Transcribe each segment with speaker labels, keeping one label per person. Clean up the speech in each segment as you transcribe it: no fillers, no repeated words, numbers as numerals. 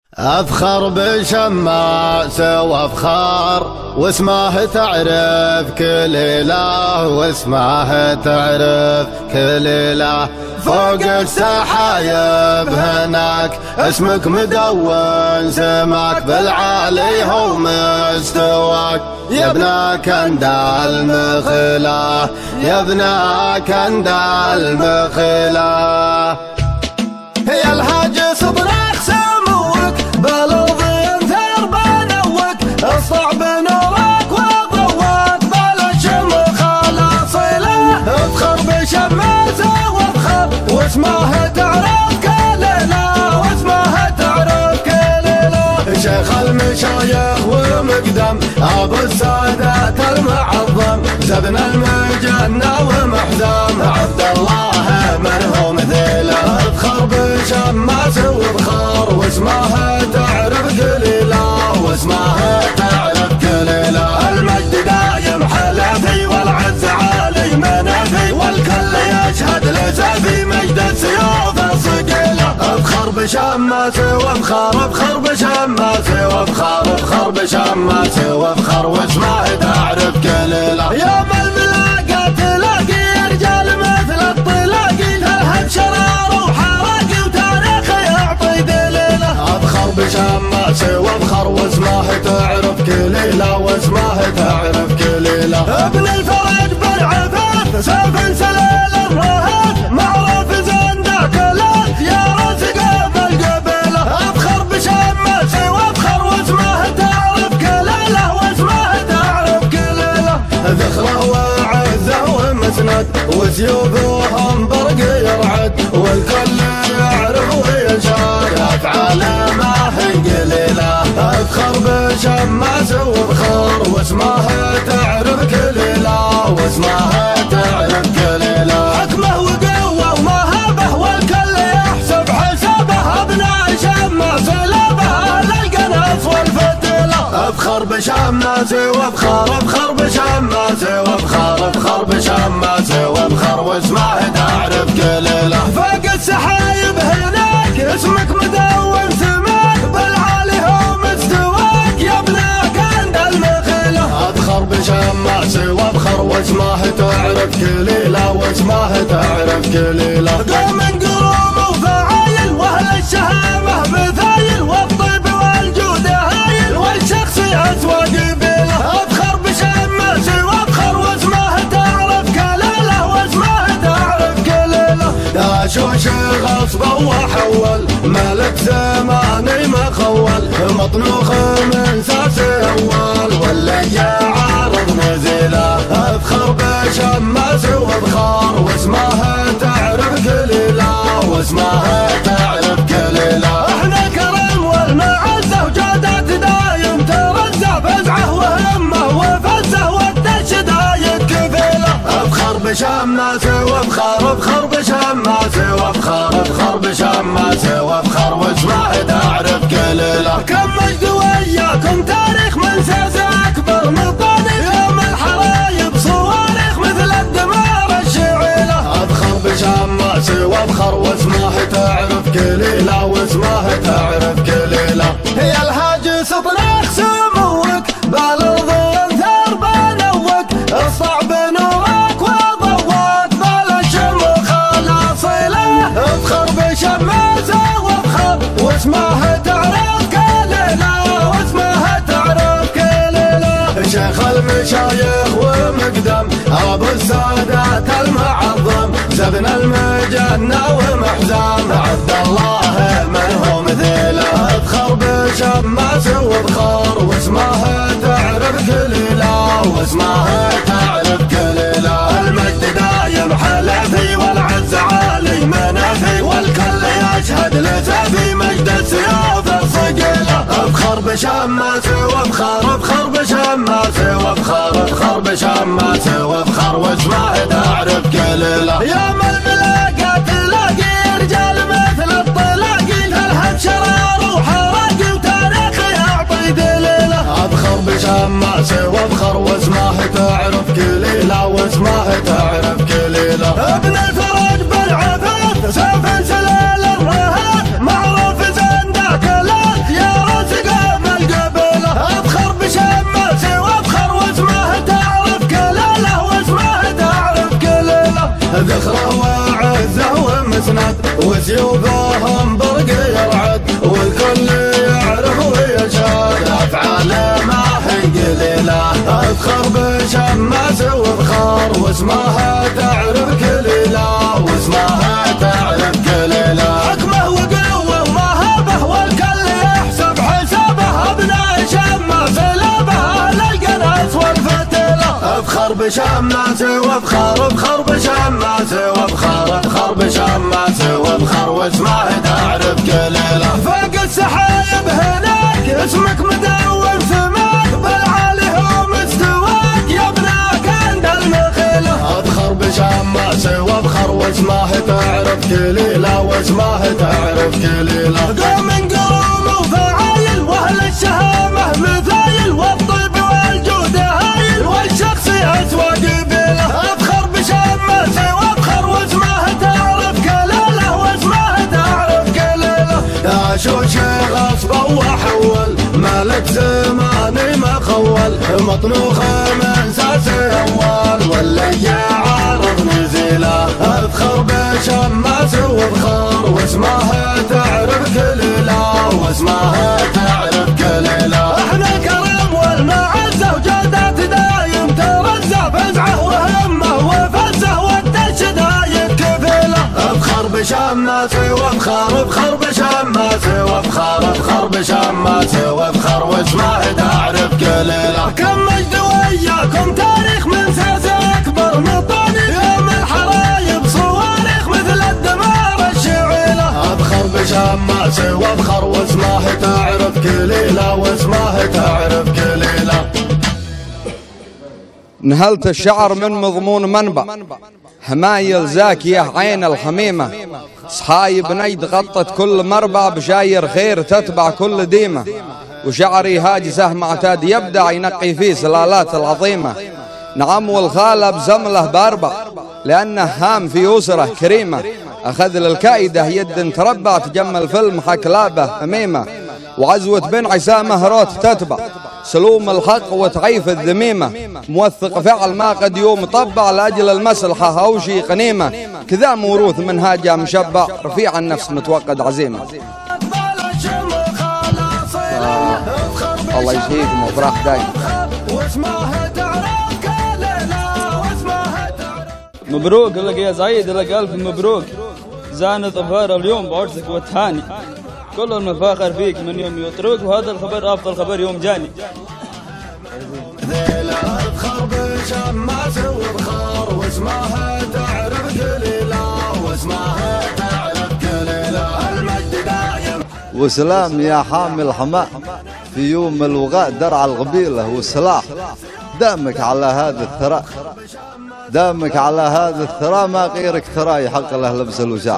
Speaker 1: أفخر بشماس وأفخر واسمه تعرف كل إله، واسمه تعرف كل إله. فوق السحايب هناك اسمك مدون، سماك بالعالي هو مستواك. يا ابن كندا المخلا، يا ابن كندا المخلا. يا الهاج صبرك سموك بالأرض انثر بنوك، الصعب نورك وضوك بالشمخ الاصيله. افخر بشماس وافخر واسمه تعرف كليله، واسمه تعرف كليله. شيخ المشايخ ومقدم ابو السادات المعظم، زبن المجنة ومحزم عبد الله من هو مثيله. افخر بشماس وافخر واسمه تعرف كليله، واسمه تعرف كليله. المجد دايم حلفي والعز عالي منفي، والكل يشهد لسفي مجد السيوف الصقيله. افخر بشماس وافخر، افخر بشماس وافخر، افخر بشماس وافخر واسمه تعرف كليله. يوم الملاقى تلاقي رجال مثل الطلاقي، لهب شرار وحراقي وتاريخ يعطي دليله. افخر بشماس وافخر واسمه تعرف كليله، واسمه تعرف كليله. ابن الفرج بالعفاف سيف سليل الرهاب، معروف زين ذاك الالف يا رزق بالقبيله. افخر بشماس وافخر واسمه تعرف كليله، واسمه تعرف كليله. ذخره وعزه ومسند وسيوفهم برق يرعد، والكل يعرف ويشهد افعاله ما هي قليله. افخر بشماس وافخر واسمه تعرف كليله، واسمه تعرف كليله. حكمه وقوه ومهابه والكل يحسب حسابه، ابناء شماس لبه للقناص والفتيله. افخر بشماس وافخر، افخر بشماس وافخر، افخر بشماس وافخر واسمه تعرف كليله. فوق السحايب هناك اسمك مدون، سماك بالعالي هو مستواك. يا ابن كندا المخيله. افخر بشماس وافخر واسمه تعرف كليله، واسمه تعرف كليله. قوم قروم وفعايل واهل الشهامه مثايل، والطيب والجود هايل والشخص اسوى قبيله. افخر بشماس وافخر واسمه تعرف كليله، واسمه تعرف كليله. داشوش غصبه وحول ملك زماني مخول، مطنوخ من ساس اول واللي عارض نزيله. افخر بشماس وافخر واسمه تعرف كليله، واسمه تعرف كليله. احنا الكرم والمعزه وجودات دايم ترزه، فزعه وهمه وفزه والدش دايم كفيله. افخر بشماس وافخر، افخر بشماس وافخر، افخر بشماس وافخر واسمه تعرف كليله. كم مجد وياكم تاريخ من ساس اكبر مطاني، يوم الحرايب صواريخ مثل الدمار الشعيله. افخر بشماس وافخر واسمه تعرف كليله، واسمه تعرف كليله. يا الهاج صبرك سموك بالارض انثر بنوك، الصعب نورك وضوك بالشمخ الاصيله. افخر بشماس وافخر واسمه تعرف كليله، واسمه تعرف كليله. شيخ المشايخ ومقدم ابو السادات المعظم، زبن المجنة ومحزم عبد الله من هو مثيله. افخر بشماس وافخر واسمه تعرف كليله، واسمه تعرف كليله. المجد دايم حلفي والعز عالي منفي، والكل يشهد لسفي مجد السيوف الصقيله. افخر بشماس وافخر، افخر بشماس وافخر، افخر بشماس وافخر واسمه تعرف كليله. يوم الملاقى تلاقي رجال مثل الطلاقي، لهب شرار وحراقي وتاريخ يعطي دليله. افخر بشماس وافخر واسمه تعرف كليله، واسمه تعرف كليله. ابن الفرج بالعفاف سيف سليل الرهاب، معروف زين ذاك الالف يا واسمها تعرف كليلة واسمها تعرف كليلة.
Speaker 2: حكمه وقوة ومهابه والكل يحسب حسابه ابناء شماس لبه للقناص والفتيلة.
Speaker 1: افخر بشماسي وافخر افخر بشماسي وافخر افخر بشماسي وافخر واسمها تعرف كليلة.
Speaker 2: فوق السحايب هناك اسمك مدون سماك بالعالي هو مستواك يا ابناك عند المخيلة.
Speaker 1: افخر بشماسي وافخر واسمها تعرف كليلة واسمها تعرف كليلة.
Speaker 2: قوم قروم وفعايل واهل الشهامة مثايل والطيب والجود هايل والشخص اسوى قبيلة. افخر بشماسي وافخر واسمها تعرف كليلة واسمها تعرف كليلة.
Speaker 1: يا شوش غصبه وحول ملك زماني ما خول مطنوخ من ساسي اول واللي عارض نزيله. افخر بشماسي وافخر واسمها تعرف كليلة واسمها تعرف كليلة.
Speaker 2: احنا الكرم والمعزة وجودات دايم ترزة فزعه وهمه وفزه والدش دايم كفيلة.
Speaker 1: افخر بشماسي وافخر افخر بشماسي وافخر افخر بشماسي وافخر واسمها تعرف كليلة.
Speaker 2: كم مجد وياكم تاريخ من ساس اكبر مطاني يوم الحرايب صواريخ مثل الدمار الشعيلة.
Speaker 1: افخر بشماسي وافخر واسمها تعرف كليلة واسمها تعرف كليلة.
Speaker 3: نهلت الشعر من مضمون منبع همايل زاكية عين الحميمة صحايب نيد غطت كل مربع بشاير خير تتبع كل ديمة. وشعري هاجسه معتاد يبدع ينقي فيه سلالات العظيمة. نعم والخالة بزمله باربع لأنه هام في أسرة كريمة. أخذ للكائدة يد تربع تجمل فيلم حكلابة هميمة. وعزوة بن عسامة روت تتبع سلوم الحق وتعيف الذميمة. موثق فعل ما قد يوم طبع لأجل المسلحة أو شي قنيمة. كذا موروث منهاجه مشبع رفيع النفس متوقد عزيمة. الله يشفيكم وفرح دايم.
Speaker 4: مبروك لك يا سعيد لك ألف مبروك. زان ظفار اليوم بعرسك والتهاني كل المفاخر فيك من يوم يطرق وهذا الخبر أفضل خبر يوم جاني.
Speaker 1: افخر بشماسي وافخر واسمها تعرف كليلة واسمها تعرف كليلة. المجد دايم.
Speaker 5: وسلام يا حامل حماء في يوم الوغاء درع القبيلة والسلاح. دامك على هذا الثراء دامك على هذا الثراء ما غيرك ثراء يحق له لبس الوشاح.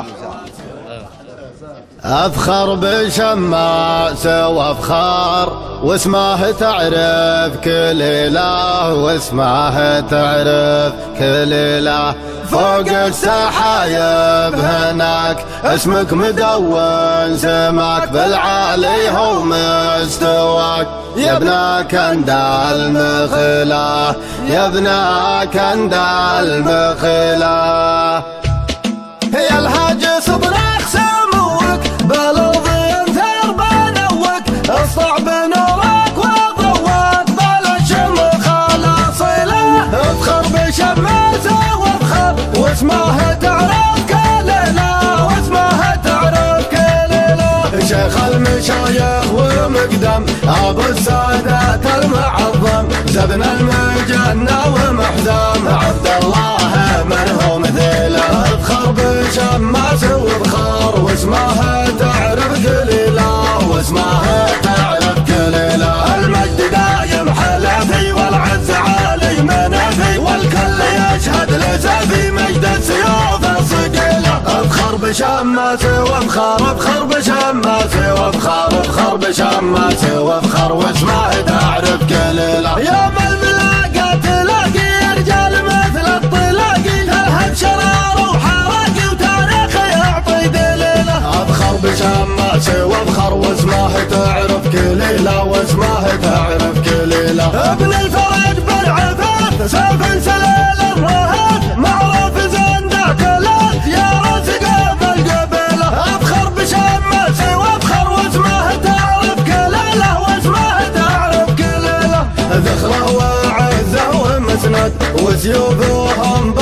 Speaker 1: افخر بشماسي وافخر واسمها تعرف كليلة واسمها تعرف كليلة. فوق السحايب هناك اسمك مدون سماك بالعالي هو مستواك يا ابنا كند المخيلة يا ابنا كند المخيلة.
Speaker 2: يا الحاج صبرك سموك بالارضين ثرب نوك الصعب نورك وضوك بالشمخ الاصيله. افخر بشماسي وافخر واسمها تعرف كليلة واسمها تعرف كليلة.
Speaker 1: شيخ المشايخ ومقدم ابو السادات المعظم زبن المجنة ومحزم عبد الله من هو مثيله. افخر بشماسي وافخر واسمها تعرف كليلة واسمها تعرف كليلة.
Speaker 2: المجد دايم حلفي والعز عالي منافي والكل يشهد لسفي مجد السيوف الصقيلة.
Speaker 1: افخر بشماسي وافخر افخر بشماسي وافخر افخر بشماسي وافخر واسمها تعرف كليلة.
Speaker 2: يوم الملاقى تلاقي رجال مثل الطلاقي تلهب شرار وحراقي وتاريخ يعطي دليله.
Speaker 1: افخر بشماسي وافخر واسمها تعرف كليلة واسمها تعرف كليلة.
Speaker 2: ابن الفرج بالعفاف سيف سليل الرهاب معروف زين ذاك الالف يا راس قبل قبيله. افخر بشماسي وافخر واسمها تعرف كليلة واسمها تعرف كليلة.
Speaker 1: ذخره وعزه ومسند وسيوفهم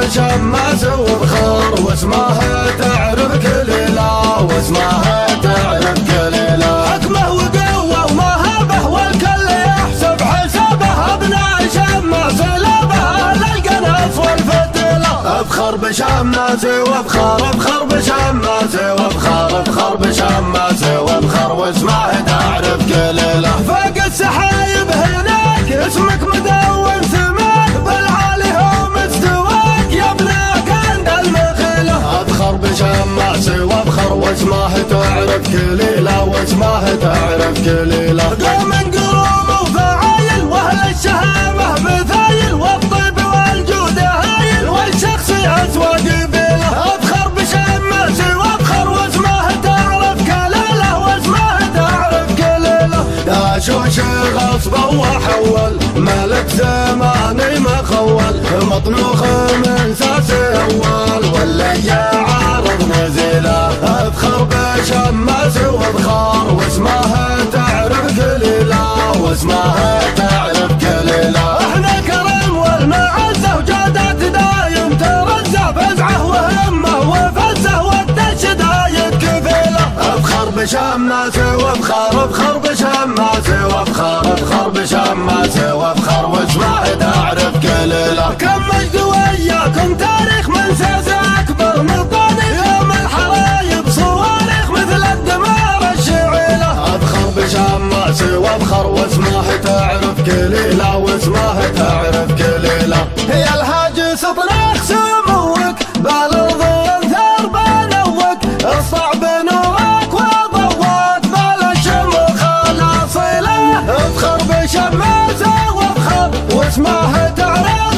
Speaker 1: بشماس وبخار واسمه تعرف كليلة واسمه تعرف كليلة.
Speaker 2: حكمه وقوة ومهابه والكل يحسب حسابه ابناء شماس لبه للقناص والفتيلة.
Speaker 1: افخر بشماسي وابخر افخر بشماسي وابخر افخر بشماسي وابخر واسمه تعرف كليلة.
Speaker 2: فوق السحايب هناك اسمك مدون سماك بالعالي هو مستواك يا ابناك عند المخيلة.
Speaker 1: افخر بشماسي وابخر واسمه تعرف كليلة واسمه تعرف كليلة.
Speaker 2: قوم قروم وفعايل واهل الشهامة مثايل والطيب والجود هايل والشخصية اسوى قبيلة. افخر بشماسي وابخر واسمه تعرف كليلة واسمه تعرف كليلة.
Speaker 1: داشوش غصبه وحول ملك زماني مخول مطنوخ من ساس اول واللي عارض نزيله. افخر بشماسي وابخر واسمه تعرف كليلة واسمه تعرف كليلة.
Speaker 2: احنا كرم والمعزة وجادات دايم ترزة فزعه وهمه وفزه والدش دايم كفيلة.
Speaker 1: افخر بشماسي وابخر افخر بشماسي وابخر افخر بشماسي وابخر واسمه تعرف كليلة.
Speaker 2: كم مجد وياكم تاريخ من ساس اكبر نطاني يوم الحرايب صواريخ مثل الدمار الشعيلة.
Speaker 1: افخر بشماسي وابخر واسمه تعرف كليلة واسمه تعرف كليلة.
Speaker 2: يا الهاجس طناخ سموك بالارض انثار بنوك الصعب نورك وضوات بالشموخ الاصيلة.
Speaker 1: افخر
Speaker 2: بشماسي وابخر واسمه تعرف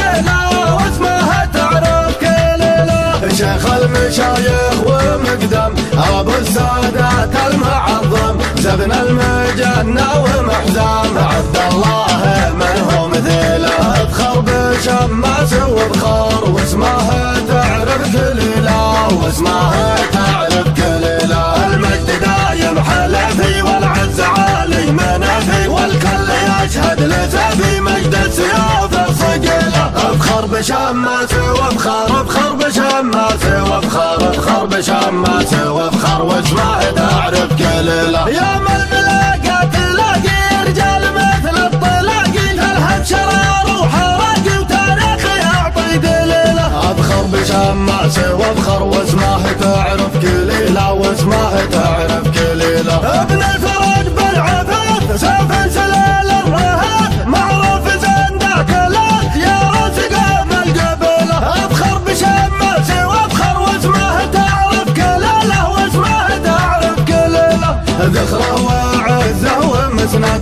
Speaker 2: كليلة واسمه تعرف كليلة.
Speaker 1: شيخ المشايخ ومقدم ابو السادات المعظم زبن المجنة ومحزام عبد الله من هو مثيله. افخر بشماسي وابخر واسمه تعرف كليلة واسمه تعرف كليلة.
Speaker 2: المجد دايم حلفي والعز عالي منافي والكل يشهد لسفي مجد السيوف الصقيلة.
Speaker 1: افخر بشماسي وابخر افخر بشماسي وابخر افخر بشماسي وابخر واسمه تعرف كليلة.
Speaker 2: يوم الملاقات تلاقي رجال مثل الطلاقي تلهب شرار وحراقي وتاريخ يعطي دليلة.
Speaker 1: افخر بشماسي وابخر واسمه تعرف كليلة واسمه تعرف كليلة.
Speaker 2: ابن الفرج بالعفاف سيف سلال الرهاب معروف زين ذاك الات يا راس قام القبيلة. افخر بشماسي وابخر واسمه تعرف كليلة واسمه تعرف كليلة.
Speaker 1: ذخره وعزه ومسند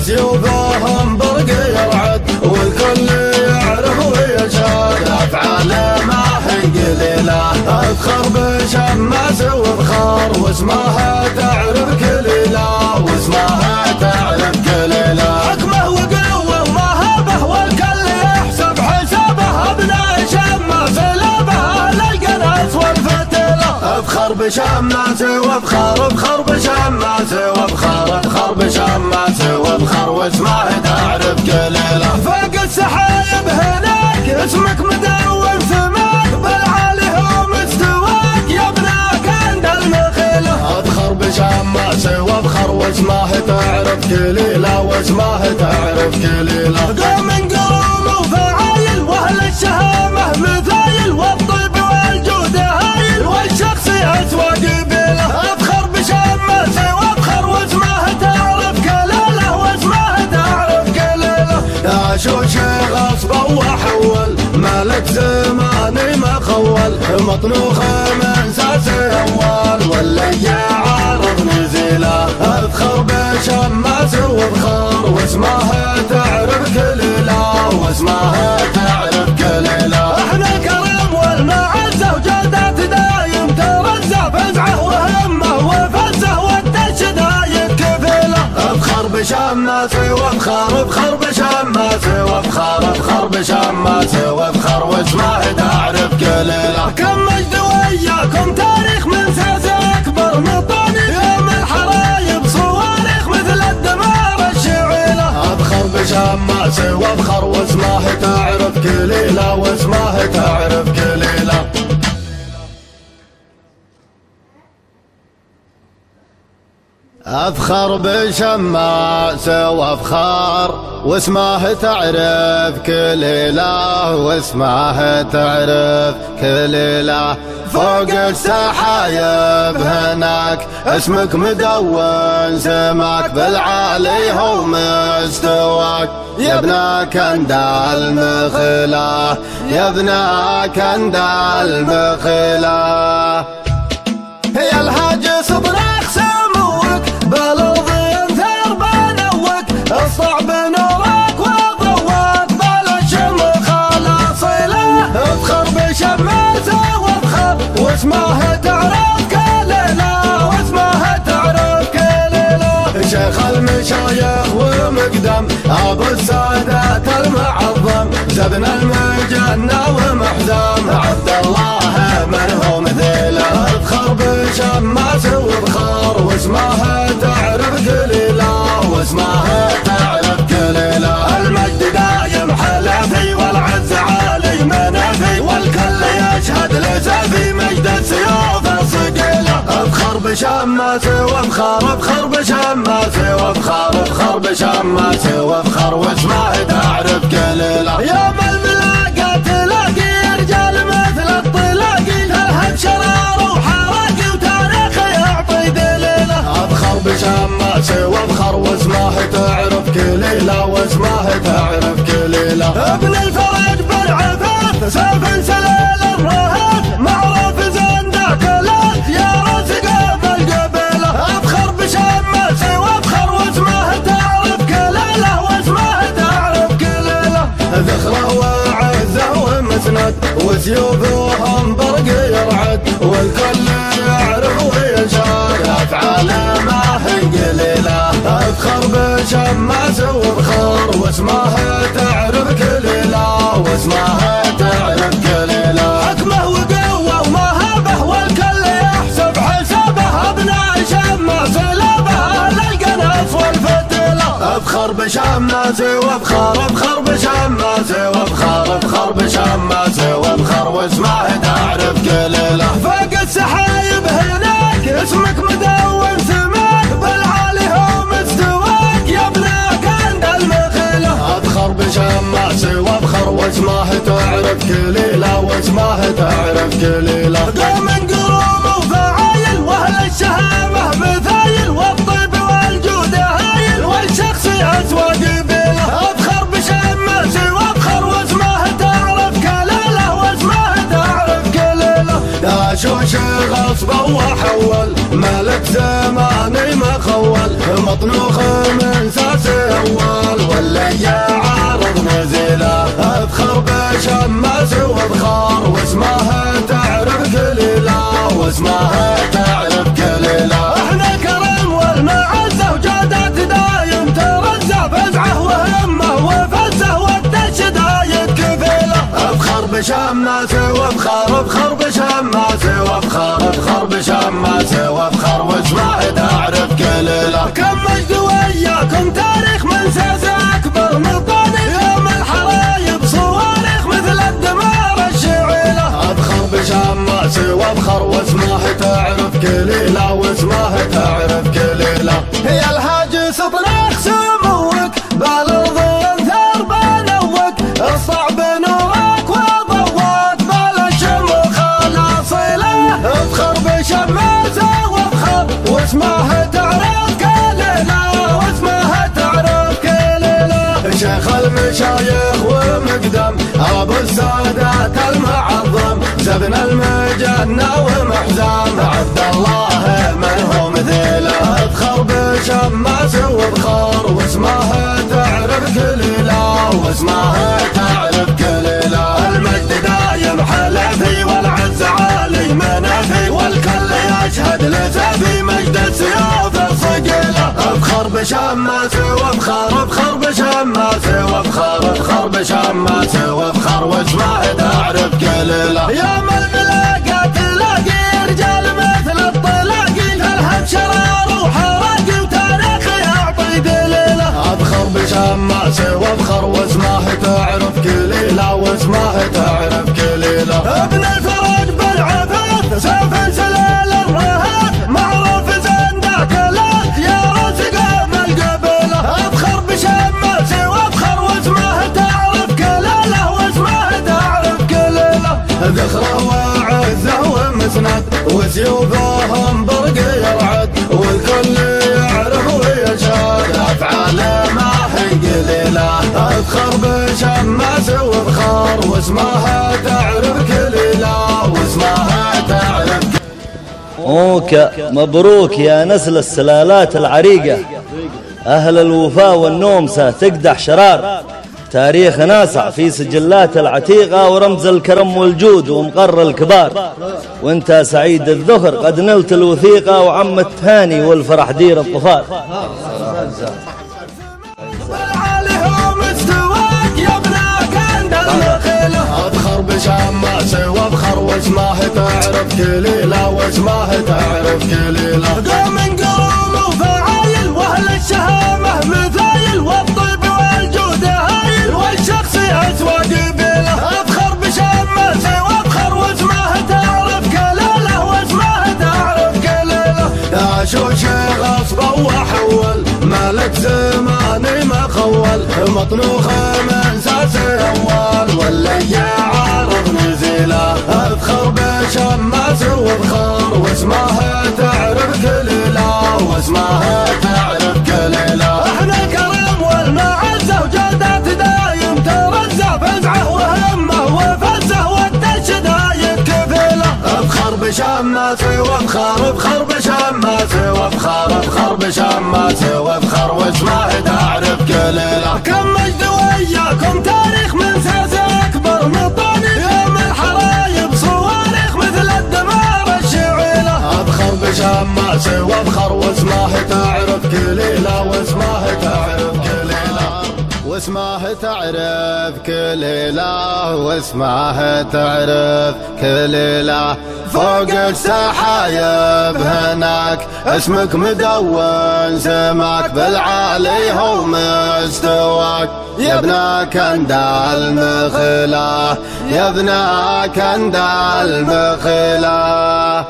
Speaker 1: وسيوفهم برق يرعد والكل يعرف ويشهد افعاله ما هي قليلة. افخر بشماسي وابخر واسمه تعرف كليلة واسمه تعرف كليلة.
Speaker 2: حكمه وقوة ومهابه والكل يحسب حسابه ابناء شماس لبه للقناص والفتيلة.
Speaker 1: افخر بشماسي وابخر افخر بشماسي وابخر افخر بشماسي وابخر واسمه تعرف كليلة.
Speaker 2: فوق السحايب هناك اسمك مدون سماك بالعالي هو مستواك يا ابناك عند المخيلة.
Speaker 1: افخر بشماسي وابخر واسمه تعرف كليلة واسمه تعرف كليلة.
Speaker 2: قوم قروم وفعايل واهل الشهامة مثايل والطيب والجود هايل والشخصية اسوى قبيلة. افخر بشماسي وابخر واسمه تعرف كليلة واسمه تعرف كليلة.
Speaker 1: داشوش غصبه وحول ملك زماني مخول مطنوخ من ساس اول واللي عارض نزيله. افخر بشماسي وابخر واسمه تعرف كليلة واسمه تعرف كليلة.
Speaker 2: احنا كرم والمعزة وجادات دايم ترزة فزعه وهمه وفزه والدش دايم كفيلة.
Speaker 1: افخر بشماسي وابخر افخر بشماسي وابخر افخر بشماسي وابخر واسمه تعرف كليلة.
Speaker 2: كم مجد وياكم تاريخ من ساس اكبر نطاني يوم الحرايب صواريخ مثل الدمار الشعيلة.
Speaker 1: افخر بشماسي وابخر واسمه تعرف كليلة واسمه تعرف افخر بشماس وافخر واسمه تعرف كل اله واسمه تعرف كل اله فوق السحايب هناك اسمك مدون سماك بالعالي هو مستواك يا ابن كندا المخلا يا ابن كندا المخلا
Speaker 2: يا الحاج صبرك سموك بالارض انثر بنوك الصعب نورك وضوك بالشمخ الاصيله افخر بشماسه وافخر واسمه تعرف كليله واسمه تعرف كليله
Speaker 1: شيخ المشايخ ومقدم ابو السادات المعظم زبن المجنة ومحزم عبد الله من هو مثيله افخر بشماس وافخر واسمه تعرف كليله واسمه تعرف كليله
Speaker 2: المجد دايم حلفي والعز عالي منفي والكل يشهد لسفي مجد السيوف الصقيله
Speaker 1: افخر بشماس وافخر افخر بشماس وافخر افخر بشماس وافخر واسمه تعرف كليله
Speaker 2: يوم الملاقة تلاقي رجال مثل الطلاقي تلهب شرار وحراقي وتاريخ يعطي دليله
Speaker 1: افخر بشماس وافخر واسمه تعرف كليله واسمه تعرف كليله
Speaker 2: ابن الفرج بالعفاف سيف سليل الرهاب معروف زين ذاك الالف يا راس قبل قبيله افخر بشماس وافخر واسمه تعرف كليله واسمه تعرف كليله
Speaker 1: ذخره وعزه ومسند وسيوفهم برق يرعد والكل يعرف ويشهد افعاله ما هي قليله افخر بشماس وافخر واسمه تعرف كليله واسمه تعرف كليله
Speaker 2: حكمه وقوه ومهابه والكل يحسب حسابه ابناء شماس لابه للقناص والفتيله
Speaker 1: افخر بشماس وافخر افخر بشماس وافخر افخر بشماس وافخر واسمه تعرف كليله
Speaker 2: فوق السحايب هناك اسمك مدون سماك بالعالي هو مستواك يا ابن كندا المخيله
Speaker 1: افخر بشماس وافخر واسمه تعرف كليله واسمه تعرف كليله
Speaker 2: قوم قروم وفعايل واهل الشهامه مثايل والطيب والجود هايل والشخص اسوى قبيله افخر بشماس وافخر واسمه تعرف كليله واسمه تعرف كليله
Speaker 1: يا شوش غصبه وحول ملك زماني مخول مطنوخ من ساس اول واللي عارض نزيله افخر بشماس وافخر واسمه تعرف كليله واسمه تعرف كليله
Speaker 2: احنا الكرم والمعزه وجادات دايم ترزه فزعه وهمه وفزه والدش دايد كفيله
Speaker 1: افخر بشماس وافخر افخر بشماس وافخر افخر بشماس وافخر واسمه تعرف كليله
Speaker 2: كم مجد وياكم تاريخ من ساس اكبر من طريق يوم الحرايب صواريخ مثل الدمار الشعيله
Speaker 1: افخر بشماس وافخر واسمه تعرف كليله واسمه تعرف كليله
Speaker 2: يا الحاج سطناخ سموك بالارض انثر بنوك الصعب نورك وضوك بالشمخ الاصيله افخر بشماسه وافخر واسمه تعرف كليله واسمه تعرف كليله
Speaker 1: شيخ المشايخ ومقدم ابو السادات المعظم زبن المجنة ومحزم عبد الله من هو مثيله افخر بشماس وافخر واسمه تعرف كليله واسمه تعرف كليله
Speaker 2: المجد دايم حلفي والعز عالي منفي والكل يشهد لسفي مجد السيوف الصقيله
Speaker 1: افخر بشماس وافخر افخر بشماس وافخر افخر بشماس وافخر واسمه تعرف كليله
Speaker 2: يوم الملاقة تلاقي رجال مثل الطلاقي تلهب شرار وحراقي وتاريخ يعطي دليله
Speaker 1: افخر بشماس وافخر واسمه تعرف كليله واسمه تعرف كليله
Speaker 2: ابن الفرج بالعفاف سيف سليل الرهاب معروف زين ذاك الالف يا
Speaker 1: ذخره وعزه ومسند وسيوفهم برق يرعد والكل يعرف ويشهد افعاله ما هي قليله اذخر بشماس وفخار واسمها تعرف كليله واسمها تعرف
Speaker 6: موكا مبروك يا نسل السلالات العريقة أهل الوفاء والنومسة تقدح شرار تاريخ ناسع في سجلات العتيقة ورمز الكرم والجود ومقر الكبار وانت سعيد الذخر قد نلت الوثيقة وعم التهاني والفرح دير الطفال
Speaker 1: اذخر بشماسه وافخر واسمه تعرف كليله واسمه تعرف كليله
Speaker 2: قوم قوم وفعايل واهل الشهامه مثايل والطيب والجود هايل والشخصيه وقبيله افخر بشماسه وافخر واسمه تعرف كليله واسمه تعرف كليله
Speaker 1: يا شوش غصبه وحول مالك زماني ما خول مطنوخه من ساسه اول ولا يعارض نزيله اذخر بشماسه وافخر واسمه تعرف كليله واسمه تعرف كليله
Speaker 2: احنا الكرم والمعزه وجودات دايم ترزه فزعه وهمه وفزه والدش دايم كفيله
Speaker 1: افخر بشماسه وافخر افخر بشماسه وافخر افخر بشماسه وافخر واسمه تعرف كليله
Speaker 2: كم مجد وياكم تاريخ من ساسه اكبر نطاني يوم الحرايب صواريخ مثل الدمار الشعيله
Speaker 1: افخر بشماسه وافخر واسمه تعرف كليله واسمه تعرف كليله واسمه تعرف كليله واسمه تعرف كليله فوق السحايب هناك اسمك مدون سماك بالعالي هو مستواك يا ابن كند المخيله يا ابن كند المخيله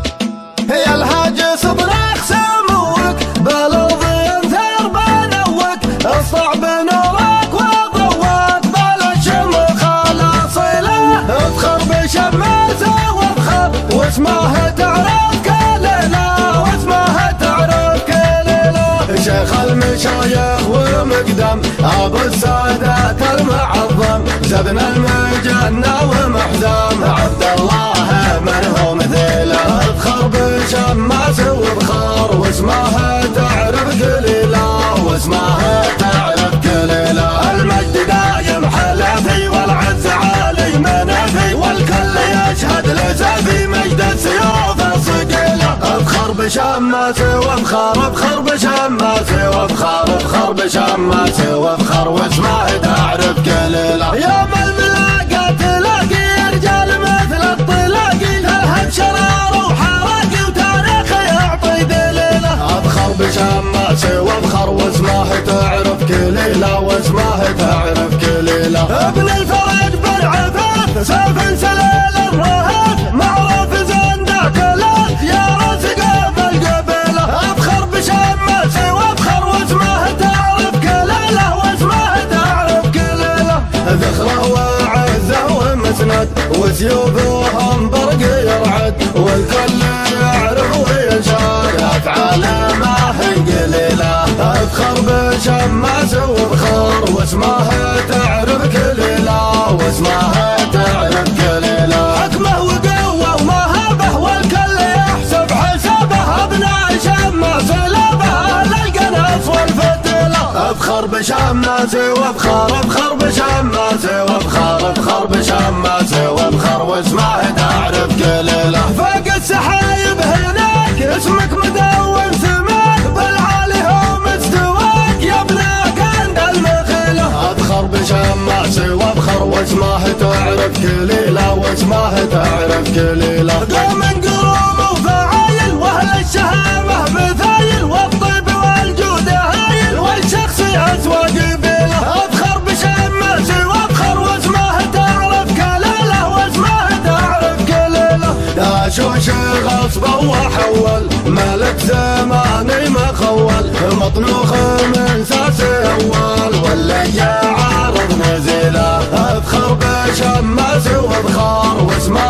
Speaker 2: يا الحاج صبرك سموك بالارض انثر بنوك الصعب نورك وضوك بالشمخ الاصيله افخر بشماسه وافخر واسمه تعرف كليله واسمه تعرف كليله
Speaker 1: شيخ المشايخ ومقدم ابو السادات المعظم زبن المجنة ومحزم عبد الله من هو مثيله اذخر بشماسه وافخر واسمه تعرف كليله واسمه تعرف كليله
Speaker 2: المجد دايم حلفي والعز عالي منفي والكل يشهد لسفي مجد السيوف الصقيله
Speaker 1: افخر بشماسه وافخر افخر بشماسه وافخر افخر بشماسه وافخر واسمه تعرف كليله
Speaker 2: يوم الملاقى تلاقي رجال مثل الطلاقي تلهب شرار وحراقي وتاريخ يعطي دليله
Speaker 1: افخر بشماسه وافخر واسمه تعرف كليله واسمه تعرف كليله
Speaker 2: ابن الفرج بالعفاف سيف سليل الرهاف معروف زين ذاك الاف يا راس قاف القبيله افخر بشماسه وافخر واسمه تعرف كليله واسمه تعرف كليله
Speaker 1: ذخره وعزه ومسند وسيوفهم برق يرعد والكل يعرف ويشهد افعاله ما هي قليله اذخر بشماسه وافخر واسمه تعرف كليله واسمه تعرف كليله
Speaker 2: حكمه وقوه ومهابه والكل يحسب حسابه ابناء شماسه لابه للقناص والفتيله
Speaker 1: افخر بشماسه وافخر افخر بشماسه وافخر افخر بشماسه وافخر واسمه تعرف كليله
Speaker 2: فوق السحايب هناك اسمك مدون سماك بالعالي هو مستواك يا ابن كند المخيله
Speaker 1: اذخر بشماسه وافخر واسمه تعرف كليله واسمه تعرف كليله
Speaker 2: قوم قروم وفعايل واهل الشهامه مثايل والطيب والجود هايل والشخصيه وقبيله افخر بشماسه وافخر واسمه تعرف كليله واسمه تعرف كليله
Speaker 1: يا شوش غصبه وحول مالك زماني ما خول مطنوخ من ساسه اول ولا يعارض نزيله اذخر بشماسه وافخر واسمه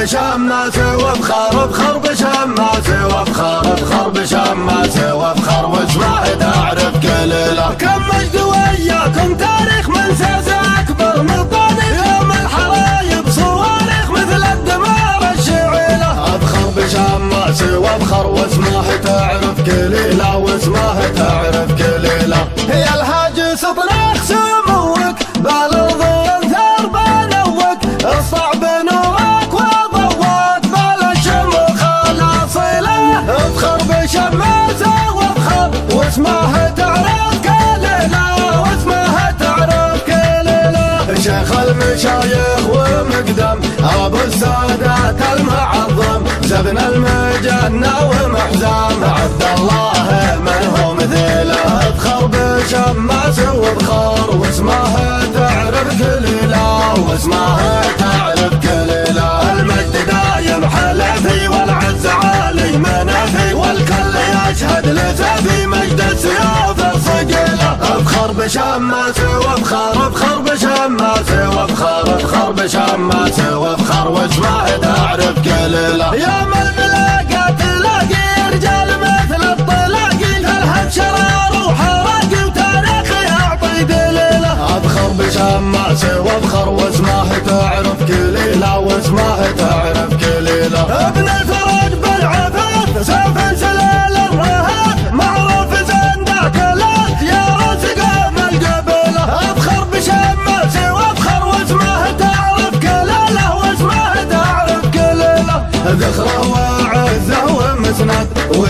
Speaker 1: بشماسه وافخر بخر بشماسه وافخر بخر بشماسه وافخر واسمع تعرف كليله.
Speaker 2: كم مجد وياكم تاريخ منسى اكبر من طريق يوم الحرايب صواريخ مثل الدمار الشعيله.
Speaker 1: افخر بشماسه وافخر واسمع تعرف كليله واسمع تعرف كليله.
Speaker 2: يا الهاجس اطلق سموك بالارض انثار بنوك الصعب نورك وضوك بالشموخ الاصيله.
Speaker 1: افخر بشماسه وافخر
Speaker 2: واسمها تعرف كليله واسمها تعرف كليله.
Speaker 1: شيخ المشايخ ومقدم ابو السادات المعظم زبن المجنة ومحزام عبد الله من هو مثيله. افخر بشماسه وافخر واسمها تعرف كليله واسمها تعرف كليله.
Speaker 2: المجد دايم حلفي والعز عالي منافي والكل يشهد لسفي مجد السيوف الصقيله.
Speaker 1: افخر بشماسه وافخر بخر بشماسه وافخر بخر بشماسه وافخر واسمع تعرف كليله.
Speaker 2: يوم الملاقى تلاقي رجال مثل الطلاقي تلهب شرار وحراقي وتاريخ يعطي دليله.
Speaker 1: افخر بشماسه وافخر واسمع تعرف كليله واسمع تعرف كليله.
Speaker 2: ابن الفرج بالعفاف سيف سلال الرهاب معروف زين ذاك الاف يا راس قام القبيله. افخر بشماسه وافخر واسمه تعرف كليله واسمه تعرف كليله.
Speaker 1: ذخره وعزه ومسند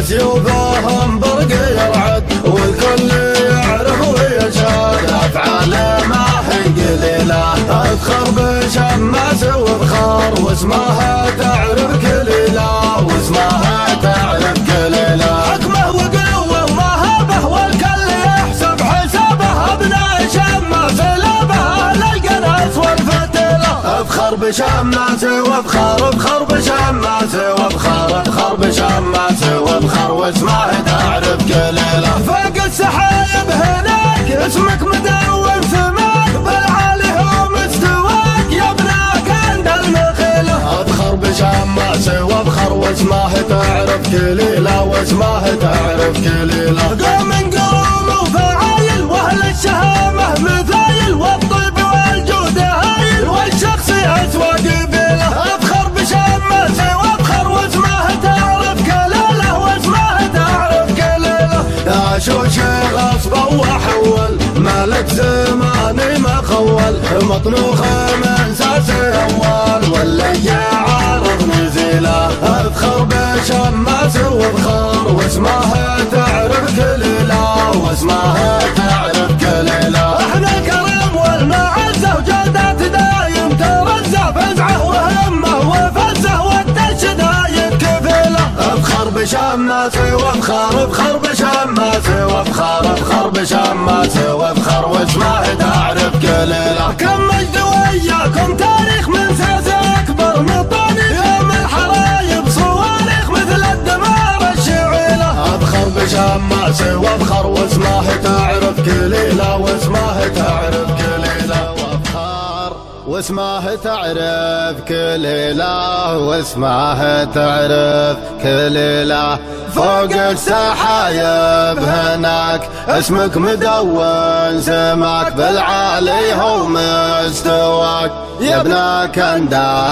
Speaker 1: وسيوفهم برق يرعد والكل يعرف ويشهد افعاله ما هي قليله. افخر بشماسه وافخر واسمها تعرف كليله واسمها تعرف كليله.
Speaker 2: حكمه وقوه ومهابه والكل يحسب حسابه ابناء شماسه لابه للقناص والفتيله.
Speaker 1: افخر بشماسه وافخر بخر بشماسه وافخر بخر بشماسه وافخر واسمع تعرف كليله.
Speaker 2: فوق السحايب هناك اسمك مدون سماك بالعالي هو مستواك يا ابناك عند المخيله.
Speaker 1: افخر بشماسه وافخر واسمع تعرف كليله واسمع تعرف كليله.
Speaker 2: قوم قوم وفعايل واهل الشهامه مثايل والطيب والجود هايل والشخصي اسوى قبيله. افخر بشماسه وافخر واسمه تعرف كليله واسمه تعرف كليله.
Speaker 1: عاشوش غصبه وحول مالك زماني ما خول مطنوخ من ساسي اول واللي عارض نزيله. افخر بشماسه وافخر واسمها تعرف كليله واسمها تعرف كليله.
Speaker 2: احنا الكرم والمعزه وجودات دايم ترزه فزعه وهمه وفزه والدش دايم كفيله.
Speaker 1: افخر بشماسه وافخر بخر بشماسه وافخر بخر بشماسه وافخر واسمع تعرف كليله.
Speaker 2: كم مجد وياكم تاريخ منسى اكبر من طريق يوم الحرايب صواريخ مثل الدمار الشعيله.
Speaker 1: افخر بشماسه وافخر واسمع تعرف كليله واسمع تعرف كليله. وافخر واسمع تعرف كليله واسمع تعرف كليله. فوق السحايب هناك اسمك مدون سماك بالعالي هو مستواك يا ابن كند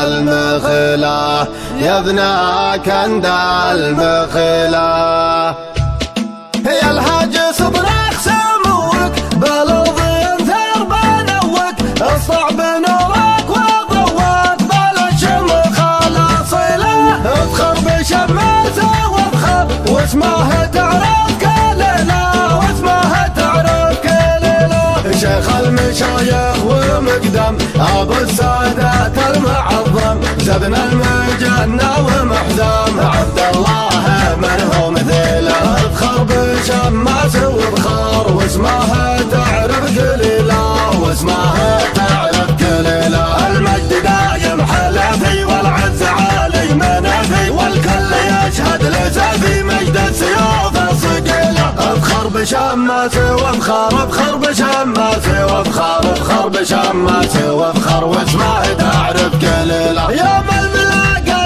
Speaker 1: المخيله يا ابن كند المخيله.
Speaker 2: يا الهاجس اطلق سموك بالارض انثار بنوك الصعب نورك وضوك بالشموخ الاصيله.
Speaker 1: افخر بشماسه وافخر
Speaker 2: واسمها تعرف كليله واسمها تعرف كليله.
Speaker 1: شيخ المشايخ ومقدم ابو السادات المعظم زبن المجنة ومحزام عبد الله من هو مثيله. افخر بشماسه وافخر واسمها تعرف كليله واسمها تعرف كليله.
Speaker 2: المجد دايم حلفي والعز عالي منافي والكل يشهد لسفي مجد السيوف الصقيله.
Speaker 1: افخر بشماسه وافخر بخر بشماسه وافخر بخر بشماسه وافخر واسمع تعرف كليله.
Speaker 2: يوم الملاقى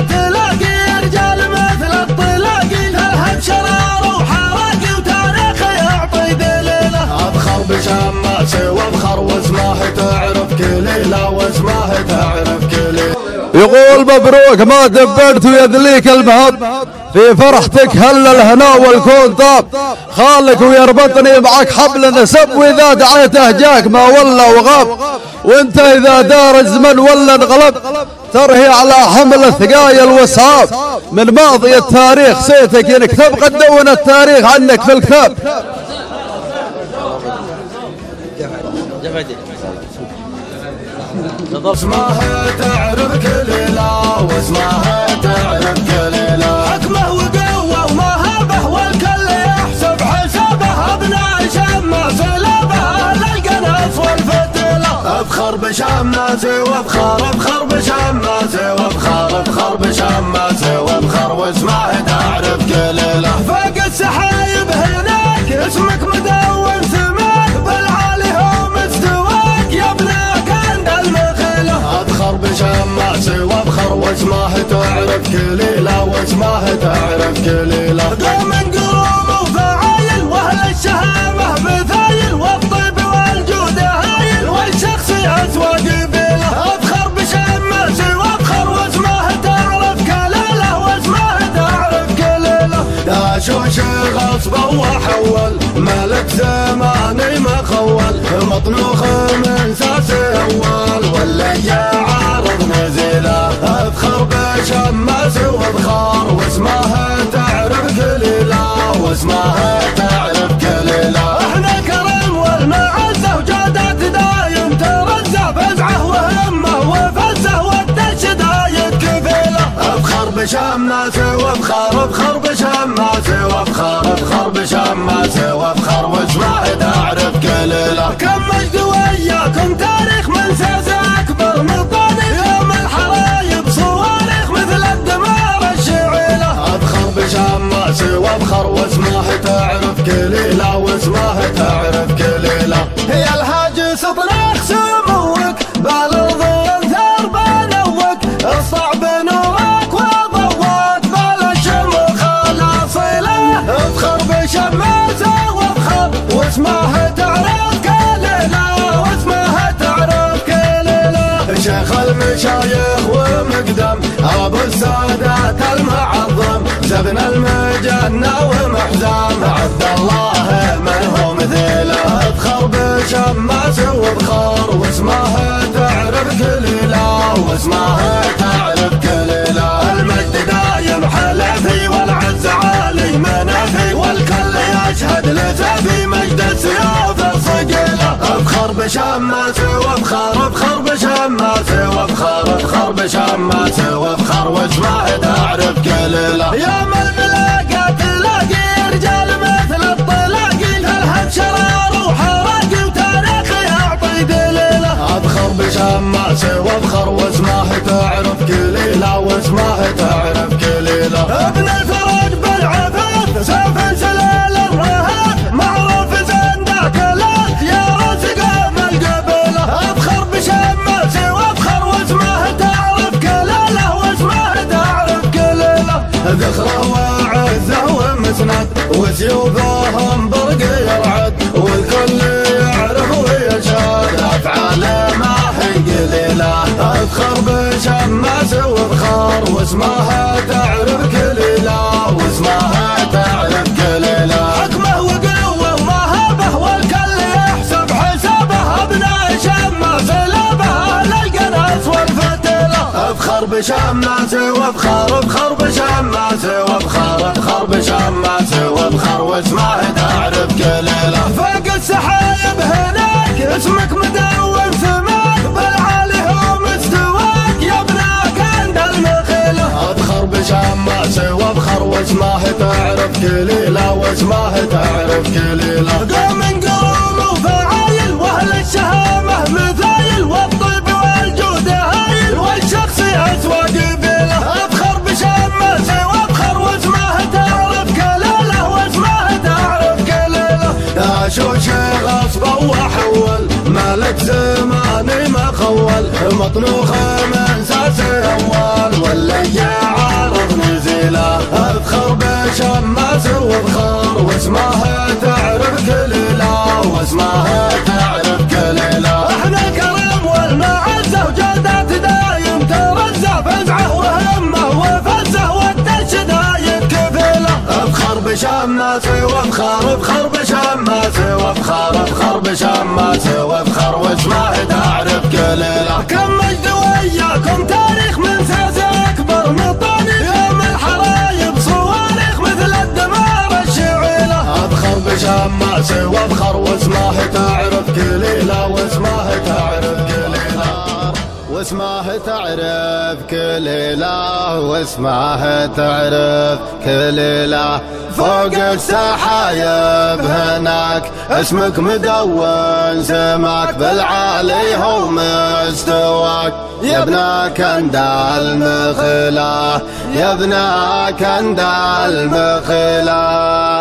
Speaker 5: مبروك ما دبرت ويذليك المهب، في فرحتك هل الهنا والكون طاب، خالك ويربطني معك حبل نسب، واذا دعيته جاك ما ولا وغاب، وانت اذا دار الزمن ولا انقلب ترهي على حمل الثقايل والصعاب، من ماضي التاريخ سيتك ينكتب، قد دون التاريخ عنك في الكتاب.
Speaker 1: اسمها تعرف كليلة واسمها تعرف كليلة، حكمه وقوة ومهابه والكل يحسب حسابه، ابناء شماس لابه للقناص والفتيلة، افخر بشماسي وافخر افخر بشماسي وافخر افخر بشماسي وافخر، واسمها تعرف كليلة، فوق السحايب هناك اسمك مدون سماك، بالعالي هو مستواك يا ابناك عند المخيلة، افخر بشماسي وافخر واسمها تعرف كليلة واسمها تعرف كليلة، قوم قروم وفعايل واهل الشهامة مثايل، والطيب والجود هايل والشخص اسوى قبيلة، افخر بشماسي وافخر واسمها تعرف كليلة واسمها تعرف كليلة، داشوش غصبه وحول ملك زماني ما خول، مطنوخ من ساسي اول واللي عارض نزيله، افخر بشماسي وافخر واسمها تعرف كليلة واسمها تعرف كليلة، احنا كرم والمعزة وجادات دايم ترزة، فزعه وهمه وفزه والدش دايم كفيلة، افخر بشماسي وافخر افخر بشماسي وافخر افخر بشماسي وافخر واسمها تعرف كليلة، كم مجد وياكم تاريخ من ساس اكبر مطاني، يوم الحرايب صواريخ مثل الدمار الشعيلة، افخر بشماسي وافخر واسمها تعرف كليلة واسمها تعرف كليلة، هي الهاجس طريق سموك بالارض انثار بنوك، الصعب نورك وضوك بالشموخ الاصيلة، افخر بشماسي وافخر واسمها تعرف كليلة واسمها تعرف كليلة، شيخ المشايخ ومقدم ابو السادات المعظم، زبن المجنة ومحزام عبد الله من هو مثيله، افخر بشماسي وافخر واسمها تعرف كليلة واسمها تعرف كليلة، المجد دايم حلفي والعز عالي منافي، والكل يشهد لسافي مجد السيوف الصقيلة، افخر بشماسي وافخر افخر بشماسي وافخر افخر بشماسي وافخر واسمها تعرف كليلة، يوم الملاقة تلاقي رجال مثل الطلاقي، الهم شرار وحراقي وتاريخي يعطي دليلة، افخر بشماسي وافخر واسمها تعرف كليلة واسمها تعرف كليلة، ابن الفرج بالعفاف سيف سلال الرهاب، معروف زندك الاف يا راس قام القبيلة، افخر بشماسي وافخر واسمها تعرف كليلة واسمها تعرف كليلة، ذخره وعزه ومسند وسيوفهم برق يرعد، والكل يعرف ويشهد افعاله ما هي قليلة، افخر بشماسي وافخر واسمها تعرف كليلة واسمها تعرف كليلة، حكمه وقوة ومهابه والكل يحسب حسابه، ابناء شماس لابه للقناص والفتيلة، افخر بشماسي وافخر افخر بشماسي وافخر افخر بشماسي وافخر واسمها تعرف كليلة، فوق السحايب هناك اسمك مدون سماك، بالعالي هو مستواك يا ابناك عند المخيلة، افخر بشماسي وافخر واسمها تعرف كليلة واسمها تعرف كليلة، قوم قروم وفعايل واهل الشهامة مثايل، والطيب والجود هايل والشخص اسوى قبيلة، افخر بشماسي وافخر واسمها تعرف كليلة واسمها تعرف كليلة، داشوش غصبه وحول ملك زماني ما خول، مطنوخ من ساسي اول واللي عارض نزيله، افخر بشماسي وافخر واسمها تعرف كليلة واسمها تعرف كليلة، احنا كرم والمعزة وجادات دايم ترزة، فزعه بشماسي وافخر بخر بشماسي وافخر بخر بشماسي وافخر واسمه تعرف كل ليلة.
Speaker 2: كم مجد وياكم تاريخ من ساس اكبر مطاني يوم الحرايب صواريخ مثل الدمار الشعيلة.
Speaker 1: افخر بشماسي وافخر واسمه تعرف كل ليلة واسمه تعرف كل ليلة واسمه تعرف كل ليلة واسمه تعرف كل ليلة. فوق السحايب هناك اسمك مدون سماك بالعالي هو مستواك يا ابن كند المخلا يا ابن كند المخلا.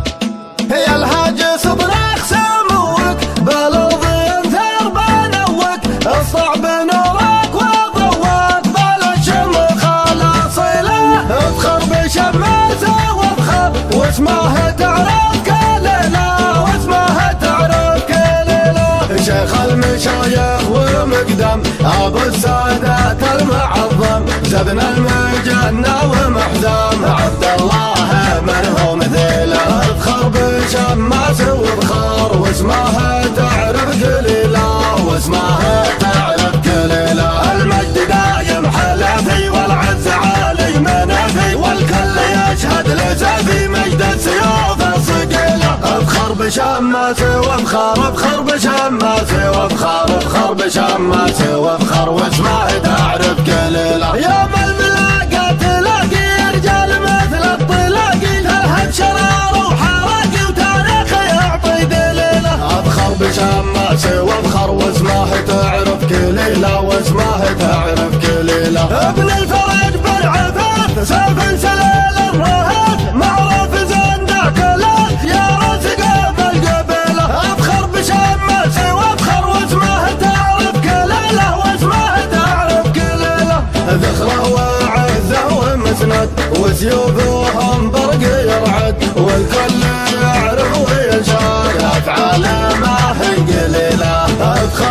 Speaker 2: يا الهاج صبرك سموك بالارض انثر بنوك الصعب نورك وضوك بالشمخ الاصيله. افخر بشماسه وافخر واسمه تعرف كليله واسمه تعرف كليله.
Speaker 1: شيخ المشايخ ومقدم ابو السادات المعظم زبن المجنة ومحزم عبد الله من هو مثيله. افخر بشماسه وافخر واسمه تعرف كليله واسمه تعرف كليله.
Speaker 2: المجد دايم حلفي والعز عالي منافي والكل يشهد لسافي مجد السيوف الصقيله.
Speaker 1: افخر بشماسه وافخر افخر بشماسه وافخر افخر بشماسه وافخر واسمه تعرف كليله.
Speaker 2: يوم الملاقى تلاقي رجال مثل الطلاقي تلهب شرار وحراقي وتاريخ يعطي دليله.
Speaker 1: افخر بشماسه وافخر واسمه تعرف كليله واسمه تعرف كليله.
Speaker 2: ابن الفرج بالعفاف سيف سليل الرهاب معروف زين ذاك الاف يا راس قبل قبيله. افخر بشماسه وافخر واسمه تعرف كليله واسمه تعرف كليله.
Speaker 1: ذخره وعزه ومسند وسيوفهم برق يرعد والكل يعرف ويشار افعاله ما هي قليله. افخر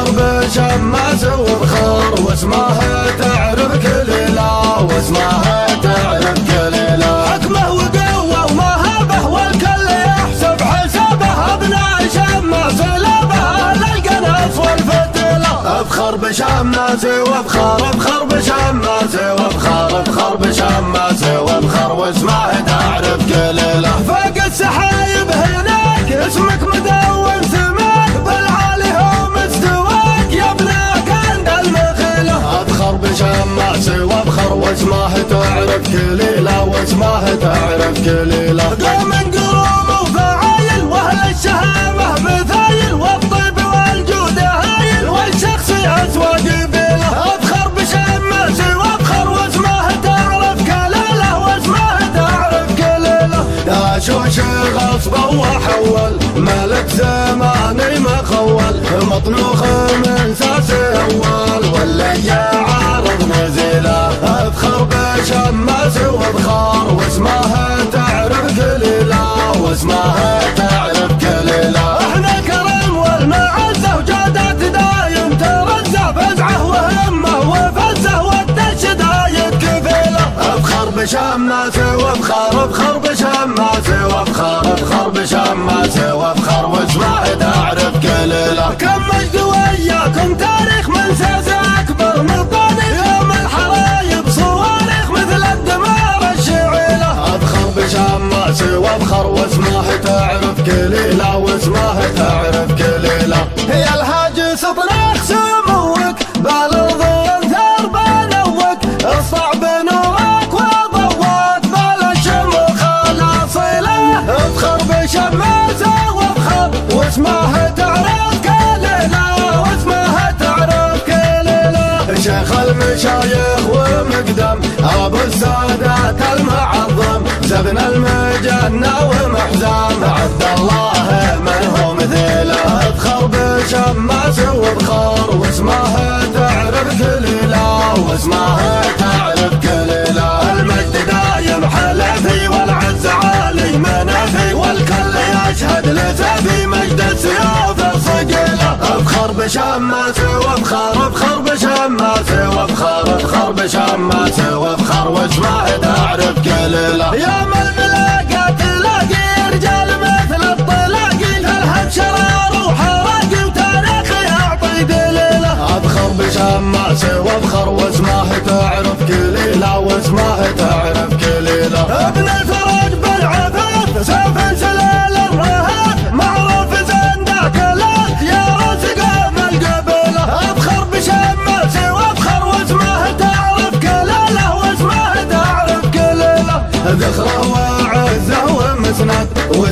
Speaker 1: بشماسه وافخر واسمه تعرف كليله واسمه تعرف كليله.
Speaker 2: حكمه وقوه ومهابه والكل يحسب حسابه ابناء شماسه لابه للقناص والفتيله.
Speaker 1: افخر بشماسه وافخر افخر بشماسه وافخر افخر بشماسه وافخر واسمه تعرف كليله.
Speaker 2: فوق السحايب هناك اسمك مدون سماك بالعالي هو مستواك يا ابن كند المخيله.
Speaker 1: افخر بشماسه وافخر واسمه تعرف كليله واسمه تعرف كليله.
Speaker 2: قوم قروم وفعايل واهل الشهامه مثايل والطيب والجود هايل والشخص اسوى قبيله. افخر بشماسه وافخر واسمه تعرف كليله واسمه تعرف كليله.
Speaker 1: يا شوش غصبه وحول ملك زماني ما خول مطنوخ من ساس اول واللي عارض نزيله. افخر بشماسه وافخر واسمه تعرف كليله واسمه تعرف كليله.
Speaker 2: احنا الكرم والمعزه وجادات دايم ترزه فزعه وهمه وفزه والدش دايم كفيله.
Speaker 1: افخر بشماسه وافخر افخر بشماسه وافخر افخر بشماسه وافخر واسمه تعرف كليله.
Speaker 2: كم مجد وياكم تاريخ من ساس اكبر مطاني يوم الحرايب صواريخ مثل الدمار الشعيله.
Speaker 1: افخر بشماسه وافخر واسمه تعرف كليله واسمه تعرف كليله.
Speaker 2: يا الهاج صبرك سموك بالارض انثر بنوك الصعب نورك وضوك بالشمخ الاصيله. افخر بشماسه وافخر واسمه تعرف كليله واسمه تعرف كليله.
Speaker 1: شيخ المشايخ ومقدم ابو السادات المعظم زبن المجنة ومحزم عبد الله من هو مثيله. افخر بشماسه وافخر واسمه تعرف كليله واسمه تعرف كليله.
Speaker 2: المجد دايم حلفي والعز عالي منافي والكل يشهد لسافي مجد السيوف الصقيله.
Speaker 1: افخر بشماسه وافخر افخر بشماسه وافخر افخر بشماسه وافخر واسمه تعرف كليله.
Speaker 2: يوم الملاقى تلاقي رجال
Speaker 1: تعرف كليله.
Speaker 2: ابن الفرج بالعفاف سيف سلال الرهاب معروف زندك لات يا رزقه من القبيله. افخر بشماسي وافخر واسمه تعرف كليله واسمه تعرف كليله.
Speaker 1: ذخره وعزه ومسند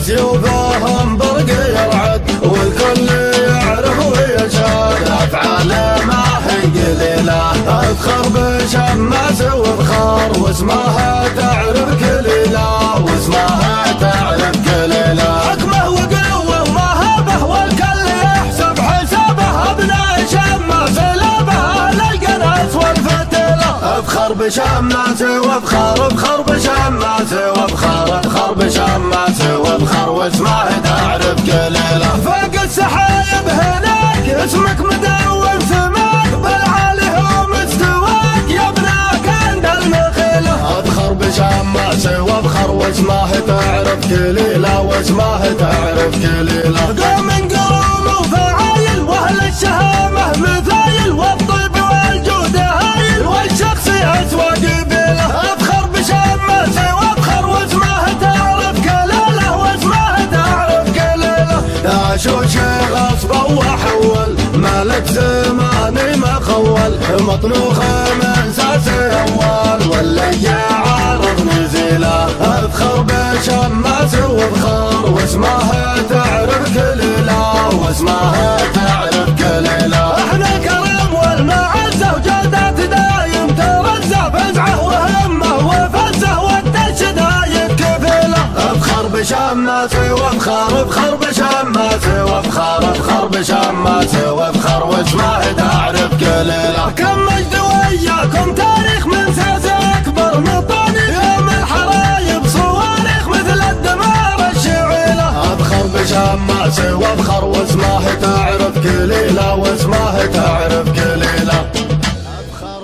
Speaker 1: وسيوفهم برق يرعد والكل يعرف ويشهد افعاله ما هي قليله. اذخر بشماس وفخار واسمها تعرف كليله واسمها تعرف كليله.
Speaker 2: حكمه وقوه ومهابه والكل يحسب حسابه ابناء شماس لابه للقناص والفتيله.
Speaker 1: افخر بشماسي وافخر افخر بشماسي وافخر افخر بشماسي وافخر واسمه تعرف كليله.
Speaker 2: فوق السحايب هناك اسمك مدون سماك بالعالي هو مستواك يا ابناك عند المخيله.
Speaker 1: افخر بشماسي وافخر واسمه تعرف كليله واسمه تعرف كليله.
Speaker 2: قوم قروم وفعايل واهل الشهامه مثايل والطيب والجود هايل والشخص اسوى قبيله. افخر بشماسي وافخر واسمه تعرف كليله واسمه تعرف كليله.
Speaker 1: عاشوش غصبه وحول مالك زماني ما خول مطنوخ من ساسي اول واللي عارض نزيله. افخر بشماسي وافخر واسمها تعرف كليله واسمها تعرف كليله.
Speaker 2: احنا الكرم والمعزه وجودات دايم ترزه فزعه وهمه وفزه والدش دايم كفيله.
Speaker 1: افخر بشماسي وافخر افخر بشماسي وافخر افخر بشماسي وافخر واسمه تعرف كليله.
Speaker 2: كم مجد وياكم تاريخ من ساس اكبر مطاني يوم الحرايب صواريخ مثل الدمار الشعيله.
Speaker 1: افخر بشماسي وافخر واسمه تعرف كليله واسمه تعرف كليله. افخر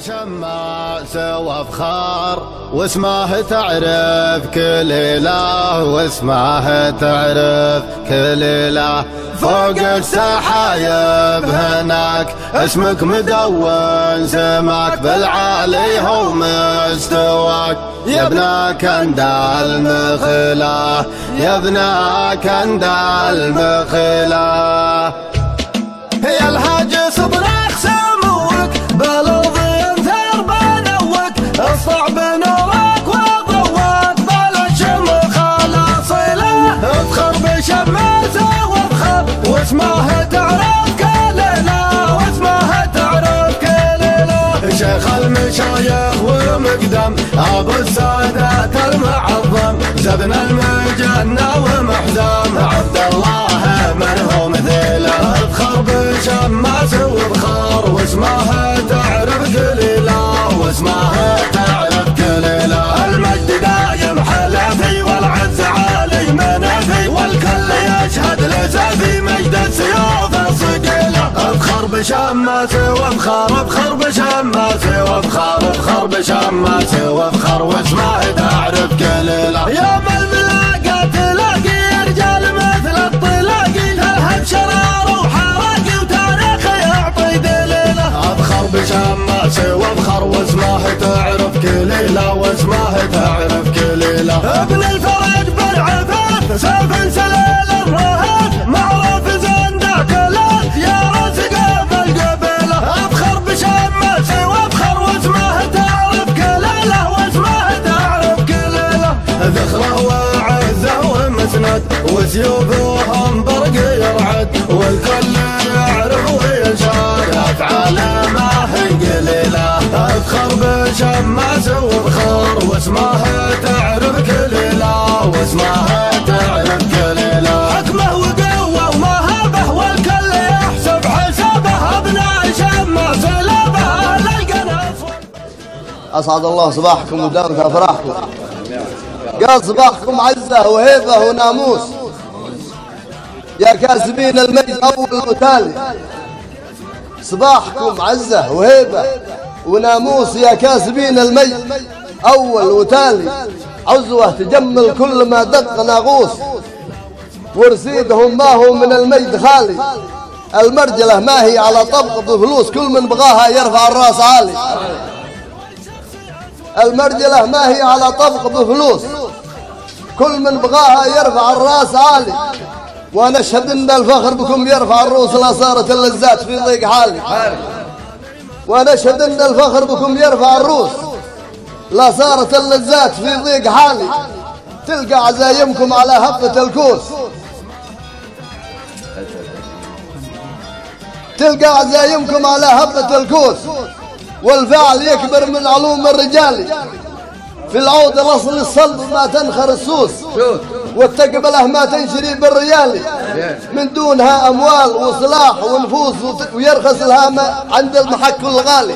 Speaker 1: بشماسي وافخر واسمه تعرف كليله واسمه تعرف كليله. فوق السحايب هناك اسمك مدون سماك بالعالي هو مستواك يا ابن كند المخيله يا ابن كند المخيله.
Speaker 2: يا الهاج صبرك سموك بالارض انثر بنوك الصعب نورك وضوك بالشمخ الاصيله. افخر بشماسه وافخر واسمه تعرف كليله واسمه تعرف كليله.
Speaker 1: شيخ المشايخ ومقدم ابو السادات المعظم زبن المجنة ومحزم عبد الله من هو مثيله. افخر بشماسي وافخر واسمها تعرف كليله واسمها تعرف كليله.
Speaker 2: المجد دايم حلفي والعز عالي منافي والكل يشهد لسافي مجد السيوف الصقيله.
Speaker 1: افخر بشماسي وافخر افخر بشماسي وافخر افخر بشماسي وافخر واسمه تعرف كليله.
Speaker 2: يوم الملاقى تلاقي رجال مثل الطلاقي تلهب شرار وحراقي وتاريخ يعطي دليله.
Speaker 1: افخر بشماسي وافخر واسمه تعرف كليله واسمه تعرف كليله.
Speaker 2: ابن الفرج بالعفاف سيف سلال الرهاب معروف زندك لات يا رزقه بالقبيله. افخر بشماسي وافخر واسمه تعرف كليله واسمه تعرف كليله.
Speaker 1: ذخره وعزه ومسند وسيوفهم برق يرعد والكل يعرف ويشهد افعاله ما هي قليله. افخر بشماسي وافخر واسمها تعرف كليله واسمها تعرف كليله.
Speaker 2: حكمه وقوه ومهابه والكل يحسب حسابه ابناء شماس لابه للقناص.
Speaker 7: أسعد الله صباحكم ودامك أفراحكم. قال صباحكم عزة وهيبة وناموس يا كاسبين المجد أول وتالي. صباحكم عزة وهيبة وناموس يا كاسبين المجد أول وتالي. عزوة تجمل كل ما دق ناغوس ورصيدهم ما هو من المجد خالي. المرجلة ما هي على طبقة فلوس كل من بغاها يرفع الراس عالي. المرجلة ما هي على طبق بفلوس، كل من بغاها يرفع الراس عالي، ونشهد ان الفخر بكم يرفع الروس لا صارت اللذات في ضيق حالي. ونشهد ان الفخر بكم يرفع الروس لا صارت اللذات في ضيق حالي. تلقى عزايمكم على هفة الكوس، تلقى عزايمكم على هفة الكوس، والفعل يكبر من علوم الرجال. في العود الاصل الصلب ما تنخر السوس، والتقبله ما تنشري بالريال، من دونها اموال وصلاح ونفوس ويرخص لها عند المحك الغالي.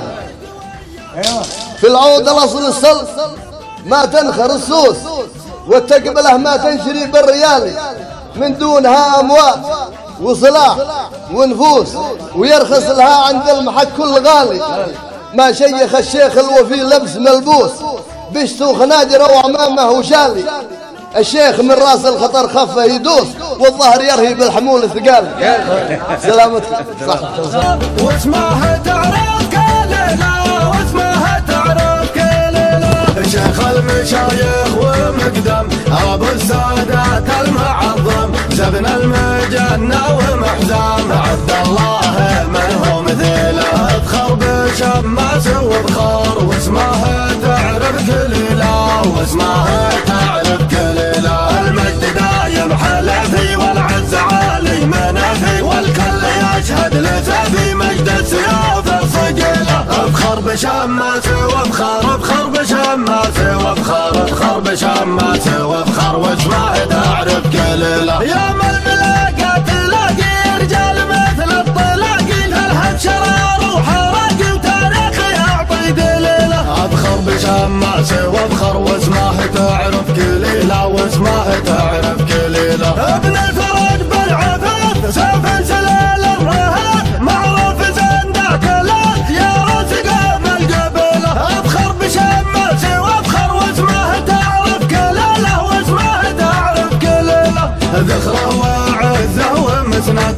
Speaker 7: في العود الاصل الصلب ما تنخر السوس، والتقبله ما تنشري بالريال، من دونها اموال وصلاح ونفوس ويرخص لها عند المحك الغالي. ما شيخ الشيخ الوفي لبس ملبوس، بشته خناجره وعمامه وشالي. الشيخ من راس الخطر خفه يدوس، والظهر يرهي بالحمول الثقال. سلامتك. صح.
Speaker 2: واسمها تعرف كليلة، واسمها تعرف كليلة.
Speaker 1: شيخ المشايخ ومقدم ابو السادات المعظم، زبن المجنة ومحزام، عبد الله من هو مثيله. افخر بشماس وبخار، واسمها تعرف كليلة، واسمها تعرف كليلة. المجد دايم حلفي والعز عالي منافي، والكل يشهد لسفي مجد السيوف الصقيلة. افخر بشماس وافخر، افخر بشماس وافخر، افخر بشماس وافخر، واسمها تعرف كليلة.
Speaker 2: يوم الملاقة تلاقي رجال مثل الطلاقي، الهب شرار وحراقي وتاريخ يعطي دليلة.
Speaker 1: افخر بشماس وافخر، واسمها تعرف كليلة، واسمها تعرف كليلة.
Speaker 2: ابن الفرج بالعفاف سيف سلال الرهاب، معروف زندك الات يا راس قام القبيلة. افخر بشماس وافخر، واسمها تعرف كليلة، واسمها تعرف كليلة.
Speaker 1: ذخره وعزه ومسند،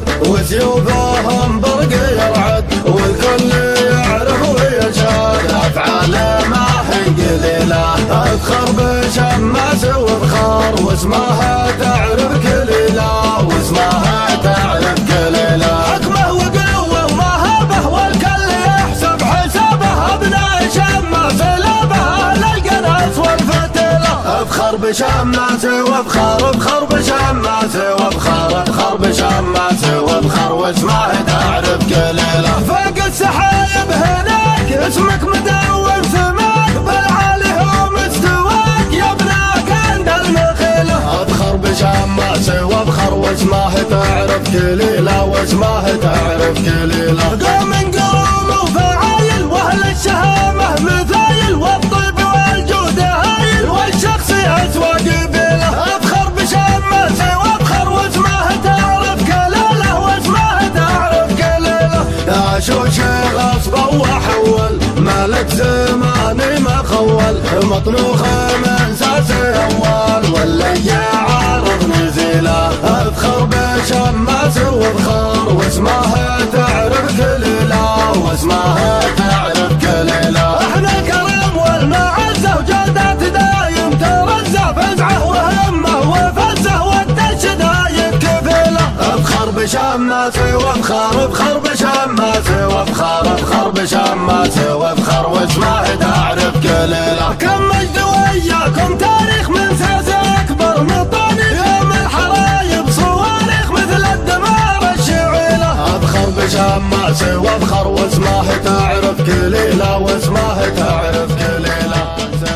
Speaker 1: وسيوفهم برق يرعد، والكل يعرف ويشهد افعاله ما هي قليله. افخر بشماس وافخر، واسمها تعرف كليله، واسمها تعرف كليله.
Speaker 2: حكمه وقوه ومهابه، والكل يحسب حسابه. ابناء شماس لابه للقناص والفتيله.
Speaker 1: افخر بشماس وافخر، افخر بشماس وافخر، افخر بشماس وافخر، واسمها تعرف كليله.
Speaker 2: فوق السحايب هناك اسمك مدون سماك، بالعالي هو مستواك يا ابناك عند المخيله.
Speaker 1: افخر بشماس وافخر، واسمها تعرف كليله، واسمها تعرف كليله.
Speaker 2: قوم قوم وفعايل، واهل الشهامه مثايل، والطيب والجود هايل، والشخص اسوى قبيله. افخر بشماس وافخر، واسمها تعرف كليله، واسمها تعرف كليله.
Speaker 1: عاشوش غصبه وحول، مالك زماني ما خول، مطنوخ من ساس اول، واللي عارض نزيله. افخر بشماس وافخر، واسمها تعرف كليله، واسمها تعرف كليله.
Speaker 2: احنا الكرم والمعزه وجودات دايم ترزه، فزعه وهمه وفزه والدش دايم كفيله.
Speaker 1: افخر بشماس وافخر، افخر بشماس وافخر، افخر بشماس وافخر، واسمها تعرف كليله.
Speaker 2: كم مجد وياكم تاريخ من ساس اكبر مطاني، يوم الحرايب صواريخ مثل الدمار الشعيله.
Speaker 1: افخر بشماس وافخر، واسمها تعرف كليله، واسمها تعرف كليله.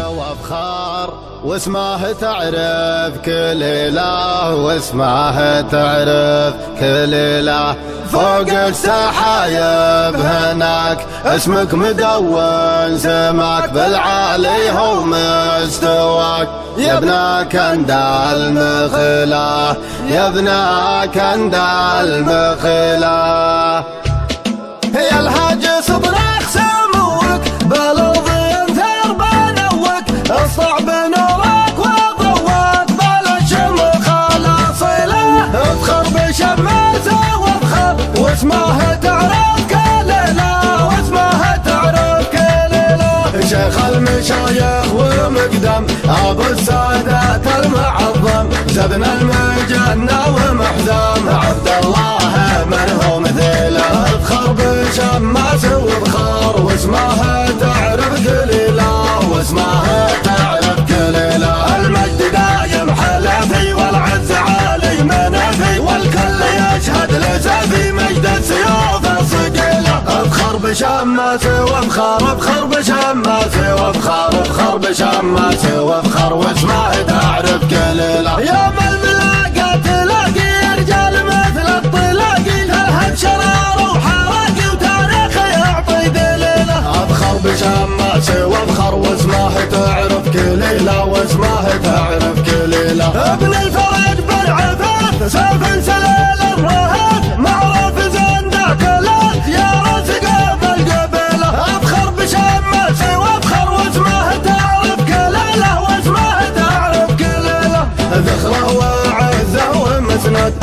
Speaker 1: وافخر واسمها تعرف كليله، واسمها تعرف كليله. فوق السحايب هناك اسمك مدون سماك، بالعالي هو مستواك يا ابن كند المخيله، يا ابن كند المخيله.
Speaker 2: يا الهاج صبرك سموك، بالارض انثر بنوك، الصعب نورك وضوك، بالشمخ الاصيله. افخر بشماس وافخر، واسمها تعرف كليله، واسمها تعرف كليله.
Speaker 1: شيخ المشايخ مقدم ابو السادات المعظم زبن المجنة ومحزم عبد الله من هو مثيله افخر بشماس وبخار واسمه تعرف قليله واسمه تعرف قليله المجد دايم حلفي والعز عالي منافي والكل يشهد لسافي مجد السيوف الصقيله افخر بشماس وافخر افخر بشماس وافخر افخر بشماس وافخر واسمه تعرف قليله يوم الملاقى تلاقي رجال مثل الطلاقي لهب شرار وحراقي وتاريخ يعطي دليله افخر بشماس وافخر واسمه تعرف قليله واسمه تعرف قليله ابن الفرج بالعفاف سيف سليل الرهاب معروف زين ذاك الالف يا راس قلب القبيله افخر بشماس وافخر واسمه تعرف قليله واسمه تعرف قليله ذخره وعزه ومسند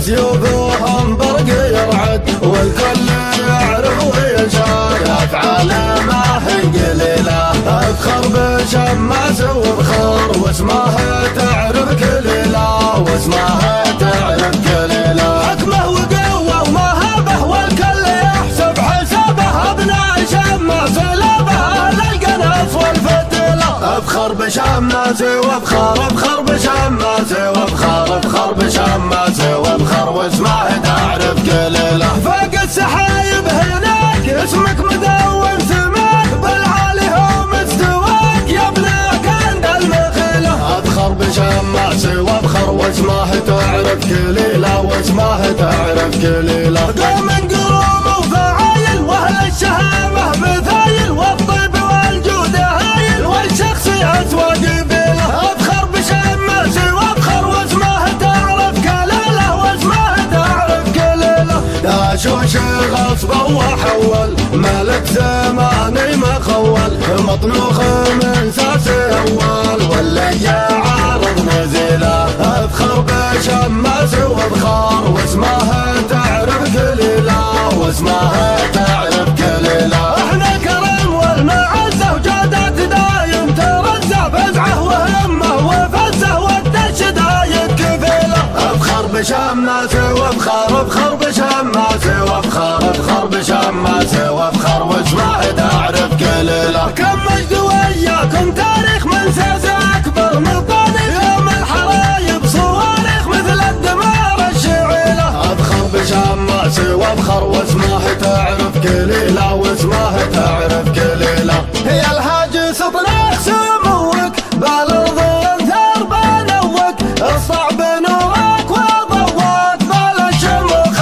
Speaker 1: وسيوفهم برق يرعد والكل يعرف ويشهد افعاله ما هي قليله افخر بشماس وافخر واسمه تعرف قليله واسمه تعرف قليله حكمه وقوه ومهابه والكل يحسب حسابه ابناء شماس لابه للقناص والفتيله افخر بشماس وافخر افخر بشماس وافخر افخر بشماس وافخر واسمه تعرف قليله فوق السحايب هناك اسمك مدون سماك بالعالي هو مستواك يا ابنك عند المخيله افخر بشماس وافخر واسمه تعرف قليله واسمه تعرف قليله قوم قروم وفعايل واهل الشهامه مثايل والطيب والجود هايل والشخص اسوى قبيله افخر بشماس وافخر واسمه تعرف قليله واسمه تعرف قليله داشوش غصبه وحول ملك زماني ما خول مطنوخ من ساس اول واللي عارض نزيله افخر بشماس وافخر واسمه تعرف قليله واسمه تعرف قليله احنا الكرم والمعزه وجادات دايم ترزه فزعه وهمه وفزه والدش دايم كفيله افخر بشماس وافخر افخر بشماس وافخر افخر بشماس وافخر واسمه تعرف قليله كم مجد وياكم تاريخ من ساس اكبر مطاني يوم الحرايب صواريخ مثل الدمار الشعيله افخر بشماس وافخر واسمه تعرف قليله واسمه تعرف قليله يا الهاجس اطلق سموك بالارض انثر بنوك الصعب نورك وضوك بالشموخ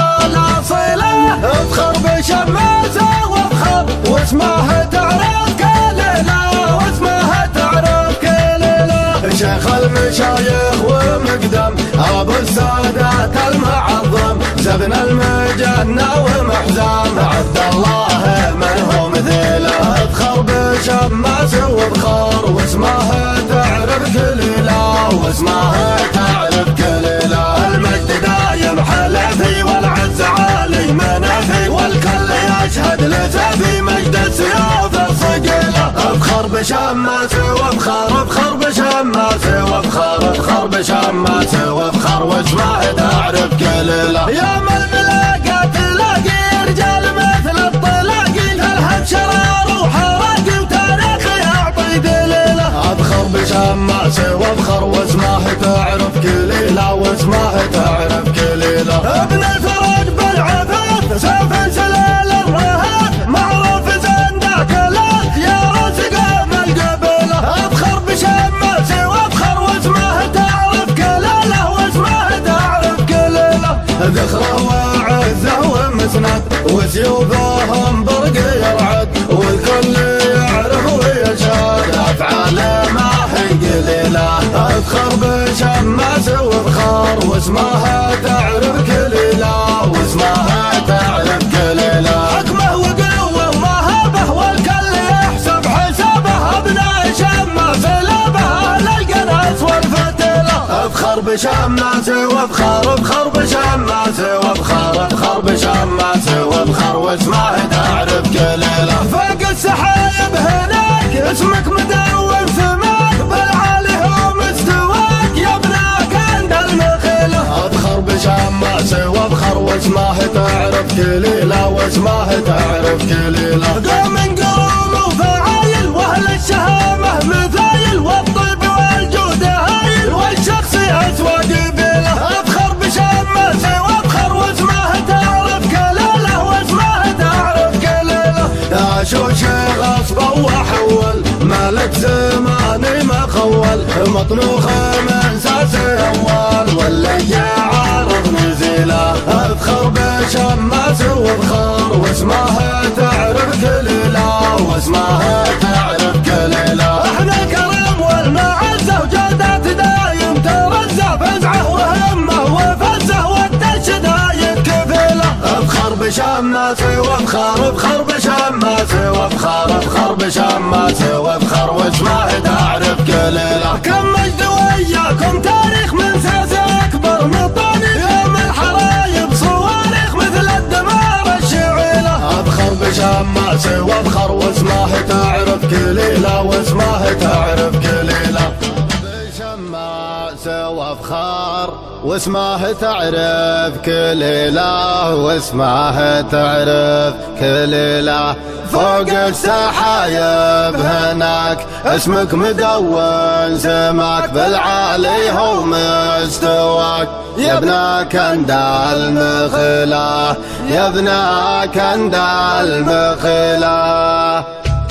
Speaker 1: الاصيله افخر بشماس وافخر واسمه تعرف قليله واسمه تعرف قليله شيخ المشايخ ومقدم ابو السادات المعظم زبن المجنة ومحزم عبد الله من هو مثيله افخر بشماس وافخر واسمه تعرف قليله واسمه تعرف قليله المجد دايم حلفي والعز عالي منافي والكل يشهد لسافي مجد السيوف الصقيله افخر بشماس وافخر افخر بشماس وافخر افخر بشماس وافخر واسمه تعرف قليله يوم الملاقى تلاقي رجال مثل الطلاقي لهب شرار وحراقي وتاريخ يعطي دليله افخر بشماس وافخر واسمه تعرف قليله واسمه تعرف قليله ابن الفرج بالعفاف سيف سليل الرهاب معروف زين ذاك الالف يا راس قلب القبيله افخر بشماس وافخر واسمه تعرف قليله واسمه تعرف قليله ذخره وعزه ومسند وسيوفهم برق يرعد والكل يعرف ويشهد افعاله ما هي قليله افخر بشماس وافخر واسمه تعرف قليله واسمه تعرف قليله حكمه وقوه ومهابه والكل يحسب حسابه ابناء شماس لابه للقناص والفتيله افخر بشماس وافخر افخر بشماس وافخر افخر بشماس وافخر واسمه تعرف قليله فوق السحايب هناك اسمك مدون سماك بالعالي كليلة واسمه تعرف كليلة.
Speaker 2: قوم قروم وفعايل واهل الشهامة مثايل والطيب والجود هايل والشخص اسوى قبيله افخر بشماسه وافخر واسمه تعرف كليلة واسمه تعرف كليلة.
Speaker 1: عاشوش غصبه وحول مالك زماني ما خول مطنوخ من ساس اول واللي عارض نزيله افخر بشماس وفخر واسمه تعرف كليلة واسمه تعرف كليلة.
Speaker 2: احنا الكرم والمعزة وجودات دايم ترزة فزعه وهمه وفزه والدش دايم كفيلة
Speaker 1: افخر بشماسي وافخر افخر بشماسي وافخر افخر بشماسي وافخر واسمه تعرف كليلة.
Speaker 2: كم مجد وياكم تاريخ من ساس اكبر مطاني يوم الحرايب صواريخ مثل الدمار الشعيلة
Speaker 1: افخر بشماسي وافخر واسمه تعرف كليلة واسمه تعرف كليلة. بشماسي وافخر واسمه تعرف كليلة واسمه تعرف كليلة. فوق السحايب هناك اسمك مدون سماك بالعالي هو مستواك يا ابن كندا المخيلة يا ابن كندا المخيلة.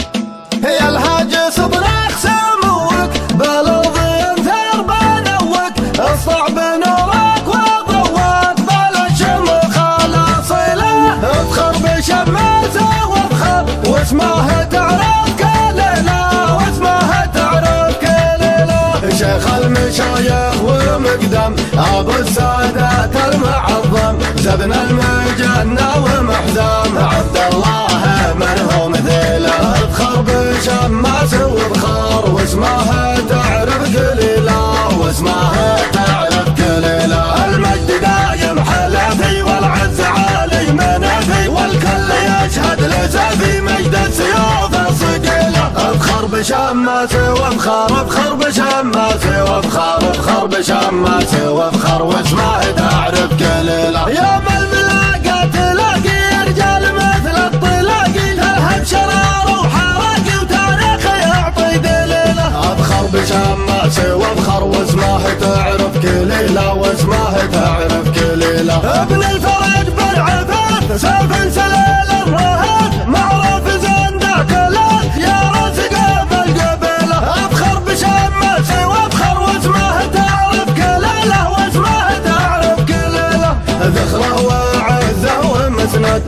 Speaker 2: يا الهاج صبرك سموك بالارض انثر بنوك الصعب نورك وضوك بالشمخ الاصيله افخر بشماسه وافخر واسمه تعرف كليلة واسمه تعرف كليلة.
Speaker 1: شيخ المشايخ ومقدم ابو السادات المعظم زبن المجنة ومحزم عبد الله من هو مثيله افخر بشماس وفخر واسمه تعرف كليلة واسمه تعرف كليلة.
Speaker 2: المجد دايم حلفي والعز عالي منافي والكل يشهد لسافي مجد السيوف الصقيلة
Speaker 1: افخر بشماسي وافخر افخر بشماسي وافخر افخر بشماسي وافخر واسمه تعرف كليلة.
Speaker 2: يوم الملاقى تلاقي رجال مثل الطلاقي تلهب شرار وحراقي وتاريخ يعطي دليله
Speaker 1: افخر بشماسي وافخر واسمه تعرف كليلة واسمه تعرف كليلة.
Speaker 2: ابن الفرج بالعفاف سيف سليل الرهاف معروف زين ذاك الالف يا راس قبل قبيله افخر بشماسي وافخر واسمه تعرف كليلة واسمه تعرف كليلة.
Speaker 1: ذخره وعزه ومسند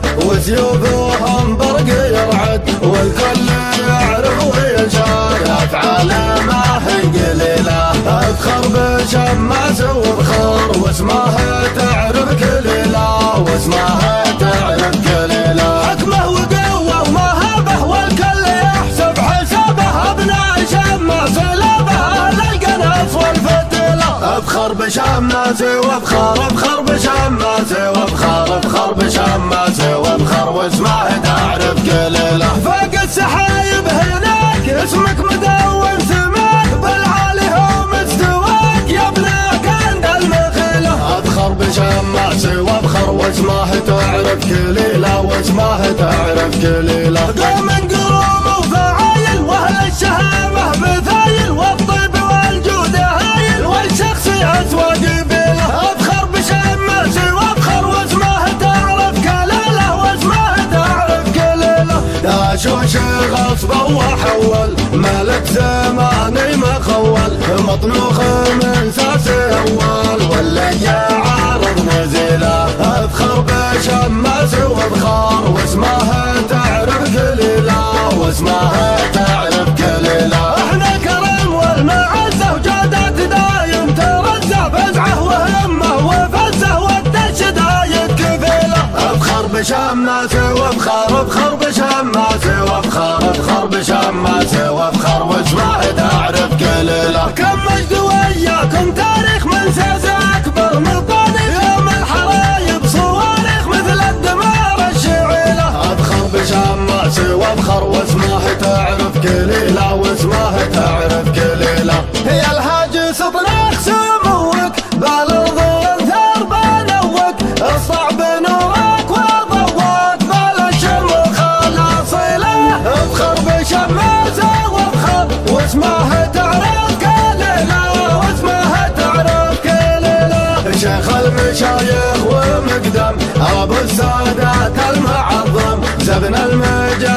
Speaker 1: وسيوفهم برق يرعد والكل يعرف وينشر افعاله ما هي قليله افخر بشماس وفخر واسمه تعرف كليلة واسمه تعرف كليلة.
Speaker 2: حكمه وقوه ومهابه والكل يحسب حسابه ابناء شماس لابه للقناص والفتيله
Speaker 1: افخر بشماسي وافخر افخر بشماسي وافخر افخر بشماسي وافخر واسمه تعرف كليلة.
Speaker 2: فوق السحايب هناك اسمك مدون سماك بالعالي هو مستواك يا ابن كندا المخيلة
Speaker 1: افخر بشماسي وافخر واسمه تعرف كليلة واسمه تعرف كليلة.
Speaker 2: قوم قروم وفعايل واهل الشهامة مثايل والطيب والجود هايل والشخص اسوى قبيله افخر بشماسي وافخر واسمه تعرف كليلة واسمه تعرف كليلة.
Speaker 1: عاشوش غصبه وحول مالك زماني ما خول مطنوخ من ساس اول واللي عارض نزيله افخر بشماس وفخر واسمه تعرف كليلة واسمه تعرف كليلة.
Speaker 2: احنا الكرم والمعزة وجودات دايم ترزة فزعه وهمه وفزه والدش دايم كفيلة
Speaker 1: افخر بشماسي وافخر افخر بشماسي وافخر افخر بشماسي وافخر واسمه تعرف كليلة.
Speaker 2: كم مجد وياكم تاريخ من ساس اكبر مطاني يوم الحرايب صواريخ مثل الدمار الشعيلة
Speaker 1: افخر بشماسي وافخر واسمه تعرف كليلة واسمه تعرف كليلة.
Speaker 2: يا الهاج صبرك سموك بالارض انثر بنوك الصعب نورك وضوك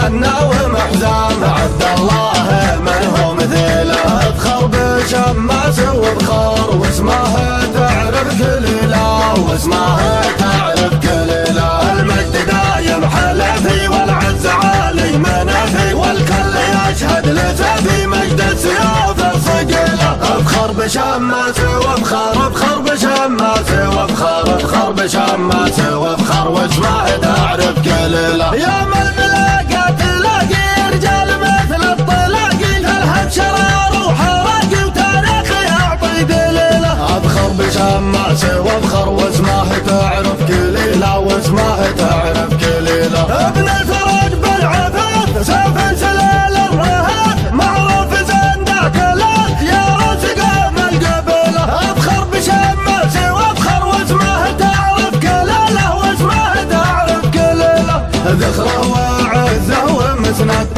Speaker 1: المجنة ومحزان عبد الله من هو مثيله افخر بشماس وبخار واسمه تعرف كليله واسمه تعرف كليله المجد دايم حلفي والعز عالي منافي والكل يشهد لسفي مجد السيوف الصقيله افخر بشماس وبخار افخر بشماس وبخار افخر بشماس وبخار واسمه تعرف كليله يوم الملاقة تلاقي رجال مثل الطلاقي الهب شرار وحراقي وتاريخ يعطي دليله افخر بشماس وبخر واسمه تعرف كليله واسمه تعرف كليله ابن الفرج بالعفاف سيف سلال الرهاب معروف زين ذاك الاف يا رزق من القبيله افخر بشماس وبخر واسمه تعرف كليله واسمه تعرف كليله ذخره وعزه ومسند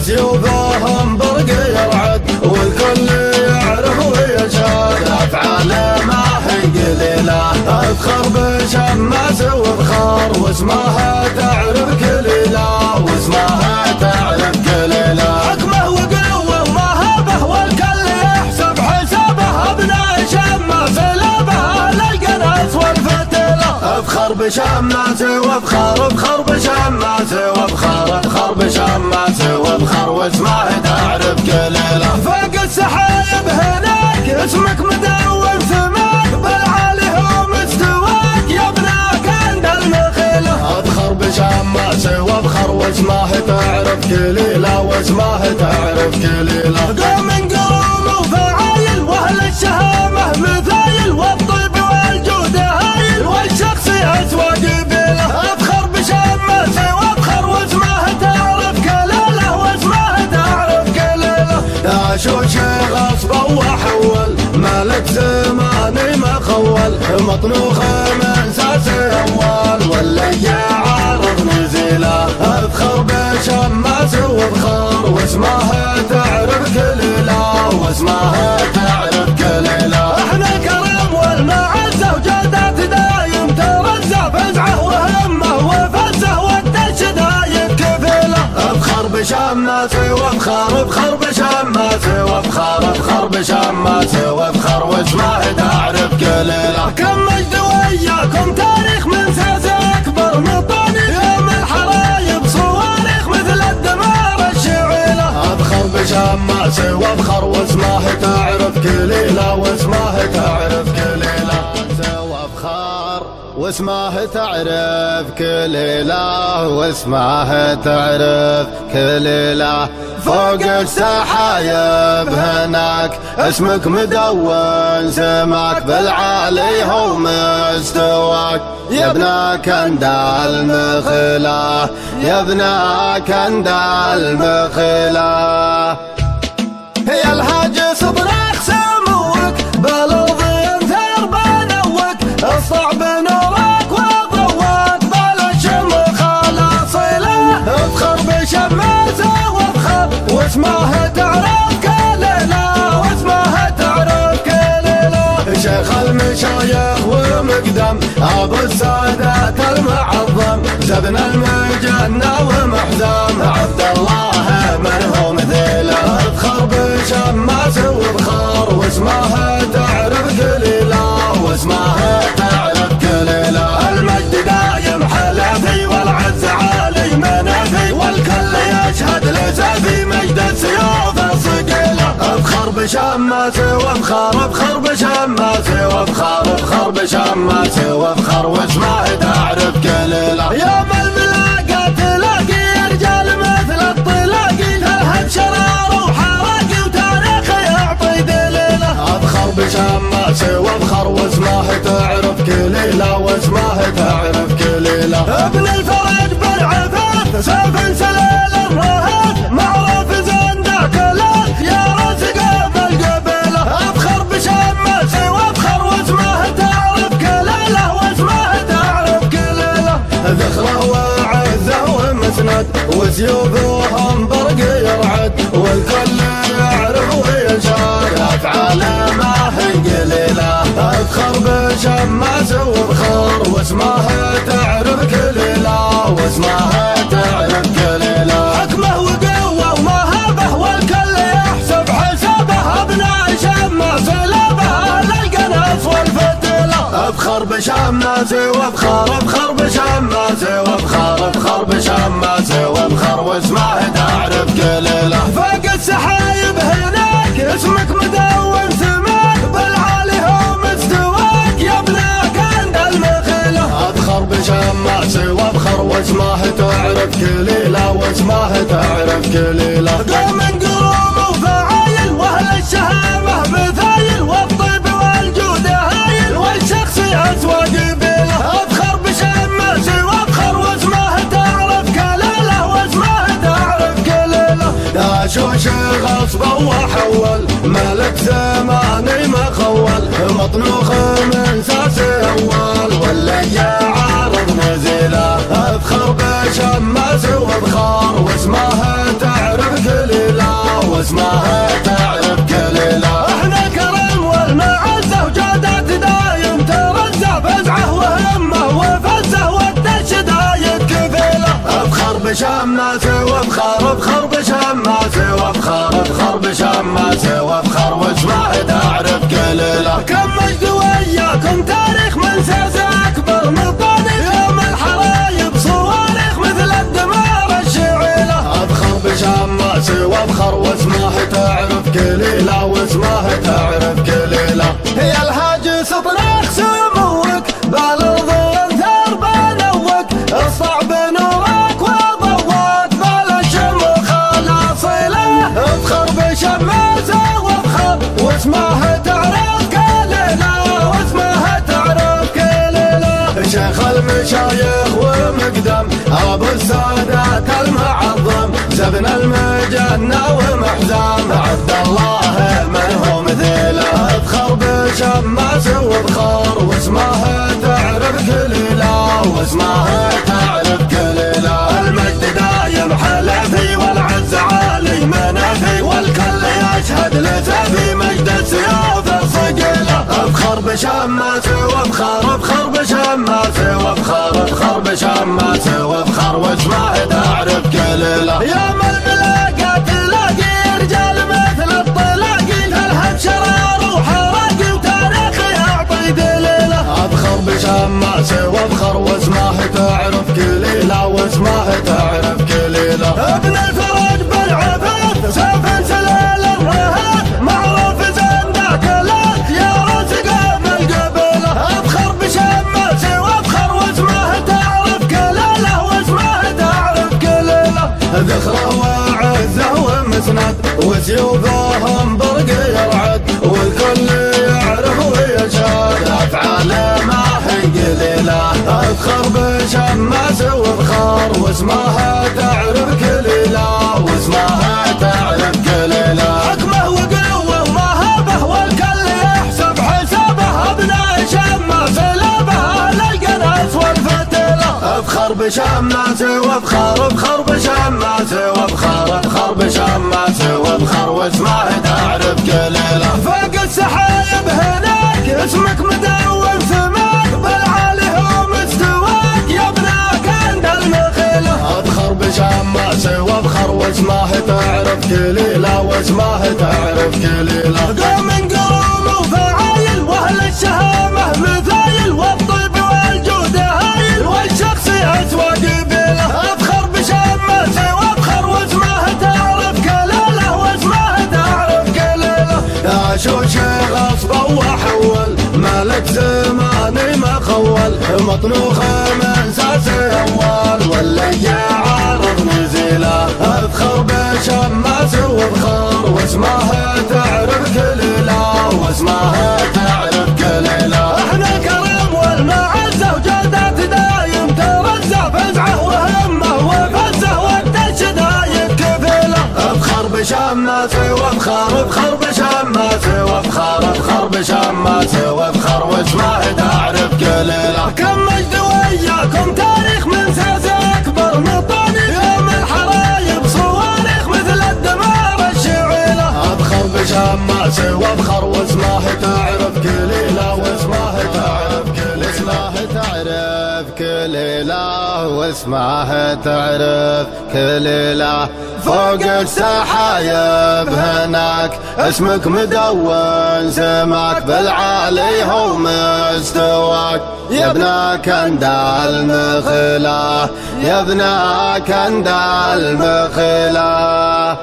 Speaker 1: وسيوفهم برق يرعد والكل يعرف ويشهد افعاله ما هي قليله افخر بشماس وبخار واسمها تعرف كليله واسمها تعرف كليله حكمه وقوه ومهابه والكل يحسب حسابه ابناء شماس لابه للقناص والفتيله افخر بشماس وبخار افخر بشماس وبخار افخر بشماس وبخار واسمه تعرف كليله فوق السحايب هناك اسمك مدون سماك بالعالي هو مستواك يا ابناك عند المخيله افخر بشماس وبخر واسمه تعرف كليله واسمه تعرف كليله قوم قروم وفعايل واهل الشهامه مثايل والطيب والجود هايل والشخص اسوى قبيله افخر بشماس وبخر واسمه تعرف كليله واسمه تعرف كليله داشوش غصبه وحول مالك زماني ما خول مطنوخ من ساس اول واللي عارض نزيله افخر بشماس وبخار واسمه تعرف كليله واسمه تعرف كليله احنا الكرم والمعزه وجدات دايم ترزه فزعه وهمه وفزه والدش دايم كفيله افخر بشماس وبخار افخر بشماس وبخار افخر بشماس وبخار واسمه تعرف كليله كم مجد وياكم تاريخ من ساس اكبر مطاني يوم الحرايب صواريخ مثل الدمار الشعيله افخر بشماس وبخر واسمه تعرف كليله واسمه تعرف كليله وبخار واسمه تعرف كليله واسمه تعرف كليله فوق السحايب هناك اسمك مدون سماك بالعالي هو مستواك يا ابن كند المخيله يا ابن كند المخيله يا الهاج صبرك سموك بالارض انثر بنوك الصعب نورك وضوك بالشمخ الاصيله افخر بشماس وبخر واسمه تعرف كليله واسمه تعرف كليله شيخ المشايخ ومقدم ابو السادات المعظم زبن المجنة ومحزم عبد الله من هو مثيله افخر بشماس وبخار واسمه تعرف كليله واسمه تعرف كليله المجد دايم حلفي والعز عالي منافي والكل يشهد لسفي مجد السيوف الصقيله افخر بشماس وبخار افخر بشماس وبخار افخر بشماس وبخار واسمه تعرف كليله يوم الملاقة تلاقي رجال مثل الطلاقي الهب شرار وحراقي وتاريخ يعطي دليله افخر بشماس وبخر واسمه تعرف كليله واسمه تعرف كليله ابن الفرج بالعفاف سيف سلال الرهاب معروف زين ذاك الاف يا رزق من القبيله افخر بشماس وبخر واسمه تعرف كليله واسمه تعرف كليله ذخره وعزه ومسند وسيوفهم برق يرعد والكل يعرف ويشهد افعاله ما هي قليله افخر بشماس وبخار واسمه تعرف كليله واسمه تعرف كليله حكمه افخر بشماسي وافخر افخر بشماسي وافخر افخر بشماسي وافخر واسمه تعرف كليله
Speaker 2: فوق السحايب هناك اسمك مدون سماك بالعالي هو مستواك يا ابنك عند المخيله
Speaker 1: افخر بشماسي وافخر واسمه تعرف كليله واسمه تعرف كليله
Speaker 2: قوم قروم وفعايل واهل الشهامه مثايل والطيب والجود هايل والشخص اسوى قبيله افخر بشماسي وافخر واسمه تعرف كليله واسمه تعرف كليله
Speaker 1: يا شوش غصبه وحول ملك زماني ما خول مطنوخ من ساسي اول واللي عارض نزيله افخر بشماسي وافخر واسمه تعرف كليله واسمه تعرف كليله
Speaker 2: احنا كرم والمعزه وجادات دايم ترزه فزعه وهمه وفزه والدش دايم كفيله
Speaker 1: افخر بشماسي وافخر افخر بشماسي وافخر افخر بشماسي وافخر واسمه تعرف كليله
Speaker 2: كم مجد وياكم تاريخ من ساس اكبر مطاني يوم الحرايب صواريخ مثل الدمار الشعيله
Speaker 1: افخر بشماسي وافخر واسمه تعرف كليله واسمه تعرف كليله
Speaker 2: يا الهاج سطناخ سموك بالارض انثار بنوك الصعب نورك وضوك بالشموخ الاصيله افخر بشماسه وافخر واسمه تعرف كليله واسمه تعرف كليله
Speaker 1: شيخ المشايخ ومقدم ابو السادات المعظم زبن المجنة ومحزام عبد الله من هو مثيله افخر بشماسي وافخر واسمه تعرف كليله واسمه تعرف كليله
Speaker 2: المجد دايم حلفي والعز عالي منافي والكل يشهد لسفي مجد السيوف الصقيله
Speaker 1: افخر بشماسي وافخر افخر بشماسي وافخر افخر بشماسي وافخر واسمه تعرف كليله
Speaker 2: يوم الملاقى تلاقي رجال مثل الطلاقي تلهب شرار وحراقي وتاريخي يعطي دليله
Speaker 1: افخر بشماسي وافخر واسمه تعرف كليله واسمه تعرف كليله
Speaker 2: ابن الفرج بالعفاف سيف سلال الرهاف معروف زين ذاك الاف يا راس قام القبيله افخر بشماسي وافخر واسمه تعرف كليله واسمه تعرف كليله
Speaker 1: ذخره وعزه ومسند وسيوفهم برق يرعد والكل يعرف ويشهد افعاله ما هي قليله افخر بشماسي وافخر واسمه تعرف كليله واسمه تعرف كليله
Speaker 2: حكمه وقوه ومهابه والكل يحسب حسابه ابناء شماسي لابه للقناص والفتيله
Speaker 1: افخر بشماسي وافخر افخر بشماسي وافخر افخر بشماسي وافخر واسمه تعرف كليله
Speaker 2: فوق السحايب هناك اسمك مدون سماك بالعالي هو مستواك يا ابنك عند المخيله
Speaker 1: افخر بشماسي وافخر واسمه تعرف كليله واسمه تعرف كليله
Speaker 2: قوم قروم وفعايل واهل الشهامه مثايل والطيب والجود هايل والشخص اسوى قبيله افخر بشماسي وافخر واسمه تعرف كليله واسمه تعرف كليله
Speaker 1: يا شوش غصبه وحول ملك زماني ما خول مطنوخ من ساسي اول واللي عارض نزيله افخر بشماسي وافخر واسمه تعرف كليله واسمه تعرف كليله
Speaker 2: احنا كرم والمعزه وجادات دايم ترزه فزعه وهمه وفزه والدش دايم كفيله
Speaker 1: افخر بشماسي وافخر افخر بشماسي وافخر افخر بشماسي وافخر واسمه تعرف كليله
Speaker 2: كم مجد وياكم تاريخ من ساس اكبر مطاني يوم الحرايب صواريخ مثل الدمار الشعيله
Speaker 1: افخر بشماسي وافخر واسمه تعرف كليله واسمه تعرف كليله تعرف كليله واسمه تعرف كليله فوق السحايب هناك اسمك مدون سماك بالعالي هو استواك يا ابن كندا المخلا يا ابن كندا المخلا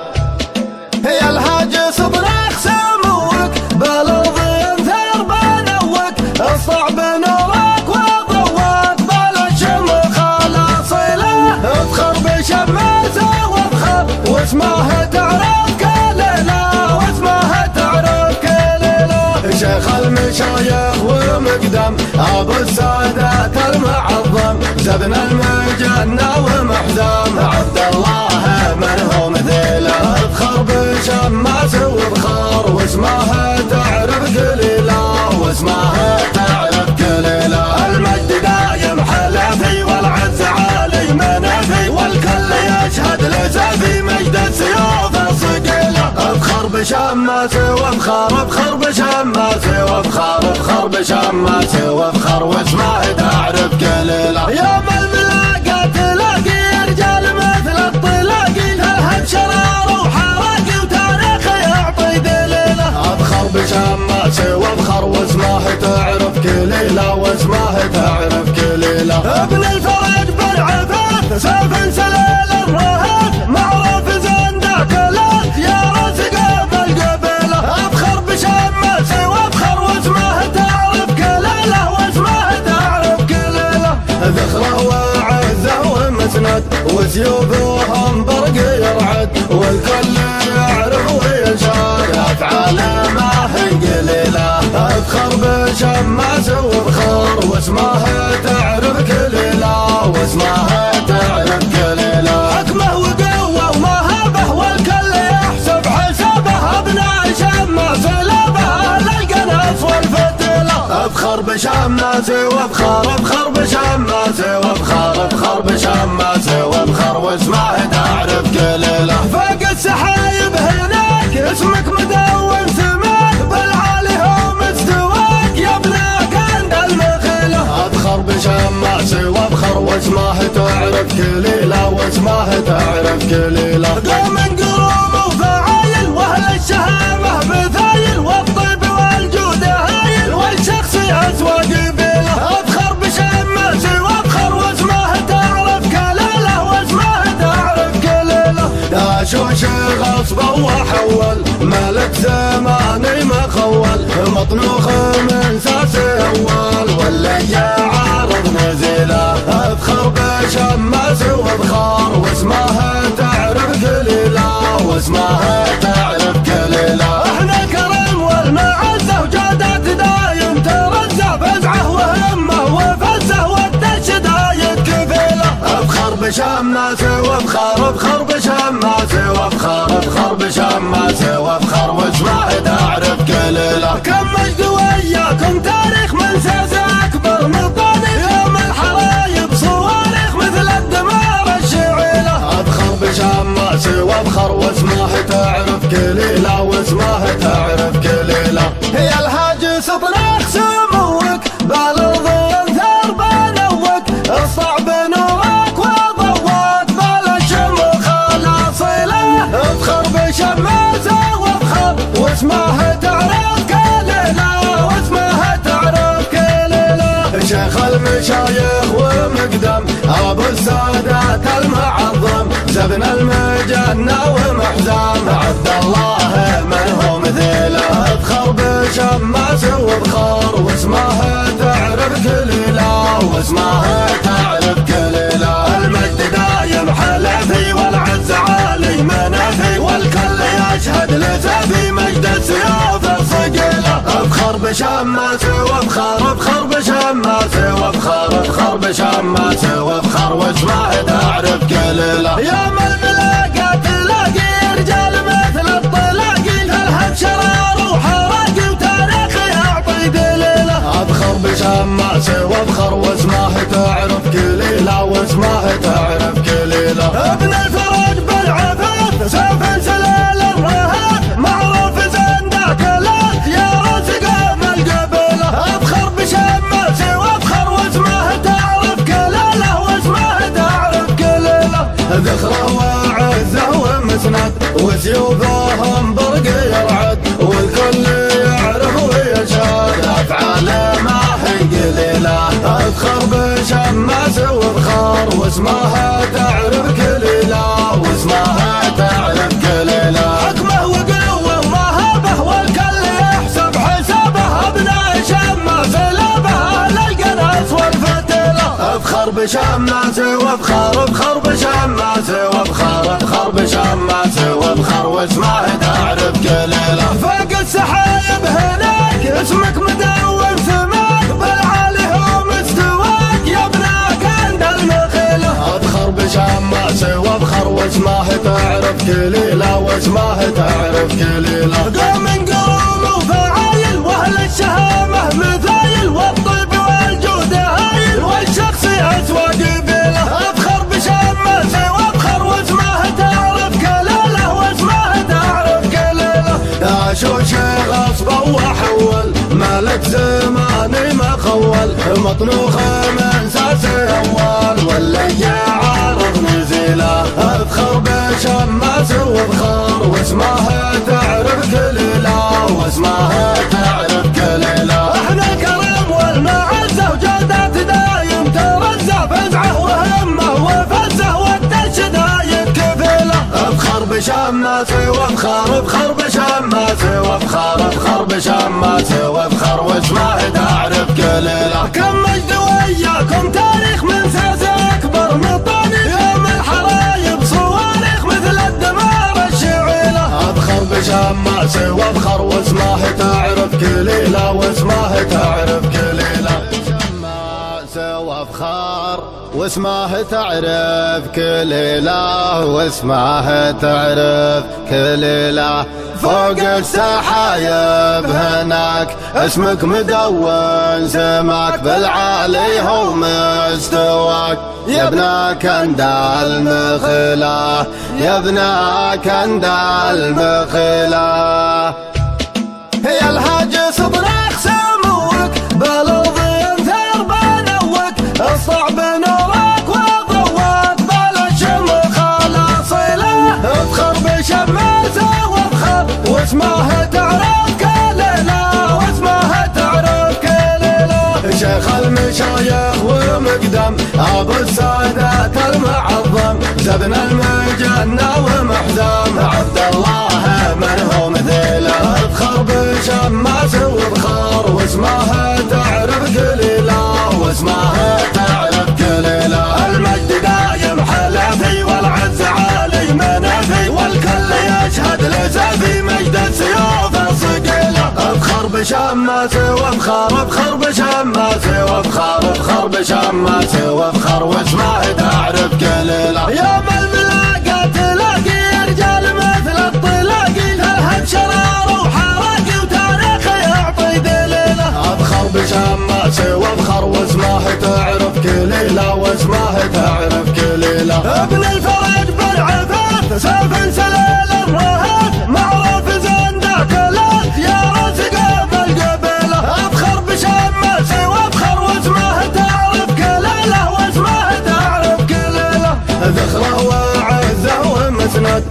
Speaker 2: يا الحاج صبرك سموك بالارض انثر بنوك الصعب نورك وضوك بالشمخ الاصيله افخر بشماسه وافخر واسمه تعرف كليله واسمه تعرف كليله
Speaker 1: شيخ المشايخ ومقدم ابو السادات المعظم زبن المجنة ومحزم عبد الله من هو مثيله افخر بشماس وبخار واسمه تعرف قليله واسمه تعرف كليله
Speaker 2: المجد دايم حلفي والعز عالي منافي والكل يشهد لسافي مجد السيوف الصقيله
Speaker 1: افخر بشماس وافخر افخر بشماس وافخر افخر بشماس وافخر واسمه تعرف كليله
Speaker 2: يوم الملاقى تلاقي رجال مثل الطلاقي لها شرار وحراقي وتاريخ يعطي دليله
Speaker 1: افخر بشماس وافخر واسمه تعرف كليله واسمه تعرف كليله
Speaker 2: ابن الفرج بالعفاف سيف سليل الرهاب معروف زين ذاك الالف يا راس قبل قبيله افخر بشماس وافخر واسمه تعرف كليله واسمه تعرف كليله
Speaker 1: ذخره وعزه ومسند وسيوفهم برق يرعد والكل يعرف ويشهد افعاله ما هي قليله افخر بشماس وافخر واسمه تعرف كليله واسمه تعرف كليله
Speaker 2: حكمه وقوه ومهابه والكل يحسب حسابه ابناء شماس لابه للقناص والفتيله
Speaker 1: افخر بشماس وافخر افخر بشماس وافخر افخر بشماس وافخر واسمه تعرف كليله
Speaker 2: فوق السحايب هناك اسمك مدون سماك بالعالي هو مستواك يا ابن كندا المخيله
Speaker 1: افخر بشماس وافخر واسمه تعرف كليله واسمه تعرف كليله
Speaker 2: قوم قروم وفعايل واهل الشهامه مثايل والطيب والجود هايل والشخص اسوى قبيله افخر بشماس وافخر واسمه تعرف كليله واسمه تعرف كليله
Speaker 1: داشوش غصبه وحول ملك زماني ما خول مطنوخ من ساس اول واللي عارض نزيله افخر بشماس وافخر واسمه تعرف كليله واسمه تعرف كليله
Speaker 2: احنا الكرم والمعزه وجادات دايم ترزه فزعه وهمه وفزه والدش دايم كفيله
Speaker 1: افخر بشماس وافخر افخر بشماس وافخر افخر بشماس وافخر واسمه تعرف كليله
Speaker 2: كم مجد وياكم تاريخ من ساس اكبر مطاني يوم الحرايب صواريخ مثل الدمار الشعيله
Speaker 1: افخر بشماس وافخر واسمه تعرف كليله واسمه تعرف كليله
Speaker 2: يا الحاج صبرك سموك بالارض انثر بنوك الصعب نورك وضوك بالشمخ الاصيله افخر بشماسه وافخر واسمه تعرف كليله واسمه تعرف كليله
Speaker 1: شيخ المشايخ ومقدم ابو السادات المعظم زبن المجنة ومحزم عبد الله من هو مثيله افخر بشماس وبخار واسمه تعرف كليله واسمه تعرف كليله
Speaker 2: المجد دايم حلفي والعز عالي منافي والكل يشهد لسافي مجد السيوف الصقيله
Speaker 1: افخر بشماس وافخر افخر بشماس وافخر افخر بشماس وافخر واسمه تعرف كليله
Speaker 2: يوم الملاقى تلاقي رجال مثل الطلاقي لها شرار وحراقي وتاريخ يعطي دليله
Speaker 1: افخر بشماس وافخر واسمه تعرف كليله واسمه تعرف كليله
Speaker 2: ابن الفرج بالعفاف سيف سليل الرهاب معروف زين ذاك الالف يا راس قبل قبيله افخر بشماس وافخر واسمه تعرف كليله واسمه تعرف كليله
Speaker 1: ذخره وعزه ومسند وسيوفهم برق يرعد والكل يعرف ويشهد افعاله ما هي واسمها تعرف كليلة واسمها تعرف كليلة.
Speaker 2: حكمه وقوة ومهابه والكل يحسب حسابه ابناء شماس لابه للقناص والفتيلة.
Speaker 1: افخر بشماسي وافخر افخر بشماسي وافخر افخر بشماسي وافخر واسمها تعرف كليلة.
Speaker 2: فوق السحايب هناك اسمك مدون سماك بالعالي هو مستواك يا ابناك عند المخيلة.
Speaker 1: افخر بشماسي وافخر واسمها تعرف كليلة واسمها تعرف كليلة.
Speaker 2: قوم قوم وفعايل واهل الشهامة مثايل والطيب والجود هايل والشخصي اسوى قبيلة. افخر بشماسي وافخر واسمها تعرف كليلة واسمها تعرف كليلة.
Speaker 1: يا شوشي غصبه وحول مالك زماني ما خول مطنوخ من ساسي اول واللي عارض نزيله. افخر بشماسي وافخر واسمها تعرف كليلة واسمها تعرف كليلة.
Speaker 2: احنا الكرم والمعزة وجودات دايم ترزة فزعه وهمه وفزه والدش دايم كفيلة.
Speaker 1: افخر بشماسي وافخر افخر بشماسي وافخر افخر بشماسي وافخر واسمها تعرف كليلة.
Speaker 2: كم مجد وياكم تاريخ من ساس اكبر مطاني يوم الحرايب صواريخ مثل الدمار الشعيلة.
Speaker 1: افخر بشماسي وافخر واسمها تعرف كليلة واسمها تعرف كليلة. شماسي وافخر واسمها تعرف كليلة واسمها تعرف كليلة. فوق السحايب هناك اسمك مدون سماك بالعالي هو مستواك يا ابنا كند المخيلة يا ابنا كند المخيلة.
Speaker 2: يا الهاج صبرك سموك بالارض انثر بنوك الصعب نورك وضوك بالشمخ الاصيلة. افخر بشماسه وافخر واسمها تعرف كليلة واسمها تعرف كليلة.
Speaker 1: شيخ المشايخ ومقدم ابو السادات المعظم زبن المجنة ومحزم عبد الله من هو مثيله. افخر بشماسي وافخر واسمها تعرف كليلة واسمها تعرف كليلة.
Speaker 2: المجد دايم حلفي والعز عالي منافي والكل يشهد لسافي مجد السيوف الصقيلة.
Speaker 1: افخر بشماسي وافخر افخر بشماسي وافخر افخر بشماسي وافخر واسمها تعرف كليلة.
Speaker 2: يوم الملاقى تلاقي رجال مثل الطلاقي تلهب شرار وحراقي وتاريخ يعطي دليله.
Speaker 1: افخر بشماسي وافخر واسمها تعرف كليلة واسمها تعرف كليلة.
Speaker 2: ابن الفرج بالعفاف سيف سلال الرهاف معروف زين ذاك الاف يا راس قبل قبيله. افخر بشماسي وافخر واسمها تعرف كليلة واسمها تعرف كليلة.
Speaker 1: ذخره وعزه ومسند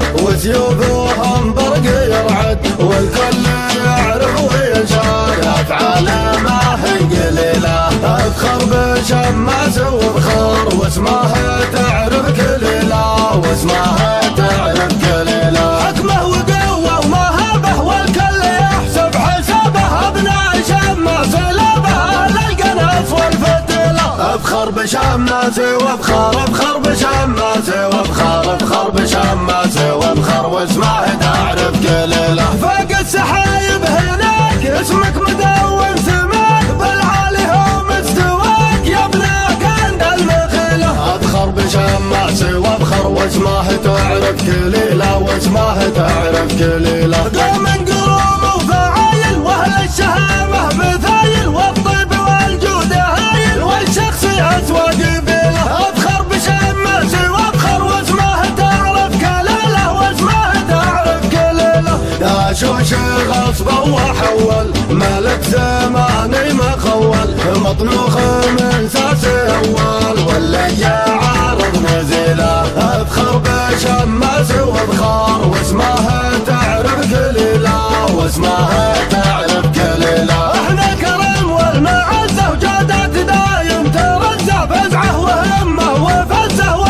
Speaker 1: وسيوفهم برق يرعد والكل يعرف وينشاد افعاله ما هي قليلة. افخر بشماسي وافخر واسمها تعرف كليلة واسمها تعرف كليلة.
Speaker 2: حكمه وقوة ومهابه والكل يحسب حسابه ابناء شماس لابه للقناص والفتيلة.
Speaker 1: افخر بشماسي وافخر افخر بشماسي وافخر افخر بشماسي وافخر واسمها تعرف كليلة.
Speaker 2: فوق السحايب هناك اسمك مدون سماك بالعالي هو مستواك يا ابناك عند المخيلة.
Speaker 1: افخر بشماسي وافخر واسمها تعرف كليلة واسمها تعرف كليلة.
Speaker 2: قوم قروم وفعايل واهل الشهامة مثايل والطيب والجود هايل والشخصي اسوى قبيلة. افخر بشماسي وافخر واسمها تعرف كليلة واسمها تعرف كليلة.
Speaker 1: يا شوشي غصبه وحول مالك زماني ما خول مطنوخ من ساسي اول واللي عارض نزيله. افخر بشماسي وافخر واسمها تعرف كليلة واسمها تعرف كليلة.
Speaker 2: احنا الكرم والمعزة وجودات دايم ترزة فزعه وهمه وفزه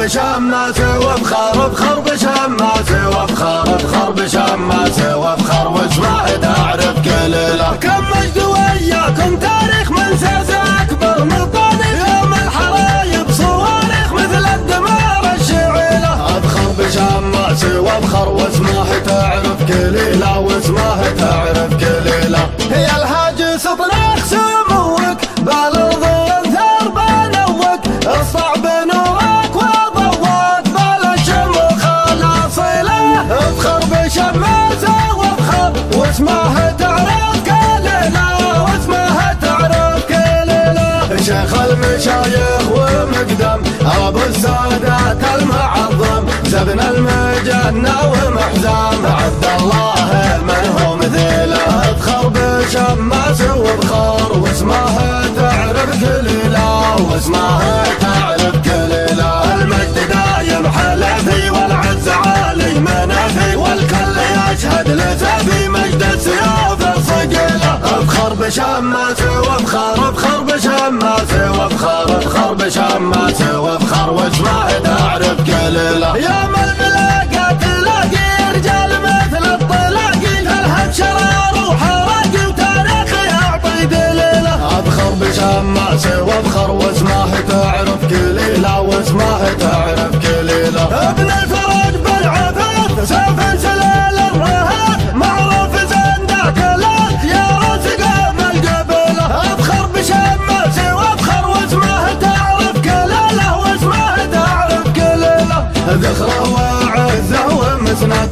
Speaker 1: بشماسي وافخر بخر بشماسي وافخر بخر بشماسي وافخر واسمع تعرف كليله.
Speaker 2: كم مجد وياكم تاريخ من ساس اكبر مطاني يوم الحرايب صواريخ مثل الدمار الشعيله.
Speaker 1: افخر بشماسي وافخر واسمع تعرف كليله واسمع تعرف كليله.
Speaker 2: يا الهاجس اطلق سموك بالارض انثر بنوك الصعب نورك وضوك بالشموخ الاصيله.
Speaker 1: افخر بشماسي وافخر
Speaker 2: واسمها تعرف كليله واسمها تعرف كليله.
Speaker 1: شيخ المشايخ ومقدم ابو السادات المعظم زبن المجنة ومحزام عبد الله من هو مثيله. افخر بشماسي وبخار واسمها تعرف كليله واسمها تعرف كليله.
Speaker 2: المجد دايم حلفي والعز عالي منافي والكل يشهد لسافي مجد السيوف الصقيله.
Speaker 1: افخر بشماسي وافخر بخر بشماسي وافخر بخر بشماسي وافخر واسمع تعرف كليله.
Speaker 2: يوم الملاقى تلاقي رجال مثل الطلاقي تلهب شرار وحراقي وتاريخ يعطي دليله.
Speaker 1: افخر بشماسي وافخر واسمع تعرف كليله واسمع تعرف كليله.
Speaker 2: ابن الفرج بالعفاف سيف سلال الرهاب معروف زندك لاف يا رزق من القبيله. افخر بشماسي وافخر واسمه تعرف كليله واسمه تعرف كليله.
Speaker 1: ذخره وعزه ومسند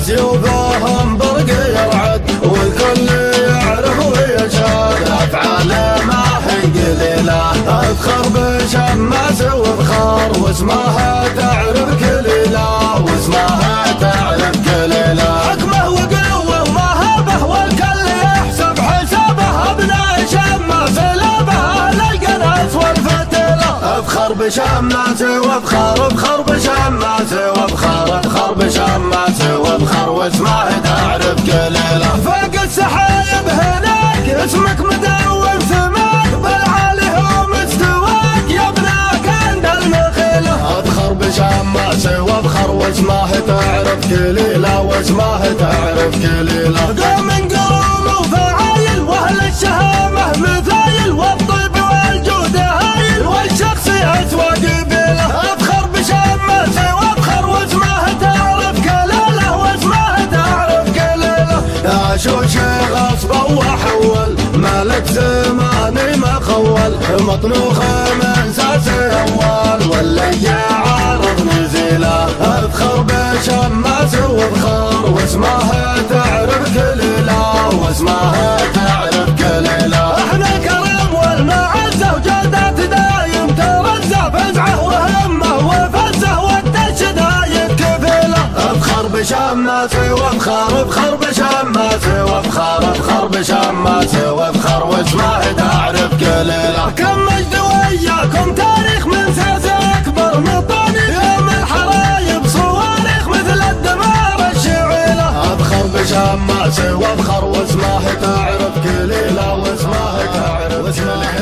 Speaker 1: وسيوفهم برق يرعد والكل يعرف ويشهد افعاله ما هي قليله. افخر بشماسي وافخر واسمها تعرف كليله واسمها تعرف كليله.
Speaker 2: حكمه وقوه ومهابه والكل يحسب حسابه ابناء شماسي لابه للقناص والفتيله.
Speaker 1: افخر بشماسي وافخر بخر بشماسي وافخر بخر بشماسي وافخر واسمع تعرف كليله.
Speaker 2: فوق السحايب هناك اسمك مدون سماك بالعالي هو مستواك يا ابناك عند المخيله.
Speaker 1: افخر بشماسي وافخر واسمع تعرف كليله واسمع تعرف كليله.
Speaker 2: قوم قروم وفعايل واهل الشهامه مثايل والطيب والجود هايل والشخصي اسوى قبيله. افخر بشماسي وافخر واسمه تعرف كليله واسمه تعرف كليله.
Speaker 1: عاشوش غصبه وحول ملك زماني ما خول مطنوخ من ساسي اول واللي عارض نزيله. افخر بشماسي وافخر واسمها تعرف كليله واسمها تعرف كليله.
Speaker 2: احنا الكرم والمعزه وجودات دايم ترزه فزعه وهمه وفزه والدش دايم كفيله.
Speaker 1: افخر بشماسي وافخر بخر بشماسي وافخر بخر بشماسي وافخر واسمع تعرف كليله.
Speaker 2: كم مجد وياكم تاريخ من ساس اكبر مطاني يوم الحرايب صواريخ مثل الدمار الشعيله.
Speaker 1: افخر بشماسي وافخر واسمع تعرف كليله واسمع تعرف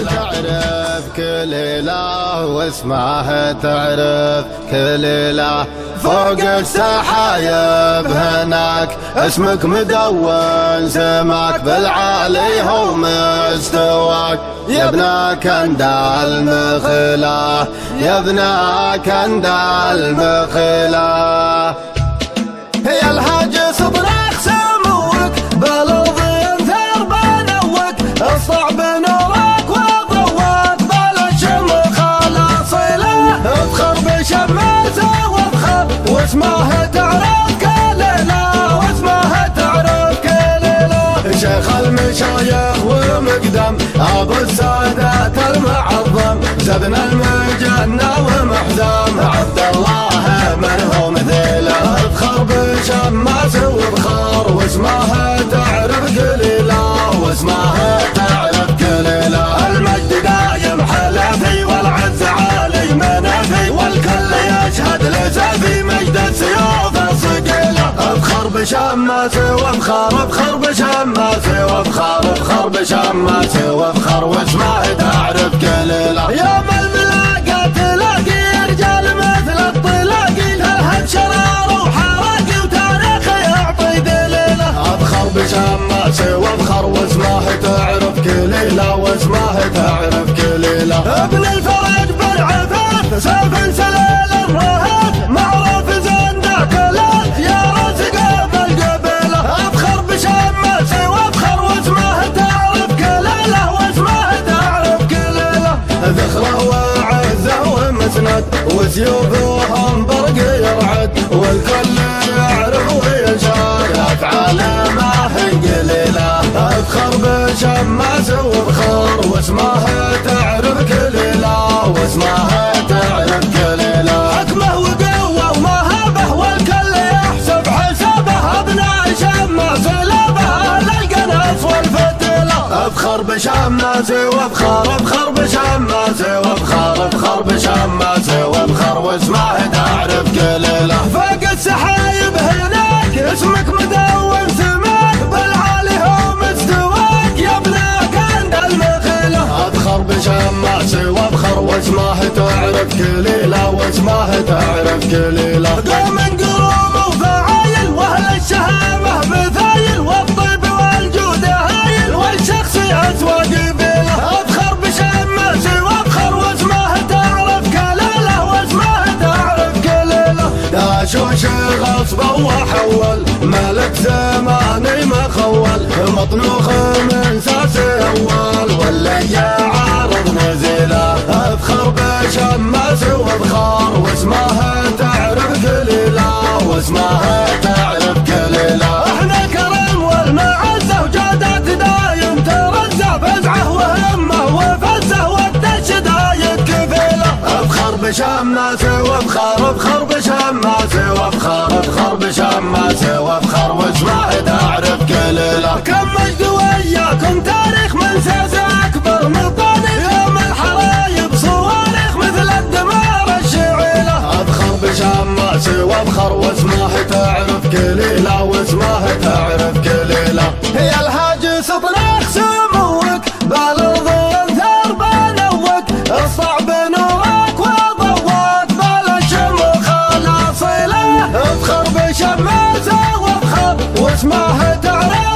Speaker 1: كليله واسمع تعرف كليله. فوق السحايب هناك اسمك مدون سماك بالعالي هو مستواك يا ابن كند المخيله يا ابن كند المخيله.
Speaker 2: يا الهاجس اطلق سموك بالارض انثر بنوك الصعب نورك وضوك بالشموخ الاصيله. افخر بشماسي وافخر واسمها تعرف كليله واسمها تعرف كليله.
Speaker 1: شيخ المشايخ ومقدم ابو السادات المعظم زبن المجنة ومحزام عبد الله من هو مثيله. افخر بشماسي وبخار واسمها تعرف كليله واسمها تعرف كليله.
Speaker 2: المجد دايم حلفي والعز عالي منافي والكل يشهد لسافي مجد السيوف الصقيله.
Speaker 1: افخر بشماسي وافخر بخر بشماسي وافخر بخر بشماسي وافخر واسمع تعرف كليله.
Speaker 2: يوم الملاقى تلاقي رجال مثل الطيب
Speaker 1: وافخر واسمه تعرف كليله واسمه تعرف كليله.
Speaker 2: ابن الفرج بالعفاف سيف سلال الرهاب معروف زين ذاك الالف يا رزق بالقبيله. افخر بشماسي وافخر واسمه تعرف كليله واسمه تعرف كليله.
Speaker 1: ذخره وعزه ومسند وسيوفهم برق يرعد والكل يعرف ويشهد افعاله ما هي قليله. افخر بشماس وفخر واسمه تعرف كليله واسمه تعرف كليله.
Speaker 2: حكمه وقوه ومهابه والكل يحسب حسابه ابناء شماس لابه للقناص والفتيله.
Speaker 1: افخر بشماسي وافخر افخر بشماسي وافخر افخر بشماسي وافخر واسمه تعرف كليله.
Speaker 2: فوق السحايب هناك اسمك مدون سماك بالعالي هو مستواك يا ابناك عند المخيله.
Speaker 1: افخر بشماسي وافخر واسمه تعرف كليله واسمه تعرف كليله.
Speaker 2: قوم قروم وفعايل واهل الشهامه مثايل والطيب والجود هايل والشخصي اسوى قبيله. افخر بشماسي وافخر واسمه تعرف كليله واسمه تعرف كليله.
Speaker 1: داشوش غصبه وحول ملك زماني ما خول مطنوخ من ساسي اول واللي عارض نزيله. افخر بشماسي وافخر واسمه تعرف كليله واسمه تعرف كليله.
Speaker 2: احنا الكرم والمعزه وجادات دايم ترزه فزعه وهمه وفزه والدش دايم كفيله.
Speaker 1: افخر بشماسي وافخر افخر بشماسي وافخر افخر بشماسي وافخر واسمه تعرف كليله.
Speaker 2: كم مجد وياكم تاريخ من ساس اكبر مطاني يوم الحرايب صواريخ مثل الدمار الشعيله.
Speaker 1: افخر بشماسي وافخر واسمه تعرف كليله واسمه تعرف كليله.
Speaker 2: يا الهاجس اطلق سموك بالارض انثر بنوك الصعب نورك وضوك بالشموخ الاصيله.
Speaker 1: افخر بشماسي وافخر
Speaker 2: واسمه تعرف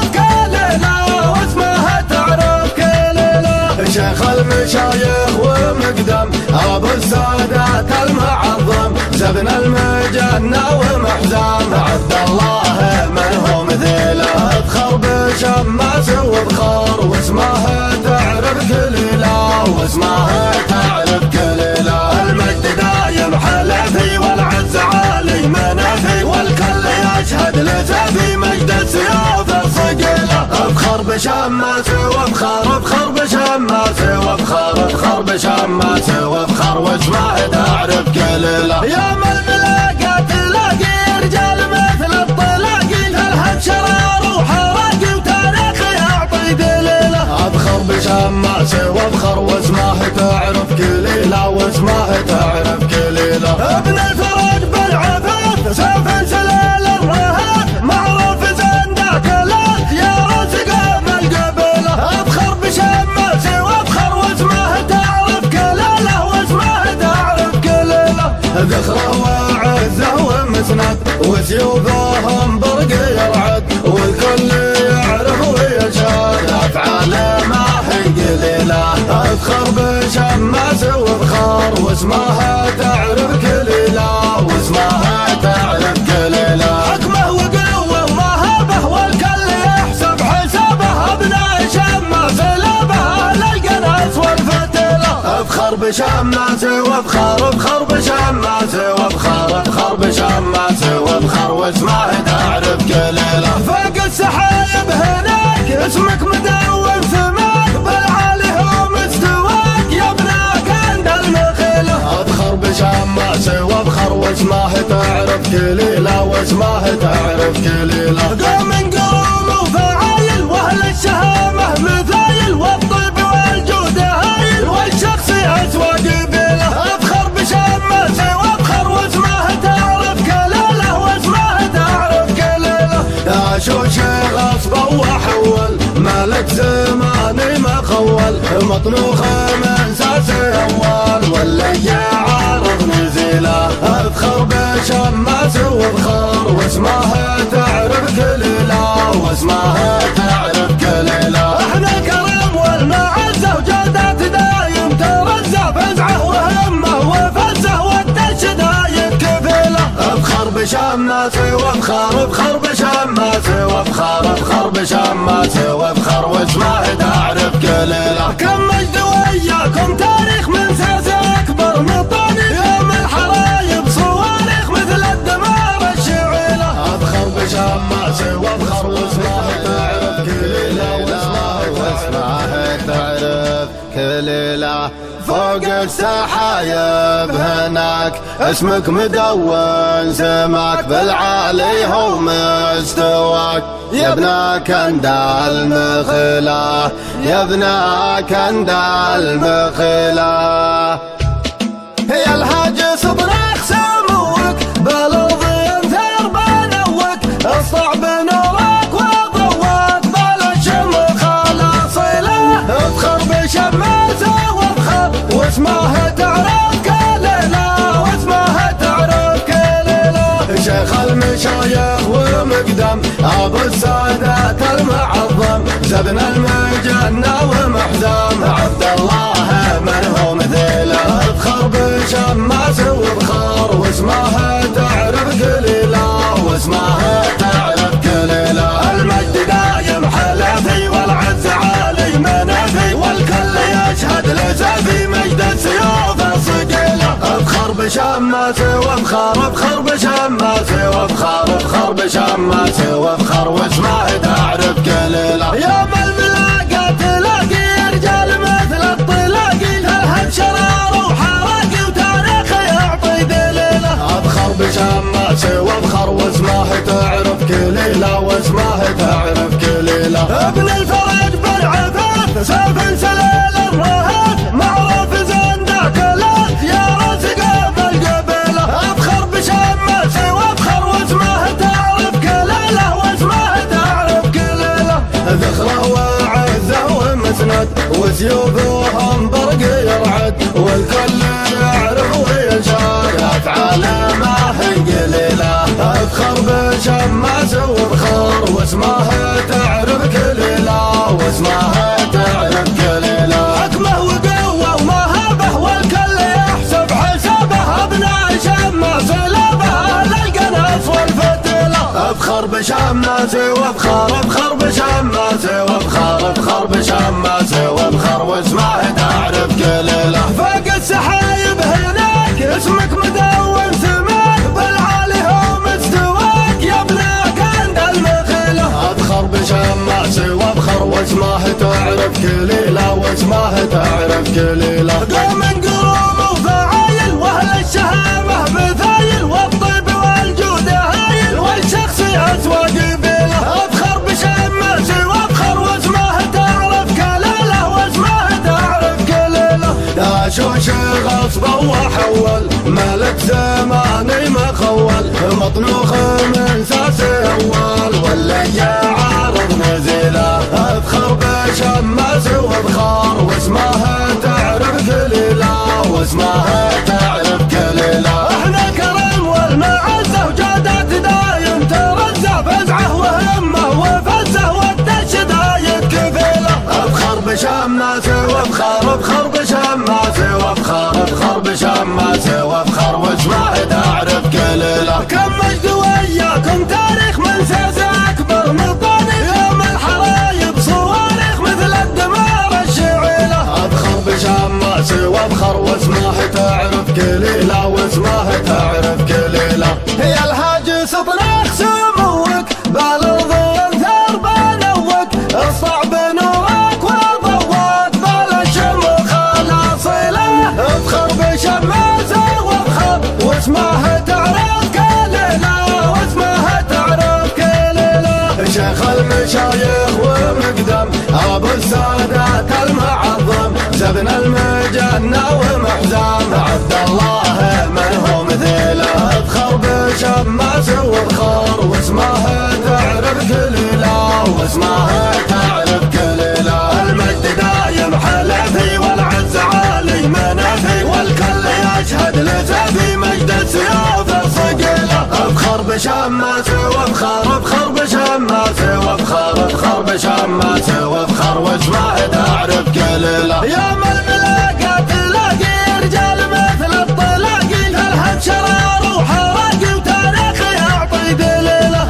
Speaker 2: كليله واسمه تعرف كليله.
Speaker 1: شيخ المشايخ ومقدم ابو السادات المعظم زبن المجنة ومحزام عبد الله من هو مثيله. افخر بشماسي وافخر واسمه تعرف كليله واسمه تعرف كليله.
Speaker 2: المجد دايم حلفي والعز عالي منافي والكل يشهد لسافي مجد السيوف الصقيله.
Speaker 1: افخر بشماسي وافخر افخر بشماسي وافخر افخر بشماسي وافخر واسمه تعرف كليله.
Speaker 2: يوم الملاقى تلاقي رجال مثل الطلاقي تلهب شرار وحراقي وتاريخ يعطي دليله.
Speaker 1: افخر بشماسي وافخر واسمه تعرف كليله واسمه تعرف كليله.
Speaker 2: ابن الفرج بالعفاف سيف سلال الرهاب معروف زين ذاك الالف يا رزق بالقبيله. افخر بشماسي وافخر واسمه تعرف كليله واسمه تعرف كليله.
Speaker 1: ذخره وعزه ومسند وسيوفهم برق يرعد والكل يعرف ويشهد افعاله ما هي قليله. افخر بشماسي وافخر واسمه تعرف كليله واسمه تعرف كليله.
Speaker 2: حكمه وقوه ومهابه والكل يحسب حسابه ابناء شماس لابه للقناص والفتيله.
Speaker 1: افخر بشماسي وافخر افخر بشماسي وافخر افخر بشماسي وافخر واسمه تعرف كليله.
Speaker 2: فوق السحايب هناك اسمك مدون سماك بالعالي هو مستواك يا ابناك عند المخيله.
Speaker 1: افخر بشماسي وافخر واسمه تعرف كليله واسمه تعرف كليله.
Speaker 2: قوم قروم وفعايل واهل الشهامه مثايل والطيب والجود هايل والشخصي اسوى قبيله. افخر بشماسي وافخر واسمه تعرف كليله واسمه تعرف كليله.
Speaker 1: داشوش غصبه وحول ملك زماني ما خول مطنوخ من ساسي اول واللي عارض نزيله. افخر بشماسي وافخر واسمه تعرف كليله واسمه تعرف كليله. وافخر بخر بشماسي وافخر بخر بشماسي وافخر واسمه تعرف كليله.
Speaker 2: كم مجد وياكم تاريخ من ساس اكبر مطاني يوم الحرايب صواريخ مثل الدمار الشعيله.
Speaker 1: افخر بشماسي وافخر واسمه تعرف كليله واسمه تعرف كليله. فوق السحايب هناك اسمك مدون سماك بالعالي هو مستواك يا ابن كندا المخيله يا ابن كندا المخيله.
Speaker 2: يا الهاج صبرك سموك بالارض انثر بنوك الصعب نورك وضوك بالشمخ الاصيله. افخر بشماسه واسمه تعرف كليله واسمه تعرف كليله.
Speaker 1: شيخ المشايخ ومقدم ابو السادات المعظم زبن المجنة ومحزم عبد الله من هو مثيله. افخر بشماس وبخار واسمه تعرف كليله واسمه تعرف كليله.
Speaker 2: المجد دايم حلفي والعز عالي منافي والكل يشهد لسافي مجد السيوف الصقيله.
Speaker 1: افخر بشماسي وافخر بخر بشماسي وافخر بخر بشماسي وافخر واسمه تعرف كليله.
Speaker 2: يوم الملاقى تلاقي رجال مثل الطلاقي الهب شرار وحراقي وتاريخ يعطي دليله.
Speaker 1: افخر بشماسي وافخر واسمه تعرف كليله واسمه تعرف كليله.
Speaker 2: ابن الفرج بالعفاف سيف سليل الرهاف معروف زين ذاك الاف يا راس قاب القبيله. افخر بشماسي وافخر واسمه تعرف كليله واسمه تعرف كليله.
Speaker 1: ذخره وعزه ومسند وسيوفهم برق يرعد والكل يعرف ويشار افعاله ما هي قليله. افخر بشماسي وبخار واسمه تعرف كليله واسمه تعرف كليله.
Speaker 2: حكمه وقوه ومهابه والكل يحسب حسابه ابناء شماس لابه للقناص والفتيله.
Speaker 1: افخر بشماسي وافخر بخر بشماسي وافخر بخر بشماسي وافخر واسمه تعرف كليله.
Speaker 2: فوق السحايب هناك اسمك مدون سماك بالعالي هو مستواك يا ابن كندا المخيله.
Speaker 1: افخر بشماسي وافخر واسمه تعرف كليله واسمه تعرف كليله.
Speaker 2: قوم قروم وفعايل واهل الشهامه مثايل والطيب والجود هايل والشخص اسوى قبيله. افخر بشماسي وافخر واسمه تعرف كليله واسمه تعرف كليله.
Speaker 1: داشوش غصبه وحول ملك زماني ما خول مطنوخ من ساسي اول واللي عارض نزيله. افخر بشماسي وبخار واسمه تعرف كليله واسمه تعرف كليله.
Speaker 2: احنا الكرم والمعزه وجادات دايم ترزه فزعه وهمه وفزه والدش دايم كفيله.
Speaker 1: افخر بشماسي وافخر بخر بشماسي وافخر بخر بشماسي وافخر واسمه تعرف كليله.
Speaker 2: كم مجد وياكم تاريخ من ساس اكبر مطاني يوم الحرايب صواريخ مثل الدمار الشعيله.
Speaker 1: افخر بشماسي وافخر واسمه تعرف كليله واسمه تعرف كليله.
Speaker 2: يا الهاج صبرك سموك بالارض انثر بنوك الصعب نورك وضوك بالشمخ الاصيله. افخر بشماسه وافخر واسمه تعرف كليله واسمه تعرف كليله.
Speaker 1: شيخ المشايخ ومقدم ابو السادات المعظم زبن المجنة ومحزم عبد الله من هو مثيله. افخر بشماسي وبخار واسمه تعرف كليله واسمه تعرف كليله.
Speaker 2: المجد دايم حلفي والعز عالي منافي والكل يشهد لسافي مجد السيوف الصقيله.
Speaker 1: افخر بشماسي وافخر بخر بشماسي وافخر بخر بشماسي وافخر واسمه تعرف كليله.
Speaker 2: يوم الملاقى تلاقي رجال مثل الطلاقي الهب شرار وحراقي وتاريخ يعطي دليله.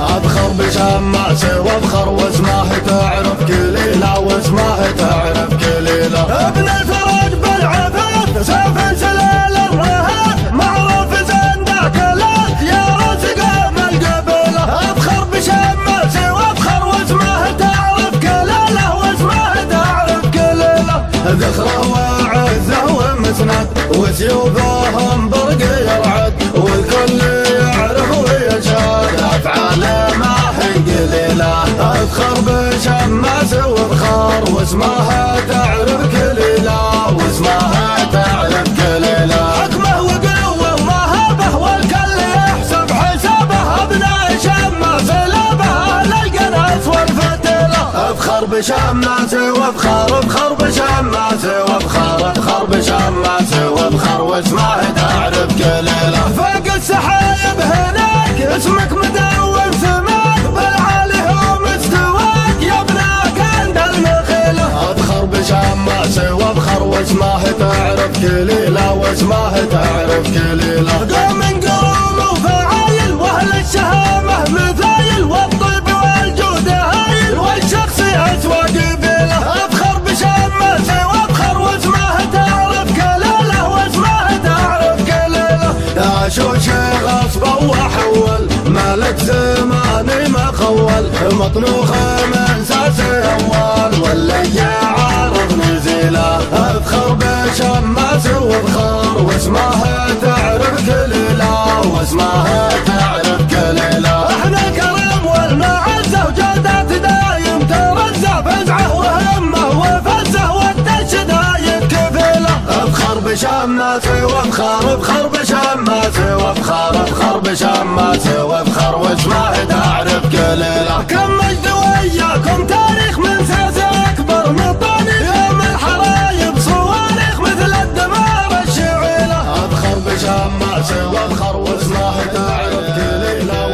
Speaker 1: واسمها تعرف كليلة واسمها تعرف كليلة.
Speaker 2: حكمه وقوة ومهابه والكل يحسب حسابه ابناء شماس لابه للقناص والفتيلة.
Speaker 1: افخر بشماسي وافخر افخر بشماسي وافخر افخر بشماسي وافخر واسمها تعرف كليلة.
Speaker 2: فوق السحايب هناك اسمك مدون سماك بالعالي هو مستواك يا ابناك عند المخيلة.
Speaker 1: افخر بشماسي وافخر واسمها تعرف كليلة واسمها تعرف كليلة.
Speaker 2: قوم قروم وفعايل واهل الشهامة مثايل والطيب والجود هايل والشخصي اسوى قبيلة. افخر بشماسي وافخر واسمها تعرف كليلة واسمها تعرف كليلة.
Speaker 1: يا شوشي غصبه وحول مالك زماني ما خول مطنوخ من ساسي اول واللي عارض نزيله. افخر بشماسي وافخر واسمها تعرف كليلة واسمها تعرف كليلة.
Speaker 2: احنا الكرم والمعزة وجودات دايم ترزع فزعه وهمه وفزه والدش دايم كفيلة.
Speaker 1: افخر بشماسي وافخر افخر بشماسي وافخر افخر بشماسي وافخر واسمها تعرف كليلة.
Speaker 2: كم مجد وياكم تاريخ من ساس اكبر مطاني يوم الحرايب صواريخ مثل الدمار الشعيلة.
Speaker 1: افخر بشماسي وافخر واسمها تعرف كليلة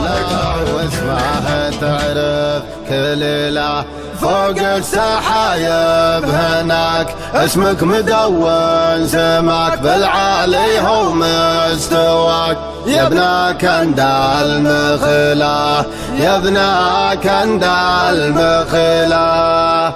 Speaker 1: واسمها تعرف كليلة. فوق السحايب هناك اسمك مدون سماك بالعالي هو مستواك يا ابنا كند المخيلة يا ابنا كند المخيلة.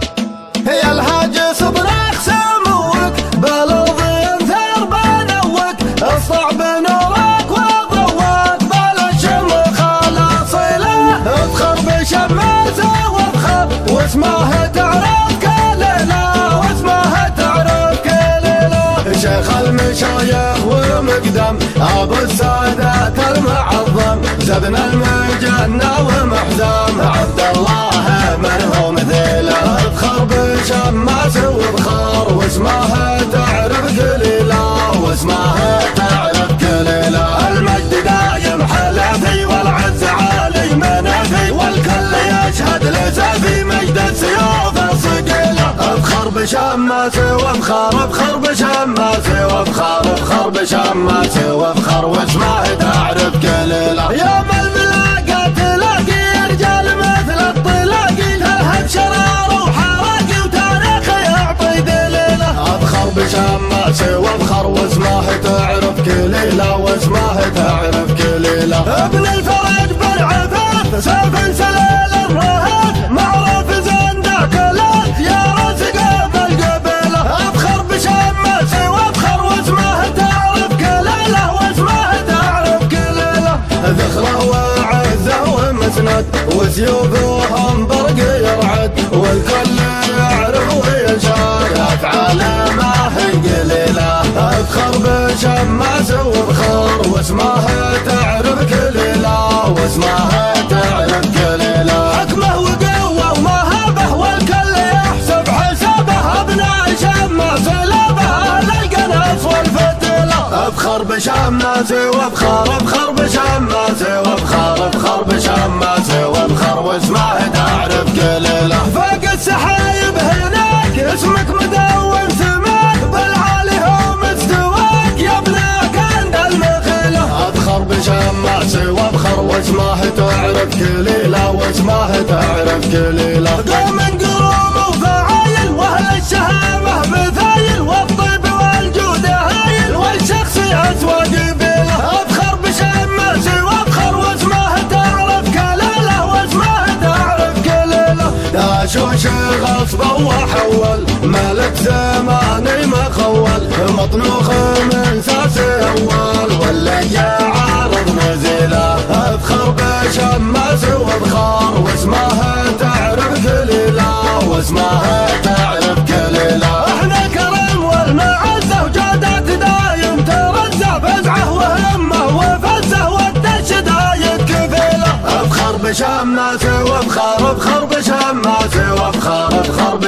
Speaker 2: يا الحاج صبرك سموك بالارض انثر بنوك الصعب نورك وضوك بالشمخ الاصيله. افخر بشماسه وافخر واسمها تعرف كليلة واسمها تعرف كليلة.
Speaker 1: شيخ المشايخ ومقدم ابو السادات المعظم زبن المجنة ومحزم عبد الله من هو مثيله. افخر بشماسي وافخر واسمها تعرف كليلة واسمها تعرف كليلة.
Speaker 2: المجد دايم حلفي والعز عالي منافي والكل يشهد لسافي مجد السيوف الصقيلة.
Speaker 1: افخر بشماسي وافخر افخر بشماسي وافخر افخر بشماسي وافخر واسمها تعرف كليلة.
Speaker 2: يوم الملاقى تلاقي رجال مثل الطلاقي تلهب شرار وحراقي وتاريخ يعطي دليلة.
Speaker 1: افخر بشماسي وافخر واسمها تعرف كليلة واسمها تعرف كليلة.
Speaker 2: ابن الفرج بالعفاف سيف سلال الرهاف معروف زين ذاك الاف يا راس قبل قبيله. افخر بشماسي وافخر واسمها تعرف كليلة واسمها تعرف كليلة.
Speaker 1: ذخره وعزه ومسند وسيوفهم برق يرعد والكل يعرف وينشاد افعاله ما هي قليله. افخر بشماسي وافخر واسمها تعرف كليلة واسمها تعرف كليلة.
Speaker 2: حكمه وقوة ومهابه والكل يحسب حسابه ابناء شماس لابه للقناص والفتيلة.
Speaker 1: افخر بشماسي وافخر افخر بشماسي وافخر افخر بشماسي وافخر واسمها تعرف كليلة.
Speaker 2: فوق السحايب هناك اسمك مدون سماك بالعالي هو مستواك يا ابناك عند المخيلة.
Speaker 1: افخر بشماسي وافخر واسمها تعرف كليلة واسمها تعرف كليلة.
Speaker 2: قوم قروم وفعايل واهل الشهامة مثايل والطيب والجود هايل والشخصي اسوى قبيلة. افخر بشماسي وافخر واسمها تعرف كليلة واسمها تعرف كليلة.
Speaker 1: يا شوشي غصبه وحول مالك زماني ما خول مطنوخ من ساسي اول واللي عارض نزيله. افخر بشماسي وافخر واسمها تعرف كليلة واسمها تعرف كليلة.
Speaker 2: احنا الكرم والمعزة وجودات دايم ترزع فزعه وهمه وفزه والدش دايم كفيلة.
Speaker 1: افخر بشماسي وافخر افخر بشماسي وافخر افخر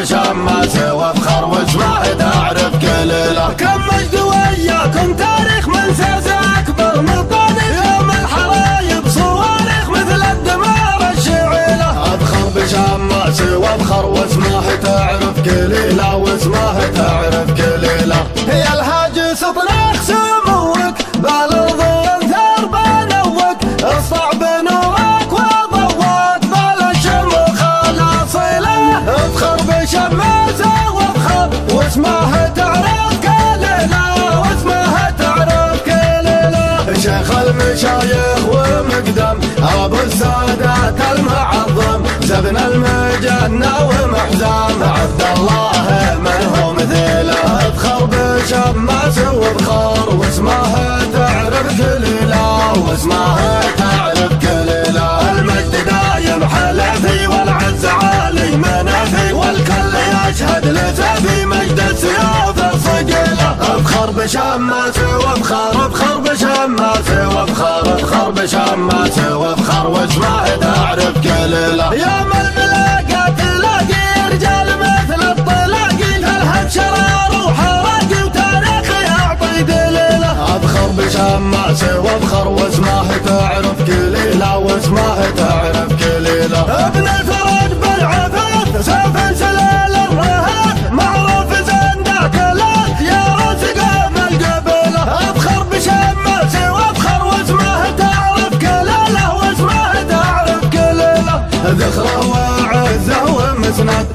Speaker 1: واسمه تعرف كليله.
Speaker 2: كم مجد وياكم تاريخ من ساس اكبر مطاني يوم الحرايب صواريخ مثل الدمار الشعيله.
Speaker 1: افخر بشماسي وافخر واسمه تعرف كليله واسمه تعرف كليله.
Speaker 2: يا الهاجس اطلق سموك بالارض انثر بنوك الصعب نورك وضوك بالشمخ الاصيله.
Speaker 1: افخر بشماسي وافخر واسمه تعرف كليله واسمه تعرف كليله. شيخ المشايخ ومقدم ابو السادات المعظم زبن المجنة ومحزام عبد الله من هو مثيله. افخر بشماس وبخار واسمه تعرف كليله واسمه تعرف كليله.
Speaker 2: المجد دايم حلفي والعز عالي منافي والكل يشهد لسافي مجد السيوف الصقيله.
Speaker 1: افخر بشماس وافخر افخر بشماس وافخر افخر بشماس وافخر واسمه تعرف كليله.
Speaker 2: يوم الملاقى تلاقي رجال مثل الطلاقي الهم شرار وحراقي وتاريخ يعطي دليله.
Speaker 1: افخر بشماس وافخر واسمه تعرف كليله واسمه تعرف كليله.
Speaker 2: ابن الفرج بالعفاف سيف سلال الرهاف معروف زندك لاف يا راس قام القبيله. افخر بشماس وافخر واسمه تعرف كليله واسمه تعرف كليله.
Speaker 1: ذخره وعزه ومسند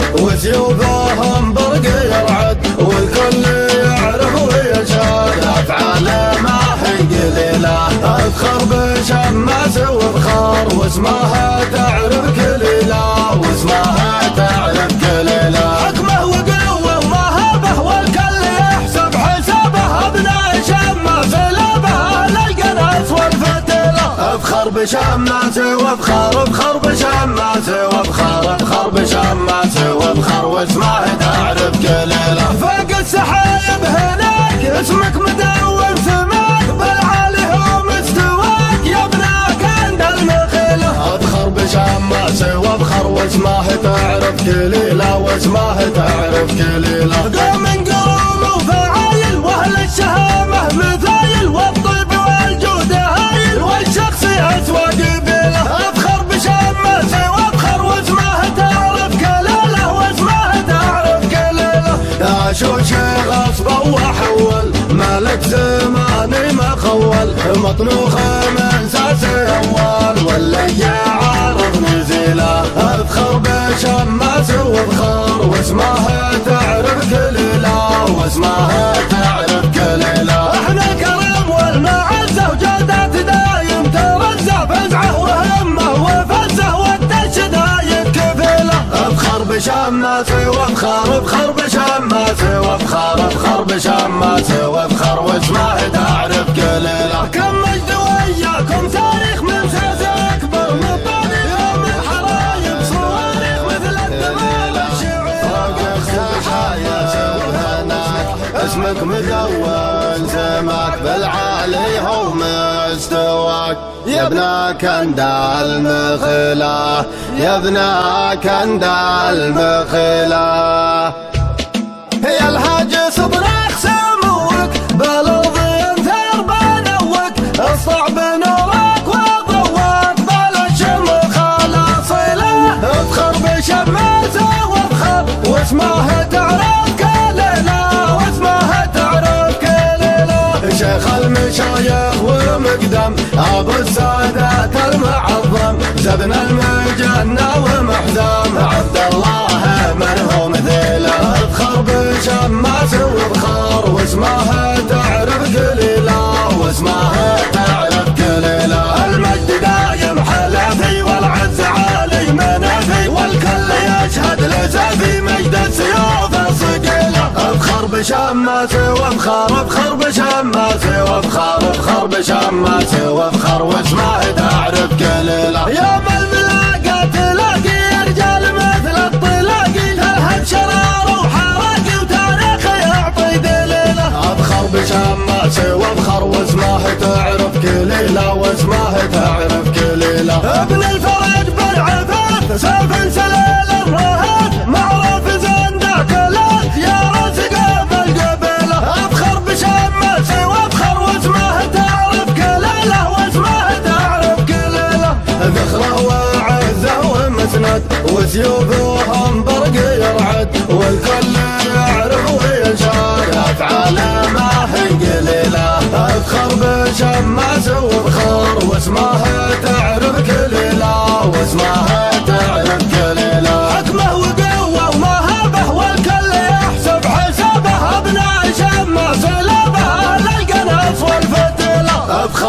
Speaker 1: وسيوفهم برق يرعد والكل يعرف ويشهد افعاله ما هي قليله. افخر بشماس وافخر واسمه تعرف كليله واسمه تعرف كليله.
Speaker 2: حكمه وقوه ومهابه والكل يحسب حسابه ابناء شماس لابه للقناص والفتيله.
Speaker 1: افخر بشماس وافخر افخر بشماس وافخر افخر بشماس وافخر واسمه تعرف كليله.
Speaker 2: فوق السحايب هناك اسمك مدون سماك بالعالي هو مستواك يا ابناك عند المخيله.
Speaker 1: افخر بشماس وافخر واسمه تعرف كليله واسمه تعرف كليله.
Speaker 2: قوم قروم وفعايل واهل الشهامه مثايل والطيب والجود هايل والشخص اسوى قبيله. افخر بشماس وافخر واسمه تعرف كليله واسمه تعرف كليله.
Speaker 1: عاشوش غصبه وحول ملك زماني ما خول مطنوخ من ساس اول واللي عارض نزيله. افخر بشماس وافخر واسمه تعرف كليله واسمه تعرف كليله.
Speaker 2: احنا الكرم والمعزه وجودات دايم ترزه فزعه وهمه وفزه والدش دايم كفيله.
Speaker 1: افخر بشماس وافخر افخر بشماس وافخر افخر بشماس وافخر واسمه تعرف كليله.
Speaker 2: كم مجد وياكم تاريخ من ساس اكبر مطاني يوم الحرايب صواريخ مثل الدمار
Speaker 1: اسمك مدون سماك بالعالي هو مستواك يا ابن كندا المخيله يا ابن كندا المخيله.
Speaker 2: يا الهاجس اطلق سموك بالارض انثر بنوك الصعب نورك وضوك بالشمخ الاصيله.
Speaker 1: افخر بشماس وافخر
Speaker 2: واسمه تعرف كليله واسمه تعرف كليله.
Speaker 1: شيخ المشايخ ومقدم ابو السادات المعظم زبن المجنة ومحزام عبد الله من هو مثيله. افخر بشماس وافخر واسمه تعرف كليله واسمه تعرف كليله.
Speaker 2: المجد دايم حلفي والعز عالي منافي والكل يشهد لسافي مجد السيوف الصقيله.
Speaker 1: افخر بشماس وافخر افخر بشماس وافخر افخر بشماس وافخر واسمه تعرف كليله.
Speaker 2: يوم الملاقى تلاقي رجال مثل الطلاقي الهم شرار وحراقي وتاريخ يعطي دليله.
Speaker 1: افخر بشماس وافخر واسمه تعرف كليله واسمه تعرف كليله.
Speaker 2: ابن الفرج بالعفاف سيف سلال الرهاف معروف زندك لاف يا راس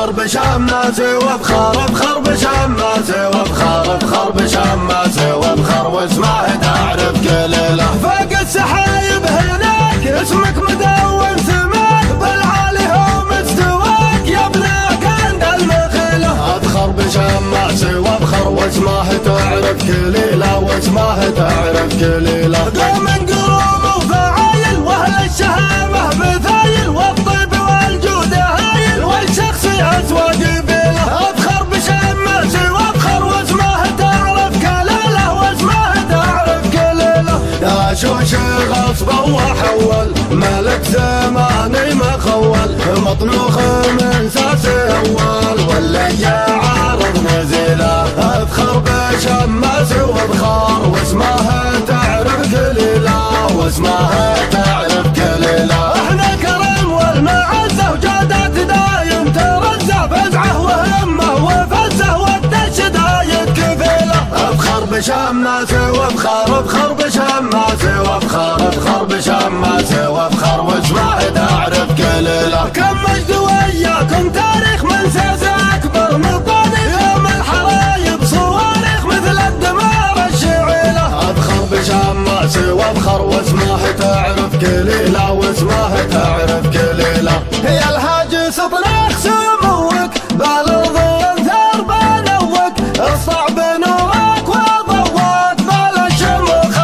Speaker 1: افخر بشماسي وافخر افخر بشماسي وافخر افخر بشماسي وافخر واسمه تعرف كليله
Speaker 2: فوق السحايب هناك اسمك مدون سماك بالعالي هو مستواك يا ابنك عند المخيله
Speaker 1: افخر بشماسي وافخر واسمه تعرف كليله واسمه تعرف كليله
Speaker 2: قوم قروم وفعايل واهل الشهامه مثايل والطيب والجود هايل والشخص اسوى قبيله افخر بشماسي وافخر واسمه تعرف كليله واسمه تعرف كليله
Speaker 1: يا شوش غصبه وحول ملك زماني ما خول مطنوخ من ساسي اول واللي عارض نزيله افخر بشماسي وافخر واسمه تعرف كليله واسمه تعرف كليله
Speaker 2: احنا الكرم والمعزه وجادات دايم ترزه فزعه وهمه وفزه والدش دايم كفيله
Speaker 1: افخر بشماسي وافخر افخر بشماسي وافخر افخر بشماسي وافخر واسمه تعرف كليله
Speaker 2: كم مجد وياكم تاريخ من ساس اكبر مطاني يوم الحرايب صواريخ مثل الدمار الشعيله
Speaker 1: افخر بشماسي وافخر واسمه تعرف كليله واسمه تعرف كليله
Speaker 2: يا الهاجس اطلق سموك بالارض انثر بنوك الصعب نورك وضوك بالشمخ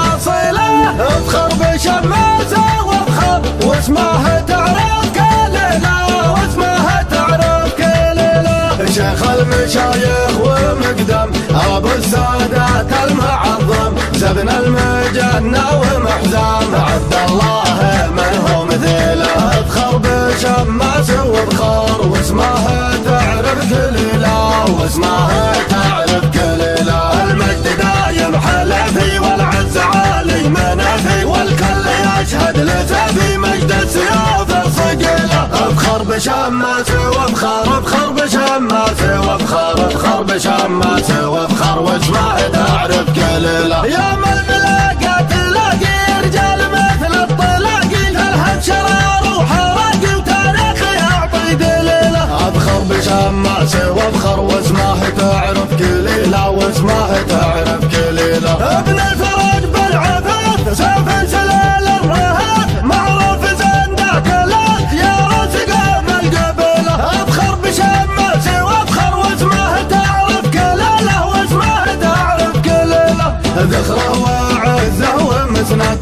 Speaker 2: الاصيله افخر بشماسه وافخر واسمه تعرف كليله واسمه تعرف كليله
Speaker 1: شيخ المشايخ ومقدم ابو السادات المعظم زبن المجنة ومحزام عبد الله من هو مثيله افخر بشماسي وافخر واسمه تعرف كليله واسمه تعرف كليله
Speaker 2: المجد دايم حلفي والعز عالي منافي والكل يشهد لسافي مجد السيوف الصقيله
Speaker 1: افخر بشماسي وافخر افخر بشماسي وافخر افخر بشماسي وافخر واسمه تعرف كليله
Speaker 2: يوم الملاقة تلاقي رجال مثل الطلاقي تلهب شرار وحراقي وتاريخ يعطي دليله
Speaker 1: افخر بشماسي وافخر واسمه تعرف كليله واسمه تعرف كليله
Speaker 2: ابن الفرج بالعفاف سيف سلال الرهاف معروف زندك لاف يا راس قام القبيله افخر بشماسي وافخر واسمه تعرف كليله واسمه تعرف كليله
Speaker 1: ذخره وعزه ومسند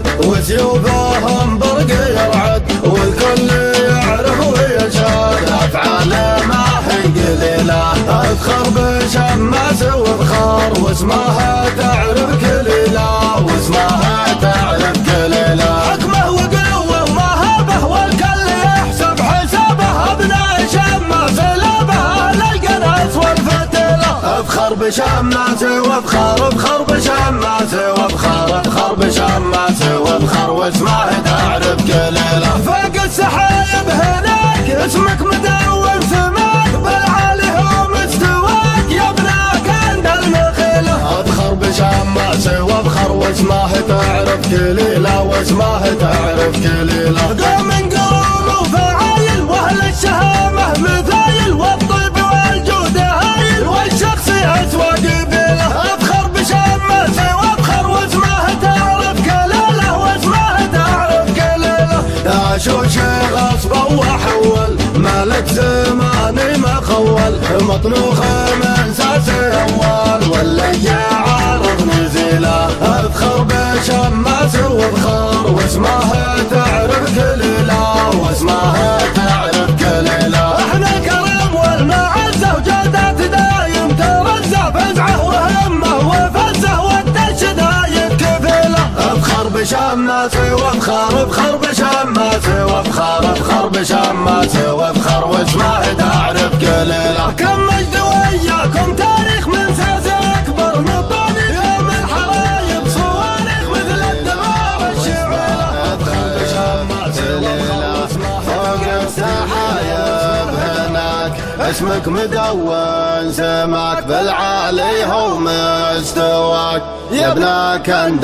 Speaker 1: وسيوفهم برق يرعد والكل يعرف ويشهد افعاله ما هي قليله افخر بشماسي وافخر واسمه تعرف كليله واسمه تعرف كليله
Speaker 2: حكمه وقوه ومهابه والكل يحسب حسابه ابناء شماسي لابه للقناص والفتيله
Speaker 1: افخر بشماسي وافخر افخر بشماسي وافخر افخر بشماسي وافخر واسمه تعرف كليله
Speaker 2: فوق السحايب هناك اسمك مدون سماك بالعالي هو مستواك يا ابنك عند المخيله
Speaker 1: افخر بشماسي وافخر واسمه تعرف كليله واسمه تعرف كليله
Speaker 2: قوم قروم وفعايل واهل الشهامه مثايل والطيب والجود هايل والشخص اسوى قبيله افخر بشماسي وافخر واسمه تعرف كليله واسمه تعرف كليله
Speaker 1: يا شوش غصبه وحول ملك زماني ما خول مطنوخ من ساسي اول واللي عارض نزيله افخر بشماسي وافخر واسمه تعرف كليله واسمه تعرف كليله
Speaker 2: احنا الكرم والمعزه وجادات دايم ترزه فزعه وهمه وفزه والدش دايم كفيله
Speaker 1: افخر بشماسي وافخر افخر بشماسي وافخر افخر بشماسي وافخر واسمه تعرف كليله
Speaker 2: كم مجد وياكم تاريخ من ساس اكبر مطاني يوم الحرايب صواريخ مثل الدمار الشعيله
Speaker 1: افخر بشماسي وافخر واسمه فوق السحايب هناك اسمك مدون سماك بالعالي هو مستواك يا ابنك عند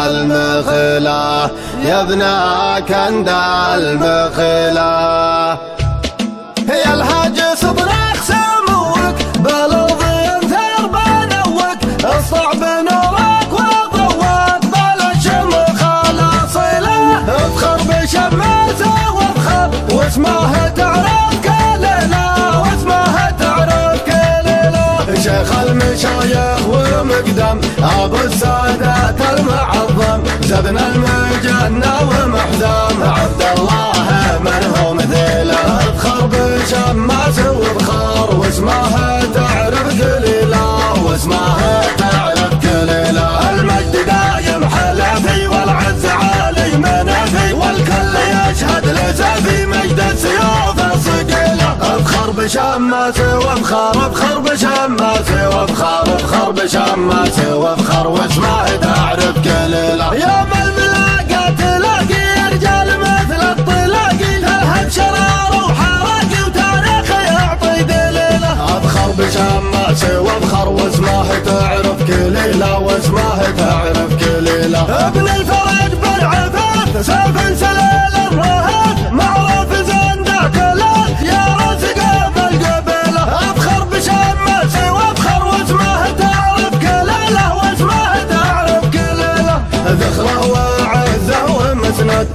Speaker 1: المخيله يا ابنك عند المخيله
Speaker 2: يا الهاجس اطلق
Speaker 1: ومحزام عبد الله من هو مثيله افخر بشماس وبخار واسمه تعرف قليله واسمه تعرف قليله المجد دايم حلفي والعز عالي منافي والكل يشهد لسافي مجد السيوف الصقيله افخر بشماس وافخر افخر بشماس وافخر افخر بشماس وافخر واسمه تعرف قليله
Speaker 2: يوم الملاقى تلاقي رجال مثل الطلاقي الهب شرار وحراقي وتاريخ يعطي دليله
Speaker 1: افخر بشماس وافخر واسمه تعرف قليله واسمه تعرف قليله
Speaker 2: ابن الفرج بالعفاف سيف سليل الرهاف معروف زين ذاك الالف يا راس قلب القبيله افخر بشماس وافخر واسمه تعرف قليله واسمه تعرف قليله
Speaker 1: ذخره وعزه ومسند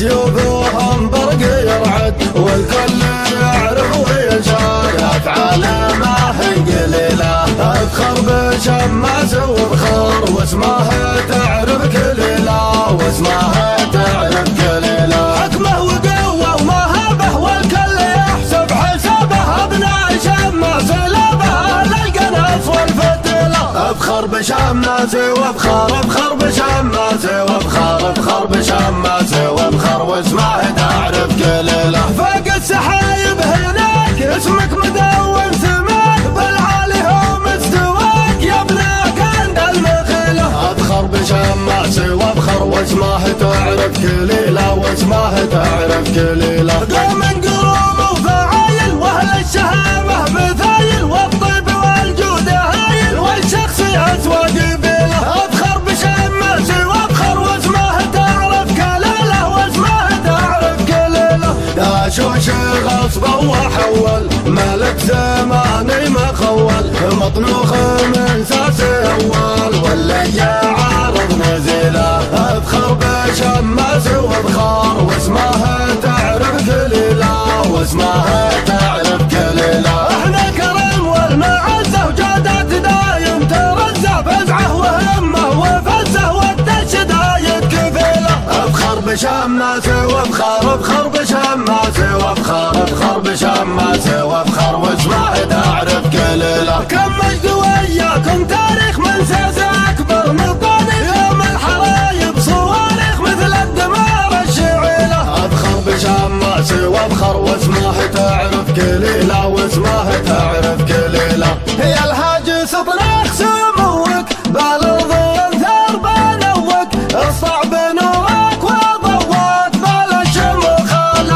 Speaker 1: وسيوفهم برق يرعد والكل يعرف ويشهد افعاله ما هي قليله افخر بشماس وافخر واسمه تعرف قليله واسمه تعرف قليله
Speaker 2: حكمه وقوه ومهابه والكل يحسب حسابه ابناء شماس لابه للقناص والفتيله
Speaker 1: افخر بشماس وافخر افخر بشماس وافخر افخر بشماس وافخر واسمه تعرف قليله
Speaker 2: فوق السحايب هناك اسمك مدون سماك بالعالي هو مستواك يا ابناك عند المخيله
Speaker 1: افخر بشماس وافخر واسمه تعرف قليله واسمه تعرف قليله
Speaker 2: قوم قروم وفعايل واهل الشهامه مثايل والطيب والجود هايل والشخص اسوى قبيله افخر بشماس وافخر واسمه تعرف قليله واسمه تعرف قليله
Speaker 1: داشوش غصبه وحول ملك زماني ما خول مطنوخ من ساس اول واللي عارض نزيله افخر بشماس وافخر واسمه تعرف قليله واسمه تعرف قليله
Speaker 2: احنا الكرم والمعزه وجادات دايم ترزه فزعه وهمه وفزه والدش دايم كفيله
Speaker 1: افخر بشماس وافخر افخر بشماس وافخر افخر بشماس وافخر واسمه تعرف قليله
Speaker 2: كم مجد وياكم تاريخ من ساس اكبر مطاني يوم الحرايب صواريخ مثل الدمار الشعيله
Speaker 1: افخر بشماس وافخر واسمه تعرف قليله واسمه تعرف قليله
Speaker 2: يا الهاجس اطلق سموك بالارض انثر بنوك الصعب نورك وضوك بالشموخ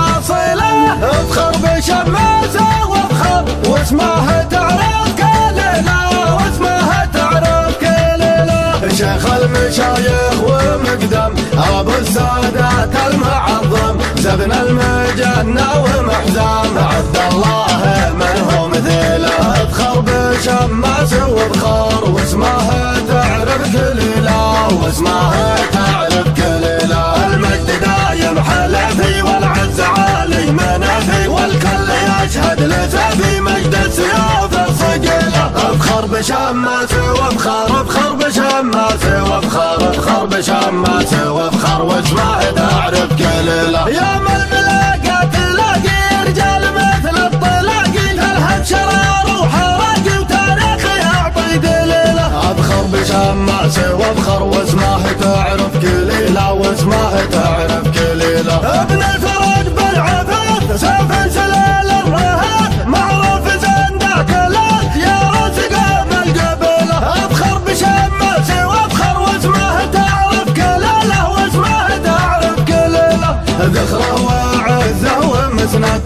Speaker 2: الاصيله
Speaker 1: افخر
Speaker 2: بشماس وافخر واسمه تعرف قليله واسمه تعرف قليله
Speaker 1: شيخ المشايخ ومقدم ابو السادات المعظم زبن المجنة ومحزام عبد الله من هو مثيله افخر بشماس وافخر واسمه تعرف قليله واسمه تعرف قليله
Speaker 2: المجد دايم حلفي والعز عالي منافي والكل يشهد لسافي مجد السيوف الصقيله
Speaker 1: افخر بشماس وافخر افخر بشماس وافخر افخر بشماس وافخر واسمه تعرف قليله
Speaker 2: يوم الملاقى تلاقي رجال مثل الطلاقي الهب شرار وحراقي وتاريخ يعطي دليله
Speaker 1: افخر بشماس وافخر واسمه تعرف قليله واسمه تعرف قليله
Speaker 2: ابن الفرج بالعفاف سيف سليل الرهاف معروف زين ذاك الالف يا راس قلب القبيله افخر بشماس وافخر واسمه تعرف قليله واسمه تعرف قليله
Speaker 1: ذخره وعزه ومسند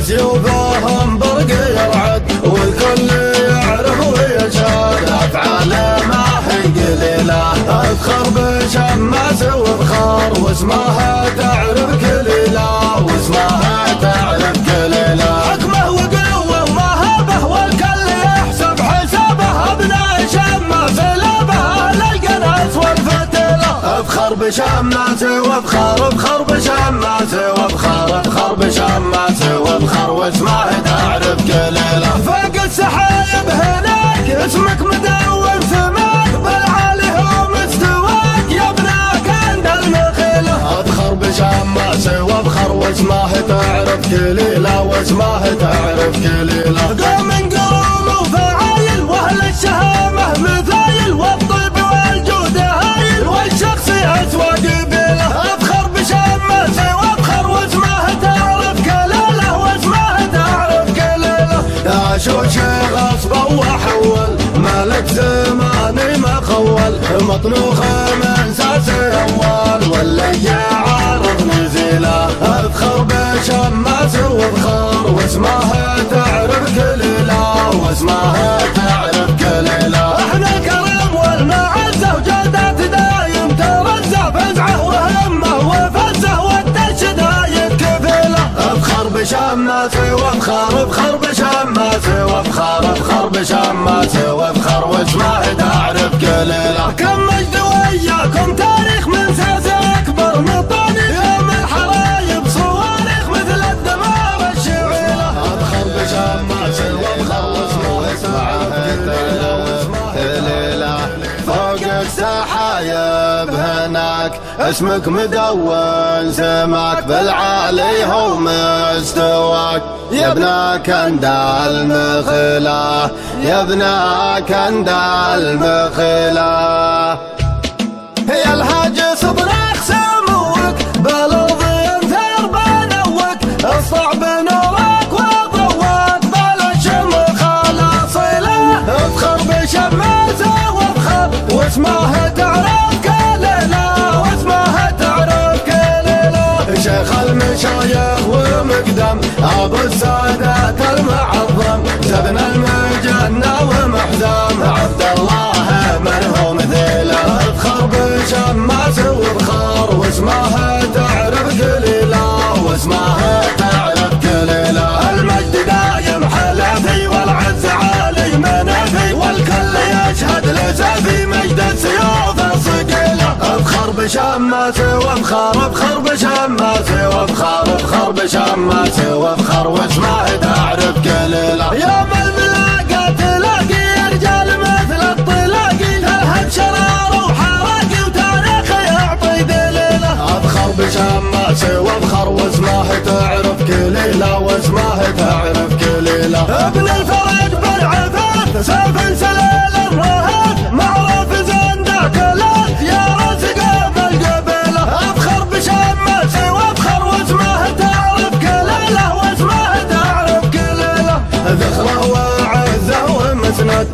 Speaker 1: وسيوفهم برق يرعد والكل يعرف ويشهد افعاله ما هي قليله افخر بشماس وافخر واسمه تعرف قليله واسمه تعرف قليله
Speaker 2: حكمه وقوه ومهابه والكل يحسب حسابه ابناء شماس لابه للقناص والفتيله
Speaker 1: افخر بشماس وافخر افخر بشماس وافخر افخر بشماس وافخر واسمه تعرف قليله
Speaker 2: فوق السحايب هناك اسمك مدون سماك بالعالي هو مستواك يا ابناك عند المخيله
Speaker 1: افخر بشماس كليلة واسمه تعرف كليلة.
Speaker 2: قوم قوم وفعايل واهل الشهامة مثايل والطيب والجود هايل والشخص اسوى قبيله افخر بشماسه وافخر واسمه تعرف كليلة واسمه تعرف كليلة.
Speaker 1: عاشوش غصبه وحول ملك زماني ما خول مطنوخ من ساس اول واللي عارض نزيله افخر بشماس وفخر واسمه تعرف كليلة واسمه تعرف كليلة.
Speaker 2: احنا الكرم والمعزة وجودات دايم ترزع فزعه وهمه وفزه والدش دايم كفيله
Speaker 1: افخر بشماسي وافخر افخر بشماسي وافخر افخر بشماسي وافخر واسمه تعرف كليلة.
Speaker 2: كم مجد وياكم تاريخ من ساس اكبر مطاني يوم الحرايب صواريخ مثل الدمار الشعيله
Speaker 1: افخر بشماسي وافخر واسمه تعرف كليلة. فوق السحايب هناك اسمك مدون سماك بالعالي هو مستواك يا ابن كندا المخيلة يا ابن كندا المخيلة.
Speaker 2: يا الهاج صبرك سموك بالارض انثر بنوك الصعب نورك وضوك بالشمخ الاصيله افخر بشماسه وافخر واسمه تعرف كليلة واسمه تعرف كليلة.
Speaker 1: شيخ المشايخ ومقدم ابو السادات المعظم زبن المجنة ومحزم عبد الله من هو مثيله افخر بشماس وبخار واسمه تعرف كليلة واسمه تعرف كليلة.
Speaker 2: المجد دايم حلفي والعز عالي منافي والكل يشهد لسافي مجد السيوف الصقيلة
Speaker 1: افخر بشماسي وافخر افخر بشماسي وافخر افخر بشماسي وافخر واسمه تعرف كليلة.
Speaker 2: يوم الملاقى تلاقي رجال مثل الطلاقي تلهب شرار وحراقي وتاريخ يعطي دليله
Speaker 1: افخر بشماسي وافخر واسمه تعرف كليلة واسمه تعرف كليلة.
Speaker 2: ابن الفرج بالعفاف سيف سليل الرهاف معروف زندك الاف يا رزق بالقبيله افخر بشماسي وافخر واسمه تعرف كليلة واسمه تعرف كليلة.
Speaker 1: ذخره وعزه ومسند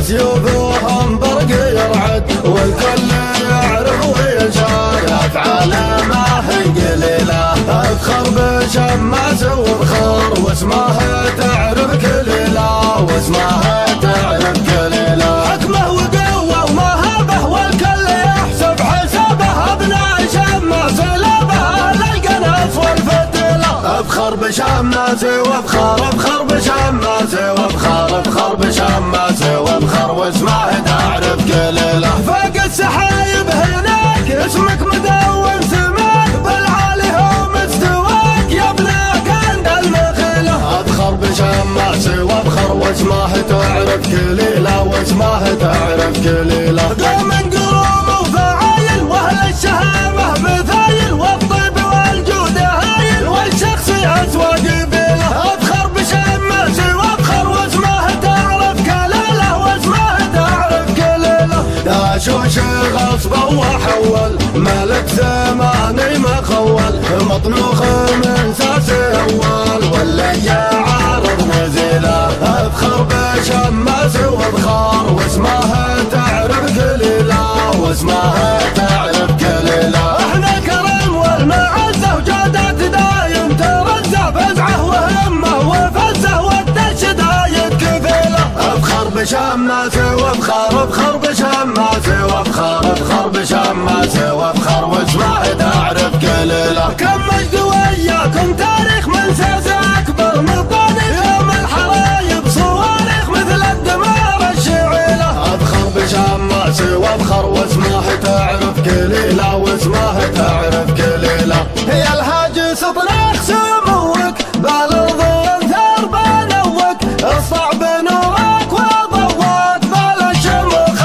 Speaker 1: وسيوفهم برق يرعد والكل يعرف ويشار افعاله ما هي قليله افخر بشماسي وبخار واسمه تعرف كليلة واسمه تعرف كليلة.
Speaker 2: حكمه وقوه ومهابه والكل يحسب حسابه ابناء شماس لابه للقناص والفتيله
Speaker 1: افخر بشماسي وافخر افخر بشماسي وافخر افخر بشماسي وافخر واسمه تعرف كليلة.
Speaker 2: فوق السحايب هناك اسمك مدون سماك بالعالي هو مستواك يا ابن كندا المخيلة
Speaker 1: افخر بشماسي وافخر واسمه تعرف كليلة واسمه تعرف كليلة.
Speaker 2: قوم قروم وفعايل واهل الشهامة مثايل والطيب والجود هايل والشخص اسوى قبيله افخر بشماسي وافخر واسمه تعرف كليلة واسمه تعرف كليلة.
Speaker 1: عاشوش غصبه وحول ملك زماني ما خول مطنوخ من ساس اول واللي عارض نزيله افخر بشماسي وبخار واسمه تعرف كليلة واسمه تعرف كليلة.
Speaker 2: احنا الكرم والمعزة وجودات دايم ترزع فزعه وهمه وفزه والدش دايم كفيله
Speaker 1: افخر بشماسي وافخر افخر بشماسي وافخر افخر بشماسي وافخر واسمه تعرف كليلة.
Speaker 2: كم مجد وياكم تاريخ من ساس اكبر مطاني يوم الحرايب صواريخ مثل الدمار الشعيله
Speaker 1: افخر بشماسي وافخر واسمه تعرف كليلة واسمه تعرف كليلة.
Speaker 2: يا الهاج صبرك سموك بالارض انثر بنوك الصعب نورك وضوك بالشمخ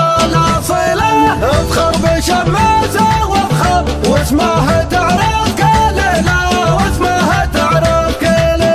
Speaker 2: الاصيله افخر بشماسه وافخر واسمه تعرف كليلة واسمه تعرف كليلة.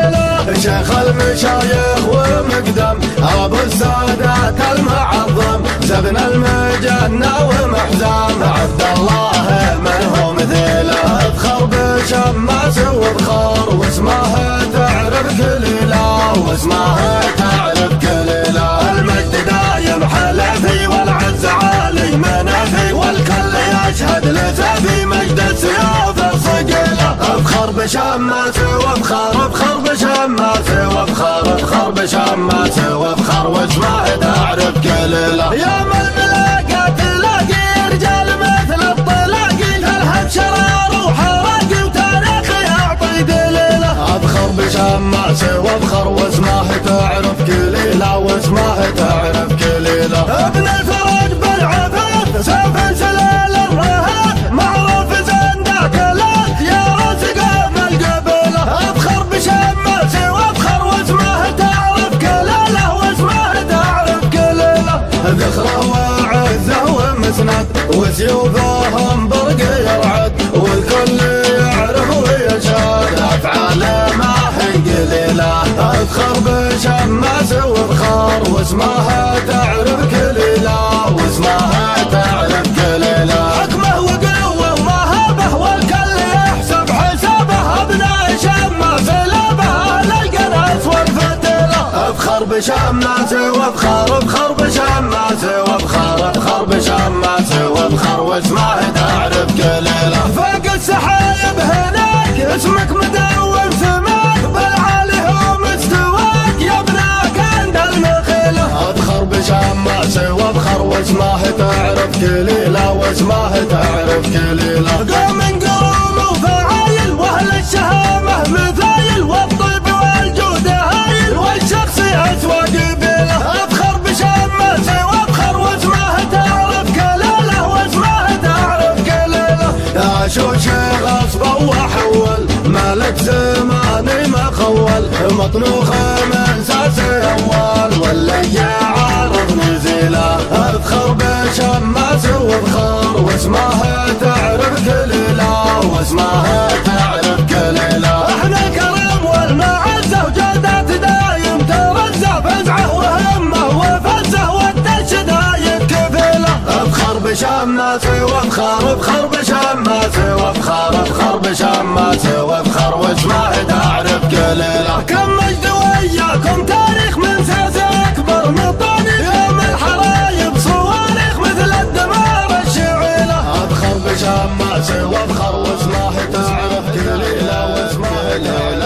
Speaker 1: المشايخ ومقدم ابو السادات المعظم زبن المجنة ومحزام عبد الله من هو مثيله افخر بشماس وبخار واسمه تعرف كليله واسمه تعرف كليله المجد دايم حلفي والعز عالي منافي والكل يشهد لسفي مجد السيوف الصقيله افخر بشماس وافخر افخر بشماس وافخر افخر بشماس وافخر واسمه تعرف كليله يوم الملاقة تلاقي رجال مثل الطلاقي الهم شرار وحراقي وتاريخ يعطي دليله افخر بشماس وافخر واسمه تعرف كليله واسمه تعرف كليله ابن الفرج بالعفاف سيف سلال الرهاب معروف زنداك الات يا راس قام القبيله افخر بشماس وافخر واسمه تعرف كليله واسمه تعرف كليله ذخره وعزه ومسند وسيوفهم برق يرعد والكل يعرف ويشهد افعاله ما هي قليله افخر بشماس وافخر واسمها تعرف كليله واسمها تعرف كليله حكمه وقوه ومهابه والكل يحسب حسابه ابناء شماس لابه للقناص والفتيله افخر بشماس وافخر افخر بشماس وافخر افخر بشماس وافخر واسمه تعرف كليله فوق السحايب هناك اسمك مدون سماك بالعالي هو مستواك يا ابناك عند المخيله افخر بشماس وافخر واسمه تعرف كليله واسمه تعرف كليله قوم قروم وفعايل واهل الشهامه مثايل والطيب والجود هايل والشخص اسوى قبيله افخر بشماس وافخر واسمه تعرف كليله واسمه تعرف كليله يا شوش غصبه وحول مالك زماني ما خول مطنوخ من ساس اول واللي يعارض نزيله افخر بشماس وافخر واسمه تعرف كليله واسمه تعرف كليله احنا الكرم والمعزه وجودات دايم ترزه فزعه وهمه وفزه والدش دايم كفيله افخر بشماس وافخر افخر بشماس وافخر افخر بشماس وافخر واسمه تعرف كليله كم مجد وياكم تاريخ من ساس اكبر مطاني يوم الحرايب صواريخ مثل الدمار الشعيله افخر بشماس وافخر واسمه تعرف كليله واسمه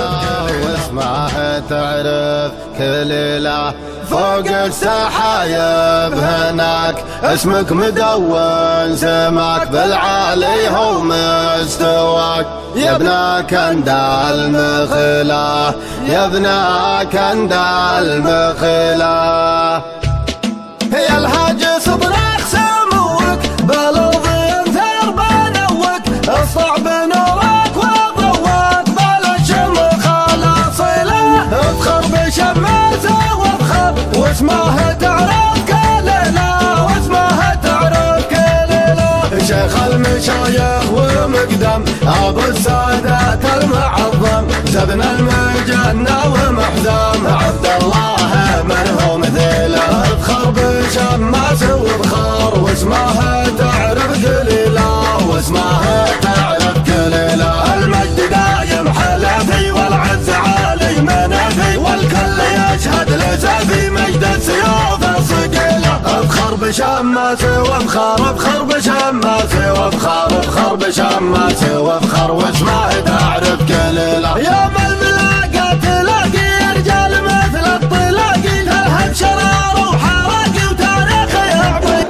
Speaker 1: تعرف كليله فوق السحايب هناك اسمك مدون سماك بالعالي هو مستواك يا ابن كندا المخيله يا ابن كندا المخيله يا الهاج صبرك سموك بالارض انثر بنوك الصعب نورك وضوك بالشمخ الاصيله افخر بشماس وافخر واسمه تعرف كليله واسمه تعرف كليله شيخ المشايخ ومقدم ابو السادات المعظم زبن المجنة ومحزام عبد الله من هو مثيله افخر بشماس وافخر واسمه تعرف كليله واسمه تعرف كليله المجد دايم حلفي والعز عالي منافي والكل يشهد لسفي مجد السيوف الصقيله افخر بشماس وافخر افخر بشماس وافخر افخر بشماس وافخر واسمه تعرف كليله يوم الملاقة تلاقي رجال مثل الطلاقي الهم شرار وحراقي وتاريخ يعطي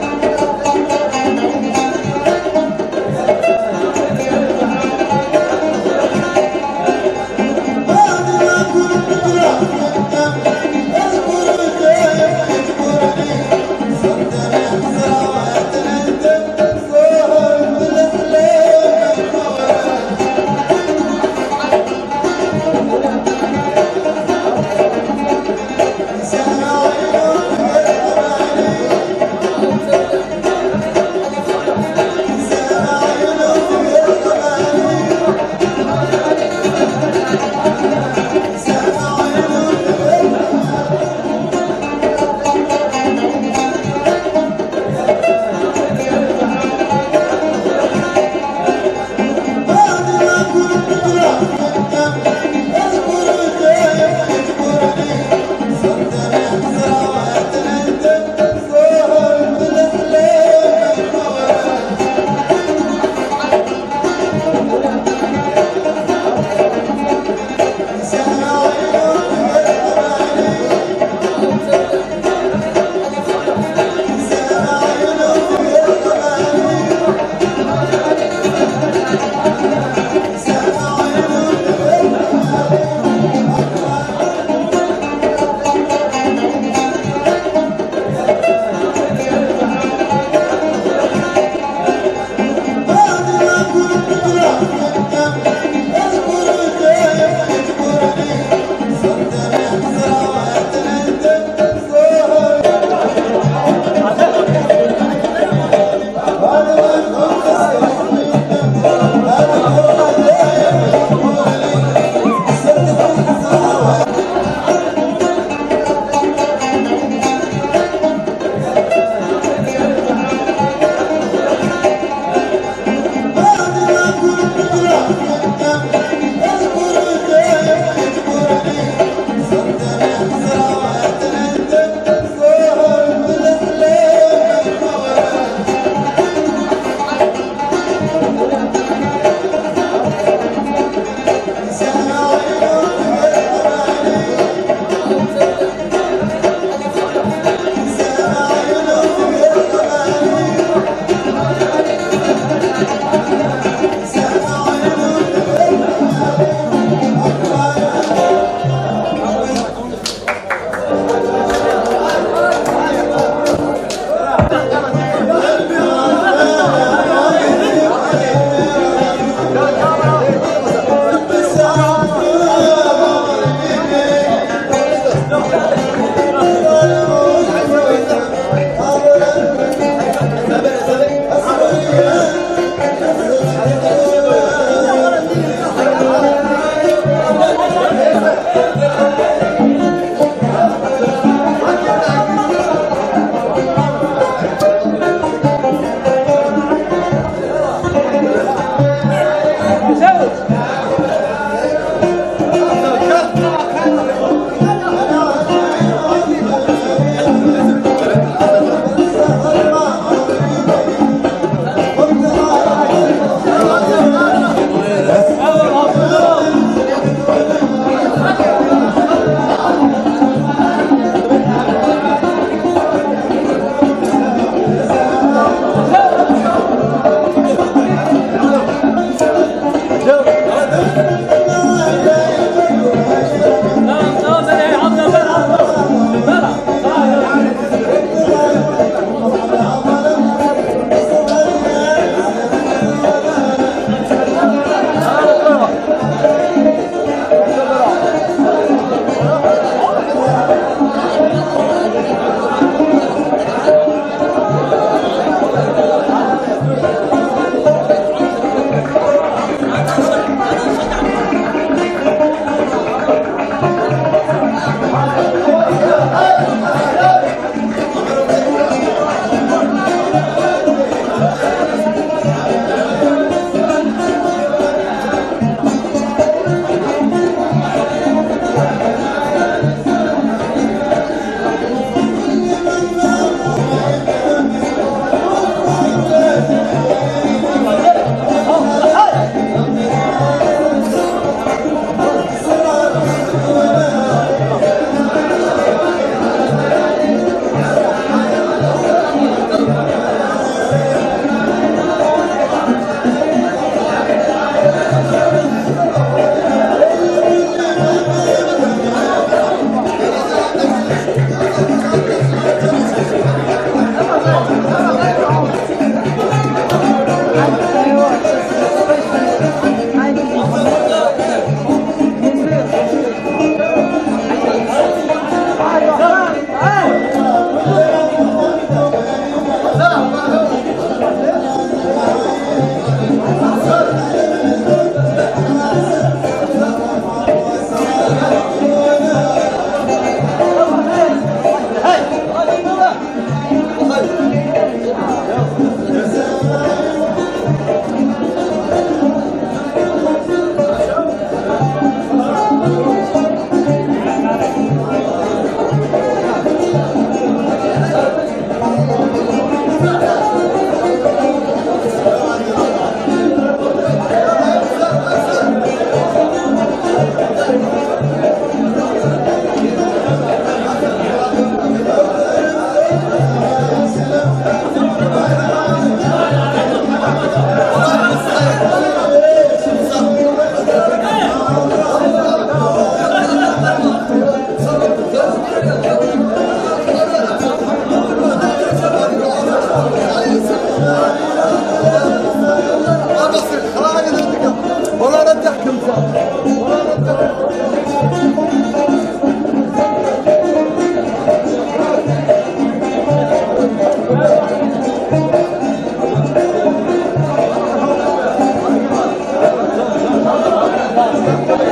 Speaker 2: Thank you.